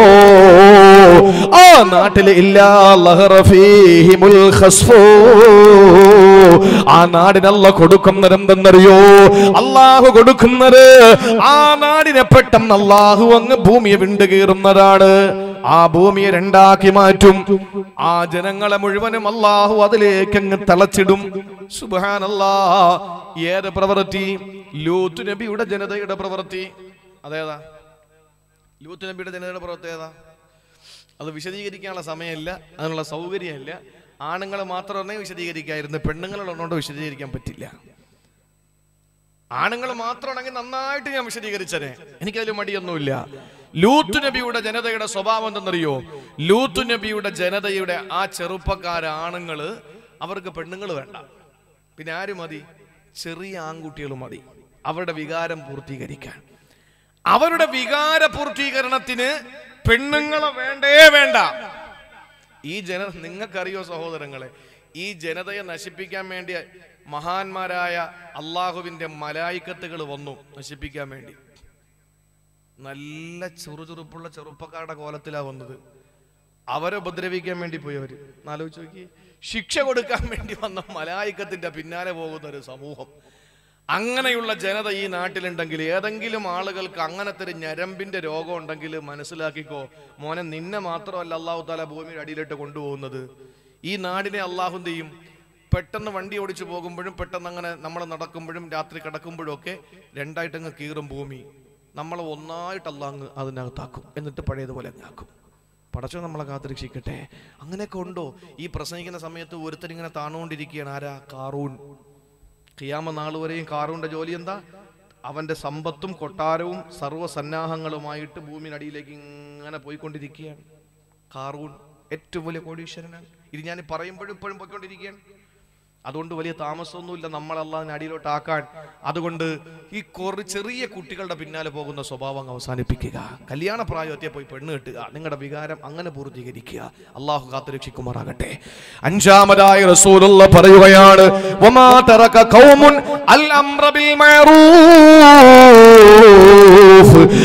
ആ നാട്ടില് ഇല്ലാ ലഹറ ഫീഹിമുൽ ഖസ്ഫു. ആ നാടിനല്ല കൊടുക്കുന്നത് എന്തെന്നറിയോ? അള്ളാഹു കൊടുക്കുന്നത് ആ നാടിനെ പെട്ടെന്ന് അള്ളാഹു അങ്ങ് ഭൂമിയെ വിണ്ടുകീറുന്നതാണ്. ആ ഭൂമിയെ രണ്ടാക്കി മാറ്റും. ആ ജനങ്ങളെ മുഴുവനും അള്ളാഹു അതിലേക്ക് അങ്ങ് തളച്ചിടും. സുബ്ഹാനല്ലാഹ്. ഏത് പ്രവൃത്തി? ലൂത്ത് നബിയുടെ ജനതയുടെ പ്രവൃത്തി. അതേതാ? ലൂത്ത് നബിയുടെ ജനതയുടെ പ്രവൃത്തി ഏതാ? അത് വിശദീകരിക്കാനുള്ള സമയമില്ല, അതിനുള്ള സൗകര്യമില്ല. ആണുങ്ങൾ മാത്രമേ വിശദീകരിക്കായിരുന്നു, പെണ്ണുങ്ങളുള്ളതുകൊണ്ട് വിശദീകരിക്കാൻ പറ്റില്ല. ആണുങ്ങൾ മാത്രമാണെങ്കിൽ നന്നായിട്ട് ഞാൻ വിശദീകരിച്ചേ, എനിക്കതിൽ മടിയൊന്നുമില്ല. ലൂത്ത് നബിയുടെ ജനതയുടെ സ്വഭാവം എന്തെന്നറിയോ? ലൂത്ത് നബിയുടെ ജനതയുടെ ആ ചെറുപ്പക്കാര ആണുങ്ങള്, അവർക്ക് പെണ്ണുങ്ങൾ വേണ്ട, പിന്നെ ആര് മതി? ചെറിയ ആൺകുട്ടികൾ മതി അവരുടെ വികാരം പൂർത്തീകരിക്കാൻ. അവരുടെ വികാര പൂർത്തീകരണത്തിന് പെണ്ണുങ്ങളെ വേണ്ടേ വേണ്ട. ഈ ജന നിങ്ങൾക്കറിയോ സഹോദരങ്ങളെ, ഈ ജനതയെ നശിപ്പിക്കാൻ വേണ്ടി മഹാന്മാരായ അള്ളാഹുവിന്റെ മലായിക്കത്തുകൾ വന്നു നശിപ്പിക്കാൻ വേണ്ടി. നല്ല ചുറുചുറുപ്പുള്ള ചെറുപ്പക്കാരുടെ കോലത്തിലാ വന്നത്. അവരെ ഉപദ്രവിക്കാൻ വേണ്ടി പോയി. അവര് ആലോചിച്ച് നോക്കി, ശിക്ഷ കൊടുക്കാൻ വേണ്ടി വന്ന മലായിക്കത്തിന്റെ പിന്നാലെ പോകുന്ന ഒരു സമൂഹം. അങ്ങനെയുള്ള ജനത ഈ നാട്ടിലുണ്ടെങ്കിൽ, ഏതെങ്കിലും ആളുകൾക്ക് അങ്ങനത്തെ ഒരു ഞരമ്പിന്റെ രോഗം ഉണ്ടെങ്കിൽ മനസ്സിലാക്കിക്കോ മോനെ, നിന്നെ മാത്രമല്ല അള്ളാഹു താല ഭൂമിയുടെ അടിയിലിട്ട് കൊണ്ടുപോകുന്നത്. ഈ നാടിനെ അള്ളാഹു ചെയ്യും, പെട്ടെന്ന് വണ്ടി ഓടിച്ചു പോകുമ്പോഴും പെട്ടെന്ന് അങ്ങനെ നമ്മൾ നടക്കുമ്പോഴും രാത്രി കിടക്കുമ്പോഴും ഒക്കെ രണ്ടായിട്ടങ്ങ് കീറും ഭൂമി. നമ്മളെ ഒന്നായിട്ട് അള്ളാഹ് അതിനകത്താക്കും, എന്നിട്ട് പഴയതുപോലെ അങ്ങാക്കും. പടച്ചോ നമ്മളെ കാത്തുരക്ഷിക്കട്ടെ. അങ്ങനെയൊക്കെ ഉണ്ടോ? ഈ പ്രസംഗിക്കുന്ന സമയത്ത് ഒരുത്തരിങ്ങനെ താണുകൊണ്ടിരിക്കുകയാണ്. ആരാ? കാറൂൻ. ഖിയാമ നാൾ വരെയും കാറൂന്റെ ജോലി എന്താ? അവന്റെ സമ്പത്തും കൊട്ടാരവും സർവ്വസന്നാഹങ്ങളുമായിട്ട് ഭൂമിനടിയിലേക്ക് ഇങ്ങനെ പോയിക്കൊണ്ടിരിക്കുകയാണ്. കാറൂൻ ഏറ്റവും വലിയ കോടീശ്വരനാണ്. ഇത് ഞാൻ പറയുമ്പോഴും ഇപ്പോഴും പോയിക്കൊണ്ടിരിക്കുകയാണ്. അതുകൊണ്ട് വലിയ താമസമൊന്നുമില്ല നമ്മൾ അള്ളാഹിനെ അടിയിലോട്ട് ആക്കാൻ. അതുകൊണ്ട് ഈ കുറേ ചെറിയ കുട്ടികളുടെ പിന്നാലെ പോകുന്ന സ്വഭാവം അവസാനിപ്പിക്കുക. കല്യാണ പ്രായത്തെ പോയി പെണ്ണ് കെട്ടുക, നിങ്ങളുടെ വികാരം അങ്ങനെ പൂർത്തീകരിക്കുക. അള്ളാഹു കാത്തുരക്ഷിക്കുമാറാകട്ടെ. അഞ്ചാമതായി റസൂലുള്ള പറയുകയാണ്, വമാ തറക ഖൗമുൻ അൽ അംറ ബിൽ മഅറൂഫ്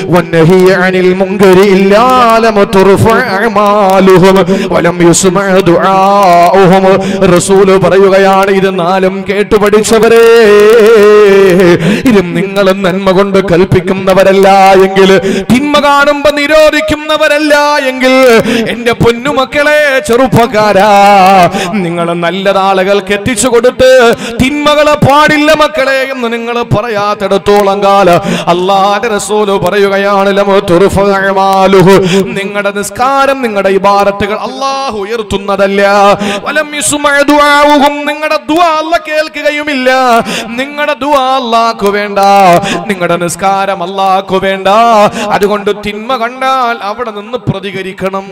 വന്നഹി അനിൽ മുൻകരി ഇല്ലാ ലം തുർഫഅ അഅമാലുഹും വലം യുസ്മഅ ദുആഉഹും. റസൂൽ പറയുകയാണ്, ഇത് നാലും കേട്ടു പഠിച്ചവരെ, ഇത് നിങ്ങൾ നന്മ കൊണ്ട് കൽപ്പിക്കുന്നവരല്ല എങ്കിൽ, തിന്മ കാണുമ്പോ നിരോധിക്കുന്നവരല്ല എങ്കിൽ, എന്റെ പൊന്നുമക്കളെ ചെറുപ്പക്കാരാ, നിങ്ങൾ നല്ലതാളുകൾക്ക് എത്തിച്ചു കൊടുത്ത് തിന്മകളെ പാടില്ല മക്കളെ എന്ന് നിങ്ങൾ പറയാത്തിടത്തോളം കാലം അല്ലാഹുവിന്റെ റസൂൽ പറയുകയാണ്, ലം തുർഫഅ അഅമാലുഹു, നിങ്ങളുടെ നിസ്കാരം നിങ്ങളുടെ ഇബാദത്തുകൾ അല്ലാഹു ഉയർത്തുന്നതല്ല. വലം യുസ്മഅ ദുആഉഹും, നിങ്ങളുടെ ദുആ അല്ലാഹു കേൾക്കുകയുമില്ല. നിങ്ങളുടെ ദുആ അല്ലാഹു വേണ്ട, നിങ്ങളുടെ നിസ്കാരം അല്ലാഹു വേണ്ട. അതുകൊണ്ട് തിന്മ കണ്ടാൽ അവിടെ നിന്ന് പ്രതികരിക്കണം.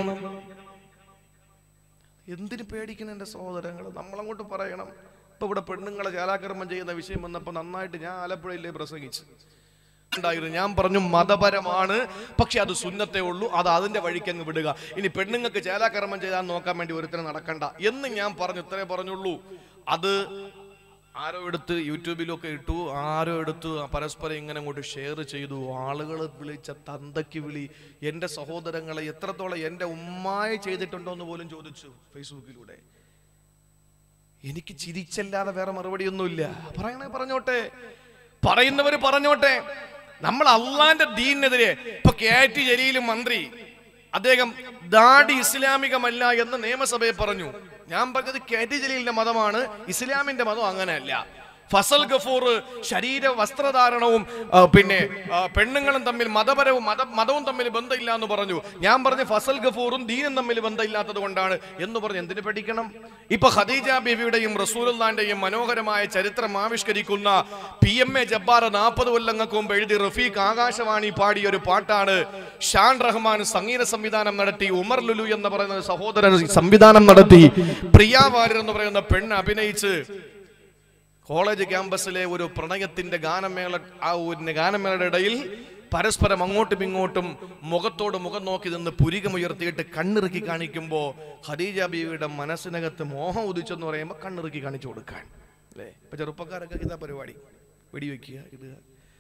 എന്തിനു പേടിക്കണം എന്റെ സഹോദരങ്ങൾ? നമ്മളങ്ങോട്ട് പറയണം. ഇപ്പൊ ഇവിടെ പെണ്ണുങ്ങളെ ജാലാകർമ്മം ചെയ്യുന്ന വിഷയം വന്നപ്പോ നന്നായിട്ട് ഞാൻ ആലപ്പുഴയിലേ പ്രസംഗിച്ചു ഉണ്ടായിരുന്നു. ഞാൻ പറഞ്ഞു മതപരമാണ്, പക്ഷെ അത് സുന്നത്തേ ഉള്ളൂ, അത് അതിന്റെ വഴിക്ക് അങ്ങ് വിടുക. ഇനി പെണ്ണുങ്ങൾക്ക് ജാലാകർമ്മം ചെയ്താൽ നോക്കാൻ വേണ്ടി ഒരുത്തരം നടക്കണ്ട എന്ന് ഞാൻ പറഞ്ഞു. ഇത്രേ പറഞ്ഞുള്ളൂ. അത് ആരോ എടുത്ത് യൂട്യൂബിലൊക്കെ ഇട്ടു, ആരോ എടുത്ത് പരസ്പരം ഇങ്ങനെ അങ്ങോട്ട് ഷെയർ ചെയ്തു. ആളുകൾ വിളിച്ച തന്തയ്ക്ക് വിളി. എൻ്റെ സഹോദരങ്ങളെ എത്രത്തോളം എൻ്റെ ഉമ്മായി ചെയ്തിട്ടുണ്ടോ എന്ന് പോലും ചോദിച്ചു ഫേസ്ബുക്കിലൂടെ. എനിക്ക് ചിരിച്ചല്ലാതെ വേറെ മറുപടിയൊന്നുമില്ല. പറയണേ പറഞ്ഞോട്ടെ, പറയുന്നവര് പറഞ്ഞോട്ടെ. നമ്മൾ അള്ളാന്റെ ദീനിനെതിരെ ഇപ്പൊ കെ ടി ജലീൽ മന്ത്രി, അദ്ദേഹം ദാടി ഇസ്ലാമികമല്ല എന്ന് നിയമസഭയെ പറഞ്ഞു. ഞാൻ പറഞ്ഞത് കെ ടി ജലീലിന്റെ മതമാണ്, ഇസ്ലാമിന്റെ മതം അങ്ങനെയല്ല. ഫസൽ ഗഫൂർ ശരീര വസ്ത്രധാരണവും പിന്നെ പെണ്ണുങ്ങളും തമ്മിൽ മതപരവും മത മതവും തമ്മിൽ ബന്ധമില്ല എന്ന് പറഞ്ഞു. ഞാൻ പറഞ്ഞു ഫസൽ ഗഫൂറും ദീനും തമ്മിൽ ബന്ധമില്ലാത്തത് കൊണ്ടാണ് എന്ന് പറഞ്ഞു. എന്തിനു പഠിക്കണം? ഇപ്പൊ ഖദീജ ബീവിയുടെയും റസൂലുള്ളാഹിന്റെയും മനോഹരമായ ചരിത്രം ആവിഷ്കരിക്കുന്ന പി എം എ ജബ്ബാർ നാൽപ്പത് കൊല്ലങ്ങൾക്ക് മുമ്പ് എഴുതി റഫീഖ് ആകാശവാണി പാടിയ ഒരു പാട്ടാണ്. ഷാൻ റഹ്മാൻ സംഗീത സംവിധാനം നടത്തി, ഉമർ ലുലു എന്ന് പറയുന്ന സഹോദരൻ സംവിധാനം നടത്തി, പ്രിയ വാര്യർ എന്ന് പറയുന്ന പെണ്ണ് അഭിനയിച്ച് കോളേജ് ക്യാമ്പസിലെ ഒരു പ്രണയത്തിന്റെ ഗാനമേള ആ ഒരു ഗാനമേളയുടെ ഇടയിൽ പരസ്പരം അങ്ങോട്ടും ഇങ്ങോട്ടും മുഖത്തോട് മുഖം നോക്കി നിന്ന് പുരികമുയർത്തിയിട്ട് കണ്ണിറുക്കി കാണിക്കുമ്പോ ഖദീജ ബീവിയുടെ മനസ്സിനകത്ത് മോഹം ഉദിച്ചെന്ന് പറയുമ്പോൾ കണ്ണിറുക്കി കാണിച്ചു കൊടുക്കാൻ അല്ലേ? ഇപ്പൊ ചെറുപ്പക്കാരൊക്കെ ഇതാ പരിപാടി, വെടിവെക്കുക, ഇടുക.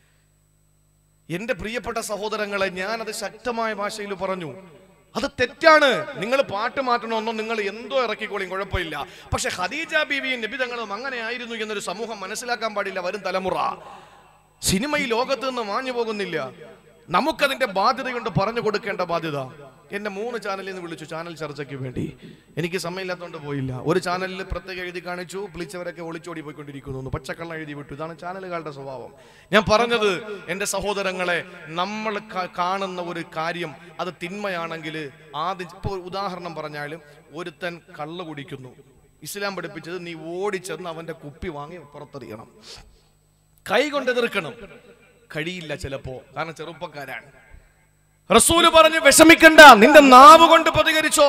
എന്റെ പ്രിയപ്പെട്ട സഹോദരങ്ങളെ, ഞാനത് ശക്തമായ ഭാഷയിൽ പറഞ്ഞു, അത് തെറ്റാണ്. നിങ്ങൾ പാട്ട് മാറ്റണമെന്നോ നിങ്ങൾ എന്തോ ഇറക്കിക്കോളിയും, കുഴപ്പമില്ല. പക്ഷെ ഖദീജ ബീവിയും നബി തങ്ങളും അങ്ങനെ ആയിരുന്നു എന്നൊരു സമൂഹം മനസ്സിലാക്കാൻ പാടില്ല. വരും തലമുറ സിനിമ ഈ ലോകത്ത് നിന്ന് മാഞ്ഞു പോകുന്നില്ല. നമുക്കതിന്റെ ബാധ്യതയുണ്ട്, പറഞ്ഞു കൊടുക്കേണ്ട ബാധ്യത. എന്നെ മൂന്ന് ചാനലിൽ നിന്ന് വിളിച്ചു ചാനൽ ചർച്ചയ്ക്ക് വേണ്ടി. എനിക്ക് സമയമില്ലാത്തതുകൊണ്ട് പോയില്ല. ഒരു ചാനലിൽ പ്രത്യേകം എഴുതി കാണിച്ചു, വിളിച്ചവരൊക്കെ ഒളിച്ചോടി പോയിക്കൊണ്ടിരിക്കുന്നു, പച്ചക്കള്ളം എഴുതി വിട്ടു. ഇതാണ് ചാനലുകളുടെ സ്വഭാവം. ഞാൻ പറഞ്ഞത് എൻ്റെ സഹോദരങ്ങളെ, നമ്മൾ കാണുന്ന ഒരു കാര്യം അത് തിന്മയാണെങ്കിൽ ആദ്യം, ഇപ്പോൾ ഉദാഹരണം പറഞ്ഞാലും ഒരുത്തൻ കള്ള് കുടിക്കുന്നു, ഇസ്ലാം പഠിപ്പിച്ചത് നീ ഓടിച്ചെന്ന് അവന്റെ കുപ്പി വാങ്ങി പുറത്തെറിയണം, കൈ കൊണ്ട് എതിർക്കണം. കഴിയില്ല ചിലപ്പോ, കാരണം ചെറുപ്പക്കാരാണ്. റസൂല് പറഞ്ഞു വിഷമിക്കണ്ട, നിന്റെ നാവ് കൊണ്ട് പ്രതികരിച്ചോ,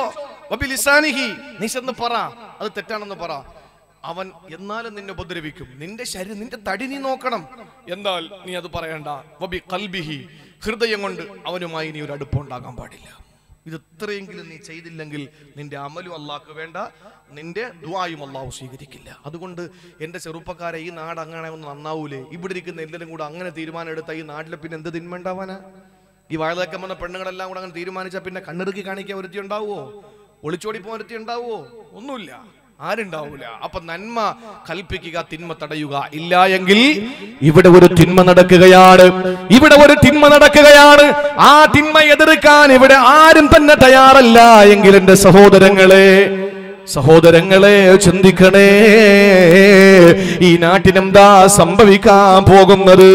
നീ ചെന്ന് പറ അത് തെറ്റാണെന്ന് പറ. അവൻ എന്നാലും നിന്നെ ഉപദ്രവിക്കും. നിന്റെ ശരീരം, നിന്റെ തടി നീ നോക്കണം, എന്നാൽ നീ അത് പറയണ്ട. വബി ഖൽബിഹി, ഹൃദയം കൊണ്ട് അവനുമായി നീ ഒരു അടുപ്പമുണ്ടാകാൻ പാടില്ല. ഇത് ഇത്രയെങ്കിലും നീ ചെയ്തില്ലെങ്കിൽ നിന്റെ അമലും അല്ലാഹ്ക്ക് വേണ്ട, നിന്റെ ദുആയും അല്ലാഹു സ്വീകരിക്കില്ല. അതുകൊണ്ട് എൻ്റെ ചെറുപ്പക്കാരെ, ഈ നാട് അങ്ങനെ ഒന്നും നന്നാവൂലേ? ഇവിടെ ഇരിക്കുന്ന എല്ലാവരും കൂടെ അങ്ങനെ തീരുമാനം എടുത്ത ഈ നാട്ടിൽ പിന്നെ എന്ത് തിന്മ ഉണ്ടാവാനാ? ഈ വാഴതക്കം വന്ന പെണ്ണുങ്ങളെല്ലാം കൂടെ അങ്ങനെ തീരുമാനിച്ചാൽ പിന്നെ കണ്ണിറുക്കി കാണിക്കാൻ ഒരുത്തി ഉണ്ടാവുമോ? ഒളിച്ചോടി പോകാൻ ഒരുത്തി ഉണ്ടാവുമോ? ഒന്നുമില്ല, ആരുണ്ടാവൂല. അപ്പൊ നന്മ കൽപ്പിക്കുക, തിന്മ തടയുക. ഇല്ല എങ്കിൽ ഇവിടെ ഒരു തിന്മ നടക്കുകയാണ്, ഇവിടെ ഒരു തിന്മ നടക്കുകയാണ്. ആ തിന്മ എതിർക്കാൻ ഇവിടെ ആരും തന്നെ തയ്യാറല്ല എങ്കിൽ എൻ്റെ സഹോദരങ്ങളെ സഹോദരങ്ങളെ ചിന്തിക്കണേ, ഈ നാട്ടിനെന്താ സംഭവിക്കാൻ പോകുന്നത്?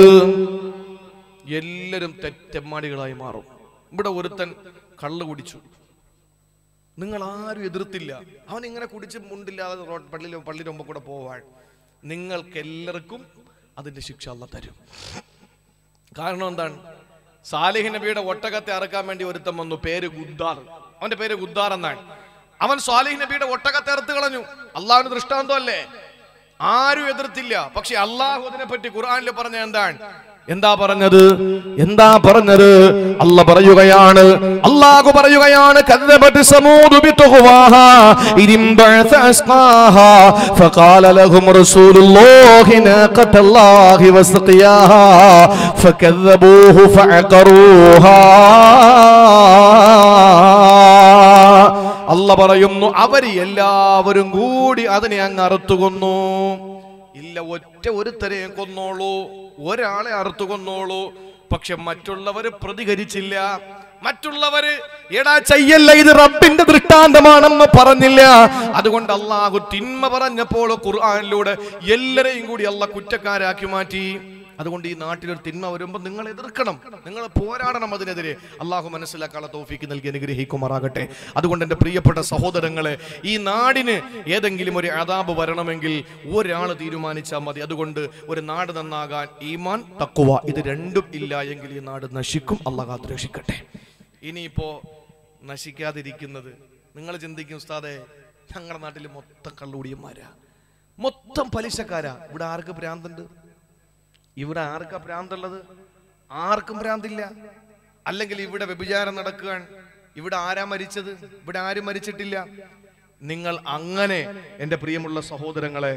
എല്ലാരും തെറ്റമ്മാടികളായി മാറും. ഇവിടെ ഒരുത്തൻ കള്ളു കുടിച്ചു, നിങ്ങൾ ആരും എതിർത്തില്ല, അവൻ ഇങ്ങനെ കുടിച്ച് മുണ്ടില്ലാതെ പള്ളിയിലോ പള്ളിയുടെ മുമ്പ് കൂടെ പോവാൻ, നിങ്ങൾക്ക് എല്ലാവർക്കും അതിന്റെ ശിക്ഷ അല്ലാഹ് തരും. കാരണം എന്താണ്? സാലിഹ് നബിയുടെ ഒട്ടകത്തെ അറക്കാൻ വേണ്ടി ഒരുത്തൻ വന്നു, പേര് ഗുദ്ദാർ. അവന്റെ പേര് ഗുദ്ദാർ എന്നാണ്. അവൻ സാലിഹ് നബിയുടെ ഒട്ടകത്തെ അറുത്ത് കളഞ്ഞു. അള്ളാഹുവിന്റെ ദൃഷ്ടാന്തം അല്ലേ? ആരും എതിർത്തില്ല. പക്ഷെ അള്ളാഹു അതിനെ പറ്റി ഖുർആനിൽ പറഞ്ഞ എന്താണ്? എന്താ പറഞ്ഞത്? എന്താ പറഞ്ഞത്? അല്ല പറയുകയാണ്, അല്ലാഹു പറയുകയാണ്, കദ്ദബത് സമൂദു ബിതുഖ്വാഹാ ഇദിം ബഅസ അസ്ഖാഹാ ഫഖാല ലഹും റസൂലുള്ളാഹി നാഖത്തല്ലാഹി വസ്ഖിയാഹാ ഫകദ്ദബൂഹു ഫഅഖറൂഹാ. അല്ല പറയുന്നു, അവർ എല്ലാവരും കൂടി അതിനെ അങ്ങ് അറുത്തു കൊന്നു. ഇല്ല, ഒറ്റ ഒരുത്തരെയും കൊന്നോളൂ, ഒരാളെ അറുത്തു കൊന്നോളൂ. പക്ഷെ മറ്റുള്ളവര് പ്രതികരിച്ചില്ല. മറ്റുള്ളവര് എടാ ചെയ്യല്ല, ഇത് റബ്ബിന്റെ ദൃഷ്ടാന്തമാണെന്ന് പറഞ്ഞില്ല. അതുകൊണ്ട് അല്ലാഹു തിന്മ പറഞ്ഞപ്പോൾ ഖുർആനിലൂടെ എല്ലാരെയും കൂടി അല്ലാഹു കുറ്റക്കാരാക്കി മാറ്റി. അതുകൊണ്ട് ഈ നാട്ടിലൊരു തിന്മ വരുമ്പോൾ നിങ്ങൾ എതിർക്കണം, നിങ്ങൾ പോരാടണം അതിനെതിരെ. അള്ളാഹു മനസ്സിലാക്കാനുള്ള തൗഫീക്ക് നൽകി അനുഗ്രഹിക്കുമാറാകട്ടെ. അതുകൊണ്ട് എൻ്റെ പ്രിയപ്പെട്ട സഹോദരങ്ങളെ, ഈ നാടിന് ഏതെങ്കിലും ഒരു അദാബ് വരണമെങ്കിൽ ഒരാൾ തീരുമാനിച്ചാൽ മതി. അതുകൊണ്ട് ഒരു നാട് നന്നാകാൻ ഈമാൻ, തഖ്വ ഇത് രണ്ടും ഇല്ല എങ്കിൽ ഈ നാട് നശിക്കും. അല്ലാഹു കാത്ത് രക്ഷിക്കട്ടെ. ഇനിയിപ്പോ നശിക്കാതിരിക്കുന്നത്, നിങ്ങൾ ചിന്തിക്കും, ഉസ്താദേ ഞങ്ങളുടെ നാട്ടിൽ മൊത്തം കള്ളുകൂടിയന്മാരാ, മൊത്തം പലിശക്കാരാ. ഇവിടെ ആർക്ക് ഭ്രാന്തുണ്ട്? ഇവിടെ ആർക്കാ ഭ്രാന്തുള്ളത്? ആർക്കും ഭ്രാന്തില്ല. അല്ലെങ്കിൽ ഇവിടെ വ്യഭിചാരം നടക്കുകയാണ്, ഇവിടെ ആരാ മരിച്ചത്? ഇവിടെ ആരും മരിച്ചിട്ടില്ല. നിങ്ങൾ അങ്ങനെ എൻ്റെ പ്രിയമുള്ള സഹോദരങ്ങളെ,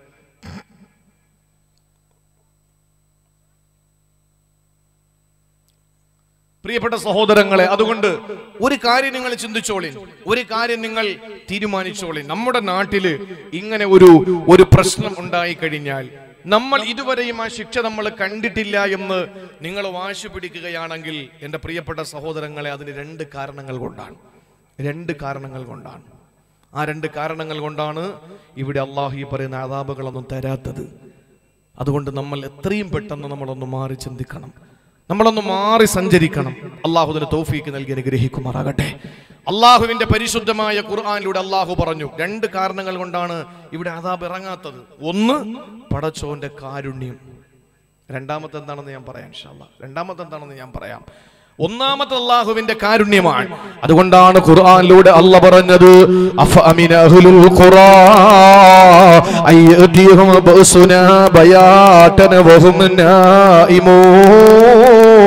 പ്രിയപ്പെട്ട സഹോദരങ്ങളെ, അതുകൊണ്ട് ഒരു കാര്യം നിങ്ങൾ ചിന്തിച്ചോളി, ഒരു കാര്യം നിങ്ങൾ തീരുമാനിച്ചോളി. നമ്മുടെ നാട്ടില് ഇങ്ങനെ ഒരു ഒരു പ്രശ്നം ഉണ്ടായി കഴിഞ്ഞാൽ, നമ്മൾ ഇതുവരെയും ആ ശിക്ഷ നമ്മൾ കണ്ടിട്ടില്ല എന്ന് നിങ്ങൾ വാശി പിടിക്കുകയാണെങ്കിൽ എൻ്റെ പ്രിയപ്പെട്ട സഹോദരങ്ങളെ, അതിന് രണ്ട് കാരണങ്ങൾ കൊണ്ടാണ്. രണ്ട് കാരണങ്ങൾ കൊണ്ടാണ്. ആ രണ്ട് കാരണങ്ങൾ കൊണ്ടാണ് ഇവിടെ അള്ളാഹു ഈ പറയുന്ന അദാബുകളൊന്നും തരാത്തത്. അതുകൊണ്ട് നമ്മൾ എത്രയും പെട്ടെന്ന് നമ്മളൊന്ന് മാറി ചിന്തിക്കണം, നമ്മളൊന്ന് മാറി സഞ്ചരിക്കണം. അള്ളാഹു അതിന് തൗഫീക്ക് നൽകി അനുഗ്രഹിക്കുമാറാകട്ടെ. അള്ളാഹുവിന്റെ പരിശുദ്ധമായ ഖുർആനിലൂടെ അള്ളാഹു പറഞ്ഞു, രണ്ട് കാരണങ്ങൾ കൊണ്ടാണ് ഇവിടെ അദാബ് ഇറങ്ങാത്തത്. ഒന്ന്, പടച്ചോന്റെ കാരുണ്യം. രണ്ടാമത്തെ എന്താണെന്ന് ഞാൻ പറയാം ഇൻഷാ അല്ലാഹ്. രണ്ടാമത്തെ എന്താണെന്ന് ഞാൻ പറയാം. ഒന്നാമത്തെ അള്ളാഹുവിന്റെ കാരുണ്യമാണ്. അതുകൊണ്ടാണ് ഖുർആനിലൂടെ അല്ലാഹ് പറഞ്ഞത്, അഫഅമിന അഹ്ലുൽ ഖുറാ അയ്യതിഹും ബഅസുനാ ബയാതന വഹും നായിമൂൻ.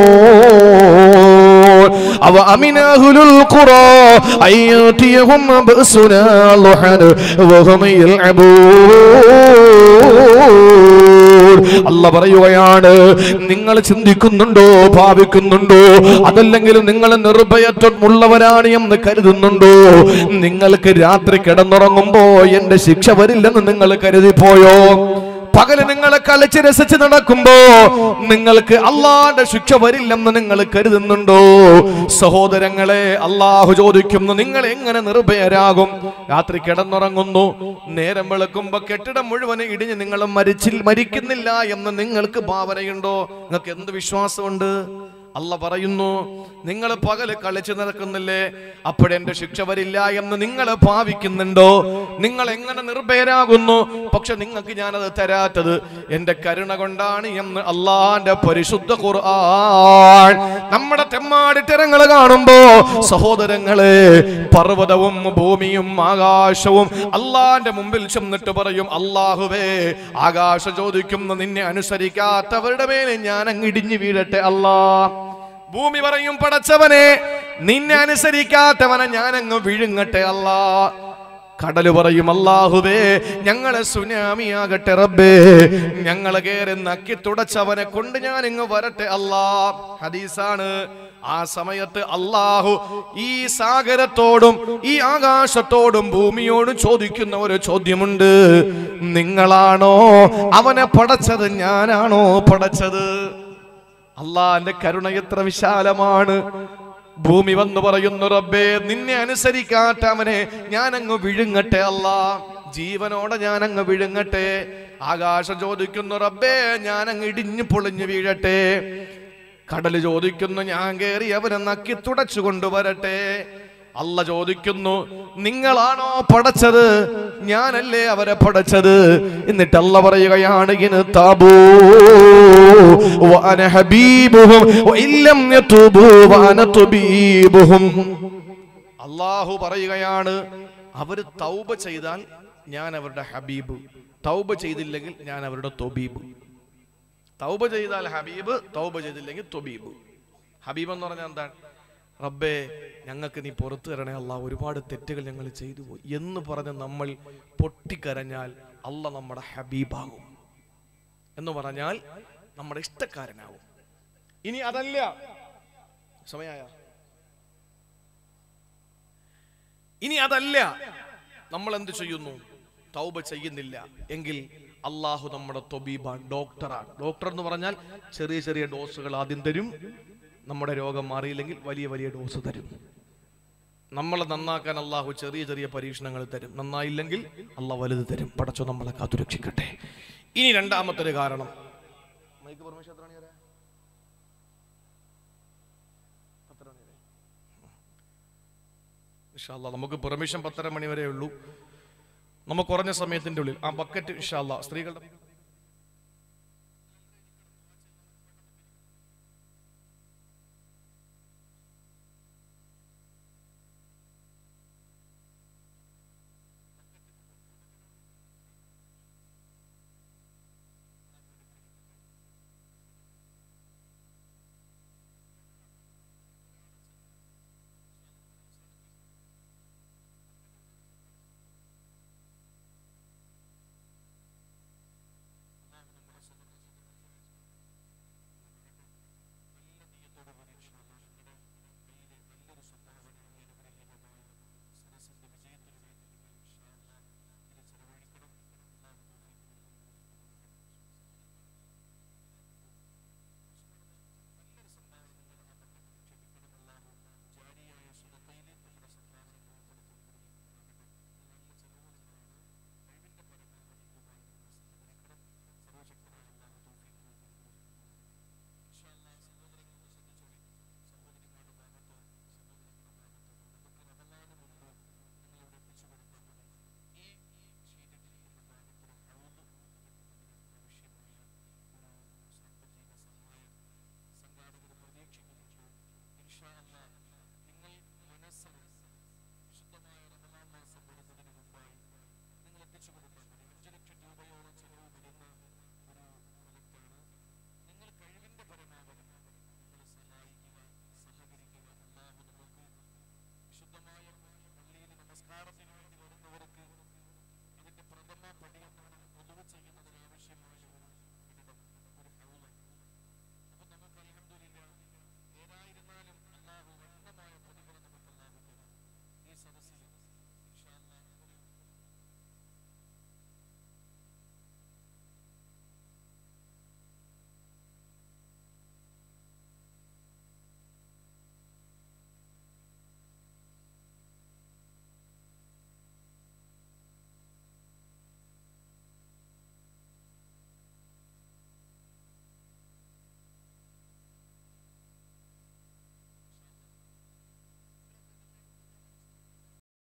അവ അമിന അഹ്ലുൽ ഖുറാ അയ്യതിഹും ബഅസുനാ ളുഹൻ വഹും യൽഅബൂൻ. അല്ലാഹ് പറയുകയാണ്, നിങ്ങൾ ചിന്തിക്കുന്നുണ്ടോ, ഭാവിക്കുന്നുണ്ടോ, അതല്ലെങ്കിൽ നിങ്ങൾ നിർഭയത്വമുള്ളവരാണ് എന്ന് കരുതുന്നുണ്ടോ? നിങ്ങൾക്ക് രാത്രി കിടന്നുറങ്ങുമ്പോ എന്റെ ശിക്ഷ വരില്ലെന്ന് നിങ്ങൾ കരുതിപ്പോയോ? പകല് നിങ്ങളെ കളിച്ച് രസിച്ച് നടക്കുമ്പോ നിങ്ങൾക്ക് അള്ളാന്റെ ശിക്ഷ വരില്ലെന്ന് നിങ്ങൾ കരുതുന്നുണ്ടോ? സഹോദരങ്ങളെ, അള്ളാഹു ചോദിക്കുന്നു, നിങ്ങൾ എങ്ങനെ നിർഭയരാകും? രാത്രി കിടന്നുറങ്ങുന്നു, നേരം വെളുക്കുമ്പോ കെട്ടിടം മുഴുവൻ ഇടിഞ്ഞ് നിങ്ങൾ മരിച്ചിൽ മരിക്കുന്നില്ല എന്ന് നിങ്ങൾക്ക് ഭാവനയുണ്ടോ? നിങ്ങൾക്ക് എന്ത് വിശ്വാസമുണ്ട്? അല്ല പറയുന്നു, നിങ്ങൾ പകല് കളിച്ചു നടക്കുന്നില്ലേ, അപ്പോഴെന്റെ ശിക്ഷ വരില്ല എന്ന് നിങ്ങൾ ഭാവിക്കുന്നുണ്ടോ? നിങ്ങൾ എങ്ങനെ നിർഭയരാകുന്നു? പക്ഷെ നിങ്ങൾക്ക് ഞാനത് തരാത്തത് എന്റെ കരുണ കൊണ്ടാണ് എന്ന് അള്ളാന്റെ പരിശുദ്ധ ഖുർആൻ. നമ്മുടെ തെമ്മാടിത്തരങ്ങൾ കാണുമ്പോ സഹോദരങ്ങളെ, പർവ്വതവും ഭൂമിയും ആകാശവും അള്ളാന്റെ മുമ്പിൽ ചെന്നിട്ട് പറയും, അള്ളാഹുവേ, ആകാശം ചോദിക്കുന്നു, നിന്നെ അനുസരിക്കാത്തവരുടെ മേലെ ഞാൻ അങ്ങ് ഇടിഞ്ഞു വീഴട്ടെ അല്ലാ. ഭൂമി പറയും, പടച്ചവനെ, നിന്നെ അനുസരിക്കാത്തവനെ ഞാൻ അങ്ങ് വിഴുങ്ങട്ടെ അല്ലാ. കടല് പറയും, അല്ലാഹുവേ, ഞങ്ങളെ സുനാമിയാകട്ടെ റബ്ബേ, ഞങ്ങളെ കേറി നക്കി തുടച്ചവനെ കൊണ്ട് ഞാൻ ഇങ്ങ് വരട്ടെ അല്ലാ. ഹദീസാണ്. ആ സമയത്ത് അല്ലാഹു ഈ സാഗരത്തോടും ഈ ആകാശത്തോടും ഭൂമിയോടും ചോദിക്കുന്ന ഒരു ചോദ്യമുണ്ട്, നിങ്ങളാണോ അവനെ പടച്ചത്, ഞാനാണോ പടച്ചത്? അള്ളാന്റെ കരുണ എത്ര വിശാലമാണ്. ഭൂമി വന്നു പറയുന്നു, റബ്ബേ, നിന്നെ അനുസരിക്കാത്തവനെ ഞാൻ അങ്ങ് വിഴുങ്ങട്ടെ അല്ലാ, ജീവനോടെ ഞാൻ അങ്ങ് വിഴുങ്ങട്ടെ. ആകാശം ചോദിക്കുന്നു, റബ്ബേ, ഞാൻ അങ്ങ് ഇടിഞ്ഞു പൊളിഞ്ഞു വീഴട്ടെ. കടല് ചോദിക്കുന്നു, ഞാൻ കേറി അവനെ നക്കി തുടച്ചു കൊണ്ടുവരട്ടെ. അല്ല ചോദിക്കുന്നു, നിങ്ങളാണോ പടച്ചത്, ഞാനല്ലേ അവരെ പടച്ചത്? എന്നിട്ട് അല്ല പറയുകയാണ്, ഇന് താബൂ വഅന ഹബീബുഹും വഇല്ലം യതൂബൂ വഅന തബീബുഹും. അല്ലാഹു പറയുകയാണ്, അവർ തൗബ ചെയ്താൽ ഞാൻ അവരുടെ ഹബീബ്, തൗബ ചെയ്തില്ലെങ്കിൽ ഞാൻ അവരുടെ തബീബ്. തൗബ ചെയ്താൽ ഹബീബ്, തൗബ ചെയ്തില്ലെങ്കിൽ ത്വബീബ്. ഹബീബ് എന്ന് പറഞ്ഞാൽ എന്താണ്? റബ്ബേ ഞങ്ങൾക്ക് നീ പുറത്തു തരണേ അല്ലാഹ്, ഒരുപാട് തെറ്റുകൾ ഞങ്ങൾ ചെയ്തു പോയി എന്ന് പറഞ്ഞ് നമ്മൾ പൊട്ടിക്കരഞ്ഞാൽ അല്ലാഹ് നമ്മുടെ ഹബീബാകും എന്ന് പറഞ്ഞാൽ നമ്മുടെ ഇഷ്ടക്കാരനാവും. ഇനി അതല്ല, സമയായ ഇനി അതല്ല നമ്മൾ എന്ത് ചെയ്യുന്നു? തൗബ ചെയ്യുന്നില്ല എങ്കിൽ അള്ളാഹു നമ്മുടെ ത്വബീബാണ്, ഡോക്ടറാണ്. ഡോക്ടർ എന്ന് പറഞ്ഞാൽ ചെറിയ ചെറിയ ഡോസുകൾ ആദ്യം തരും, നമ്മുടെ രോഗം മാറിയില്ലെങ്കിൽ വലിയ വലിയ ഡോസ് തരും. നമ്മളെ നന്നാക്കാൻ അള്ളാഹു ചെറിയ ചെറിയ പരീക്ഷണങ്ങൾ തരും, നന്നായില്ലെങ്കിൽ അള്ളാഹ് വലുത് തരും. പടച്ചോ നമ്മളെ കാത്തുരക്ഷിക്കട്ടെ. ഇനി രണ്ടാമത്തെ ഒരു കാരണം, ഇൻഷാ അല്ലാഹ് നമുക്ക് പെർമിഷൻ പത്തര മണി വരെ ഉള്ളൂ. നമുക്ക് കുറഞ്ഞ സമയത്തിന്റെ ഉള്ളിൽ ആ ബക്കറ്റ് ഇൻഷാ അല്ലാഹ് സ്ത്രീകളുടെ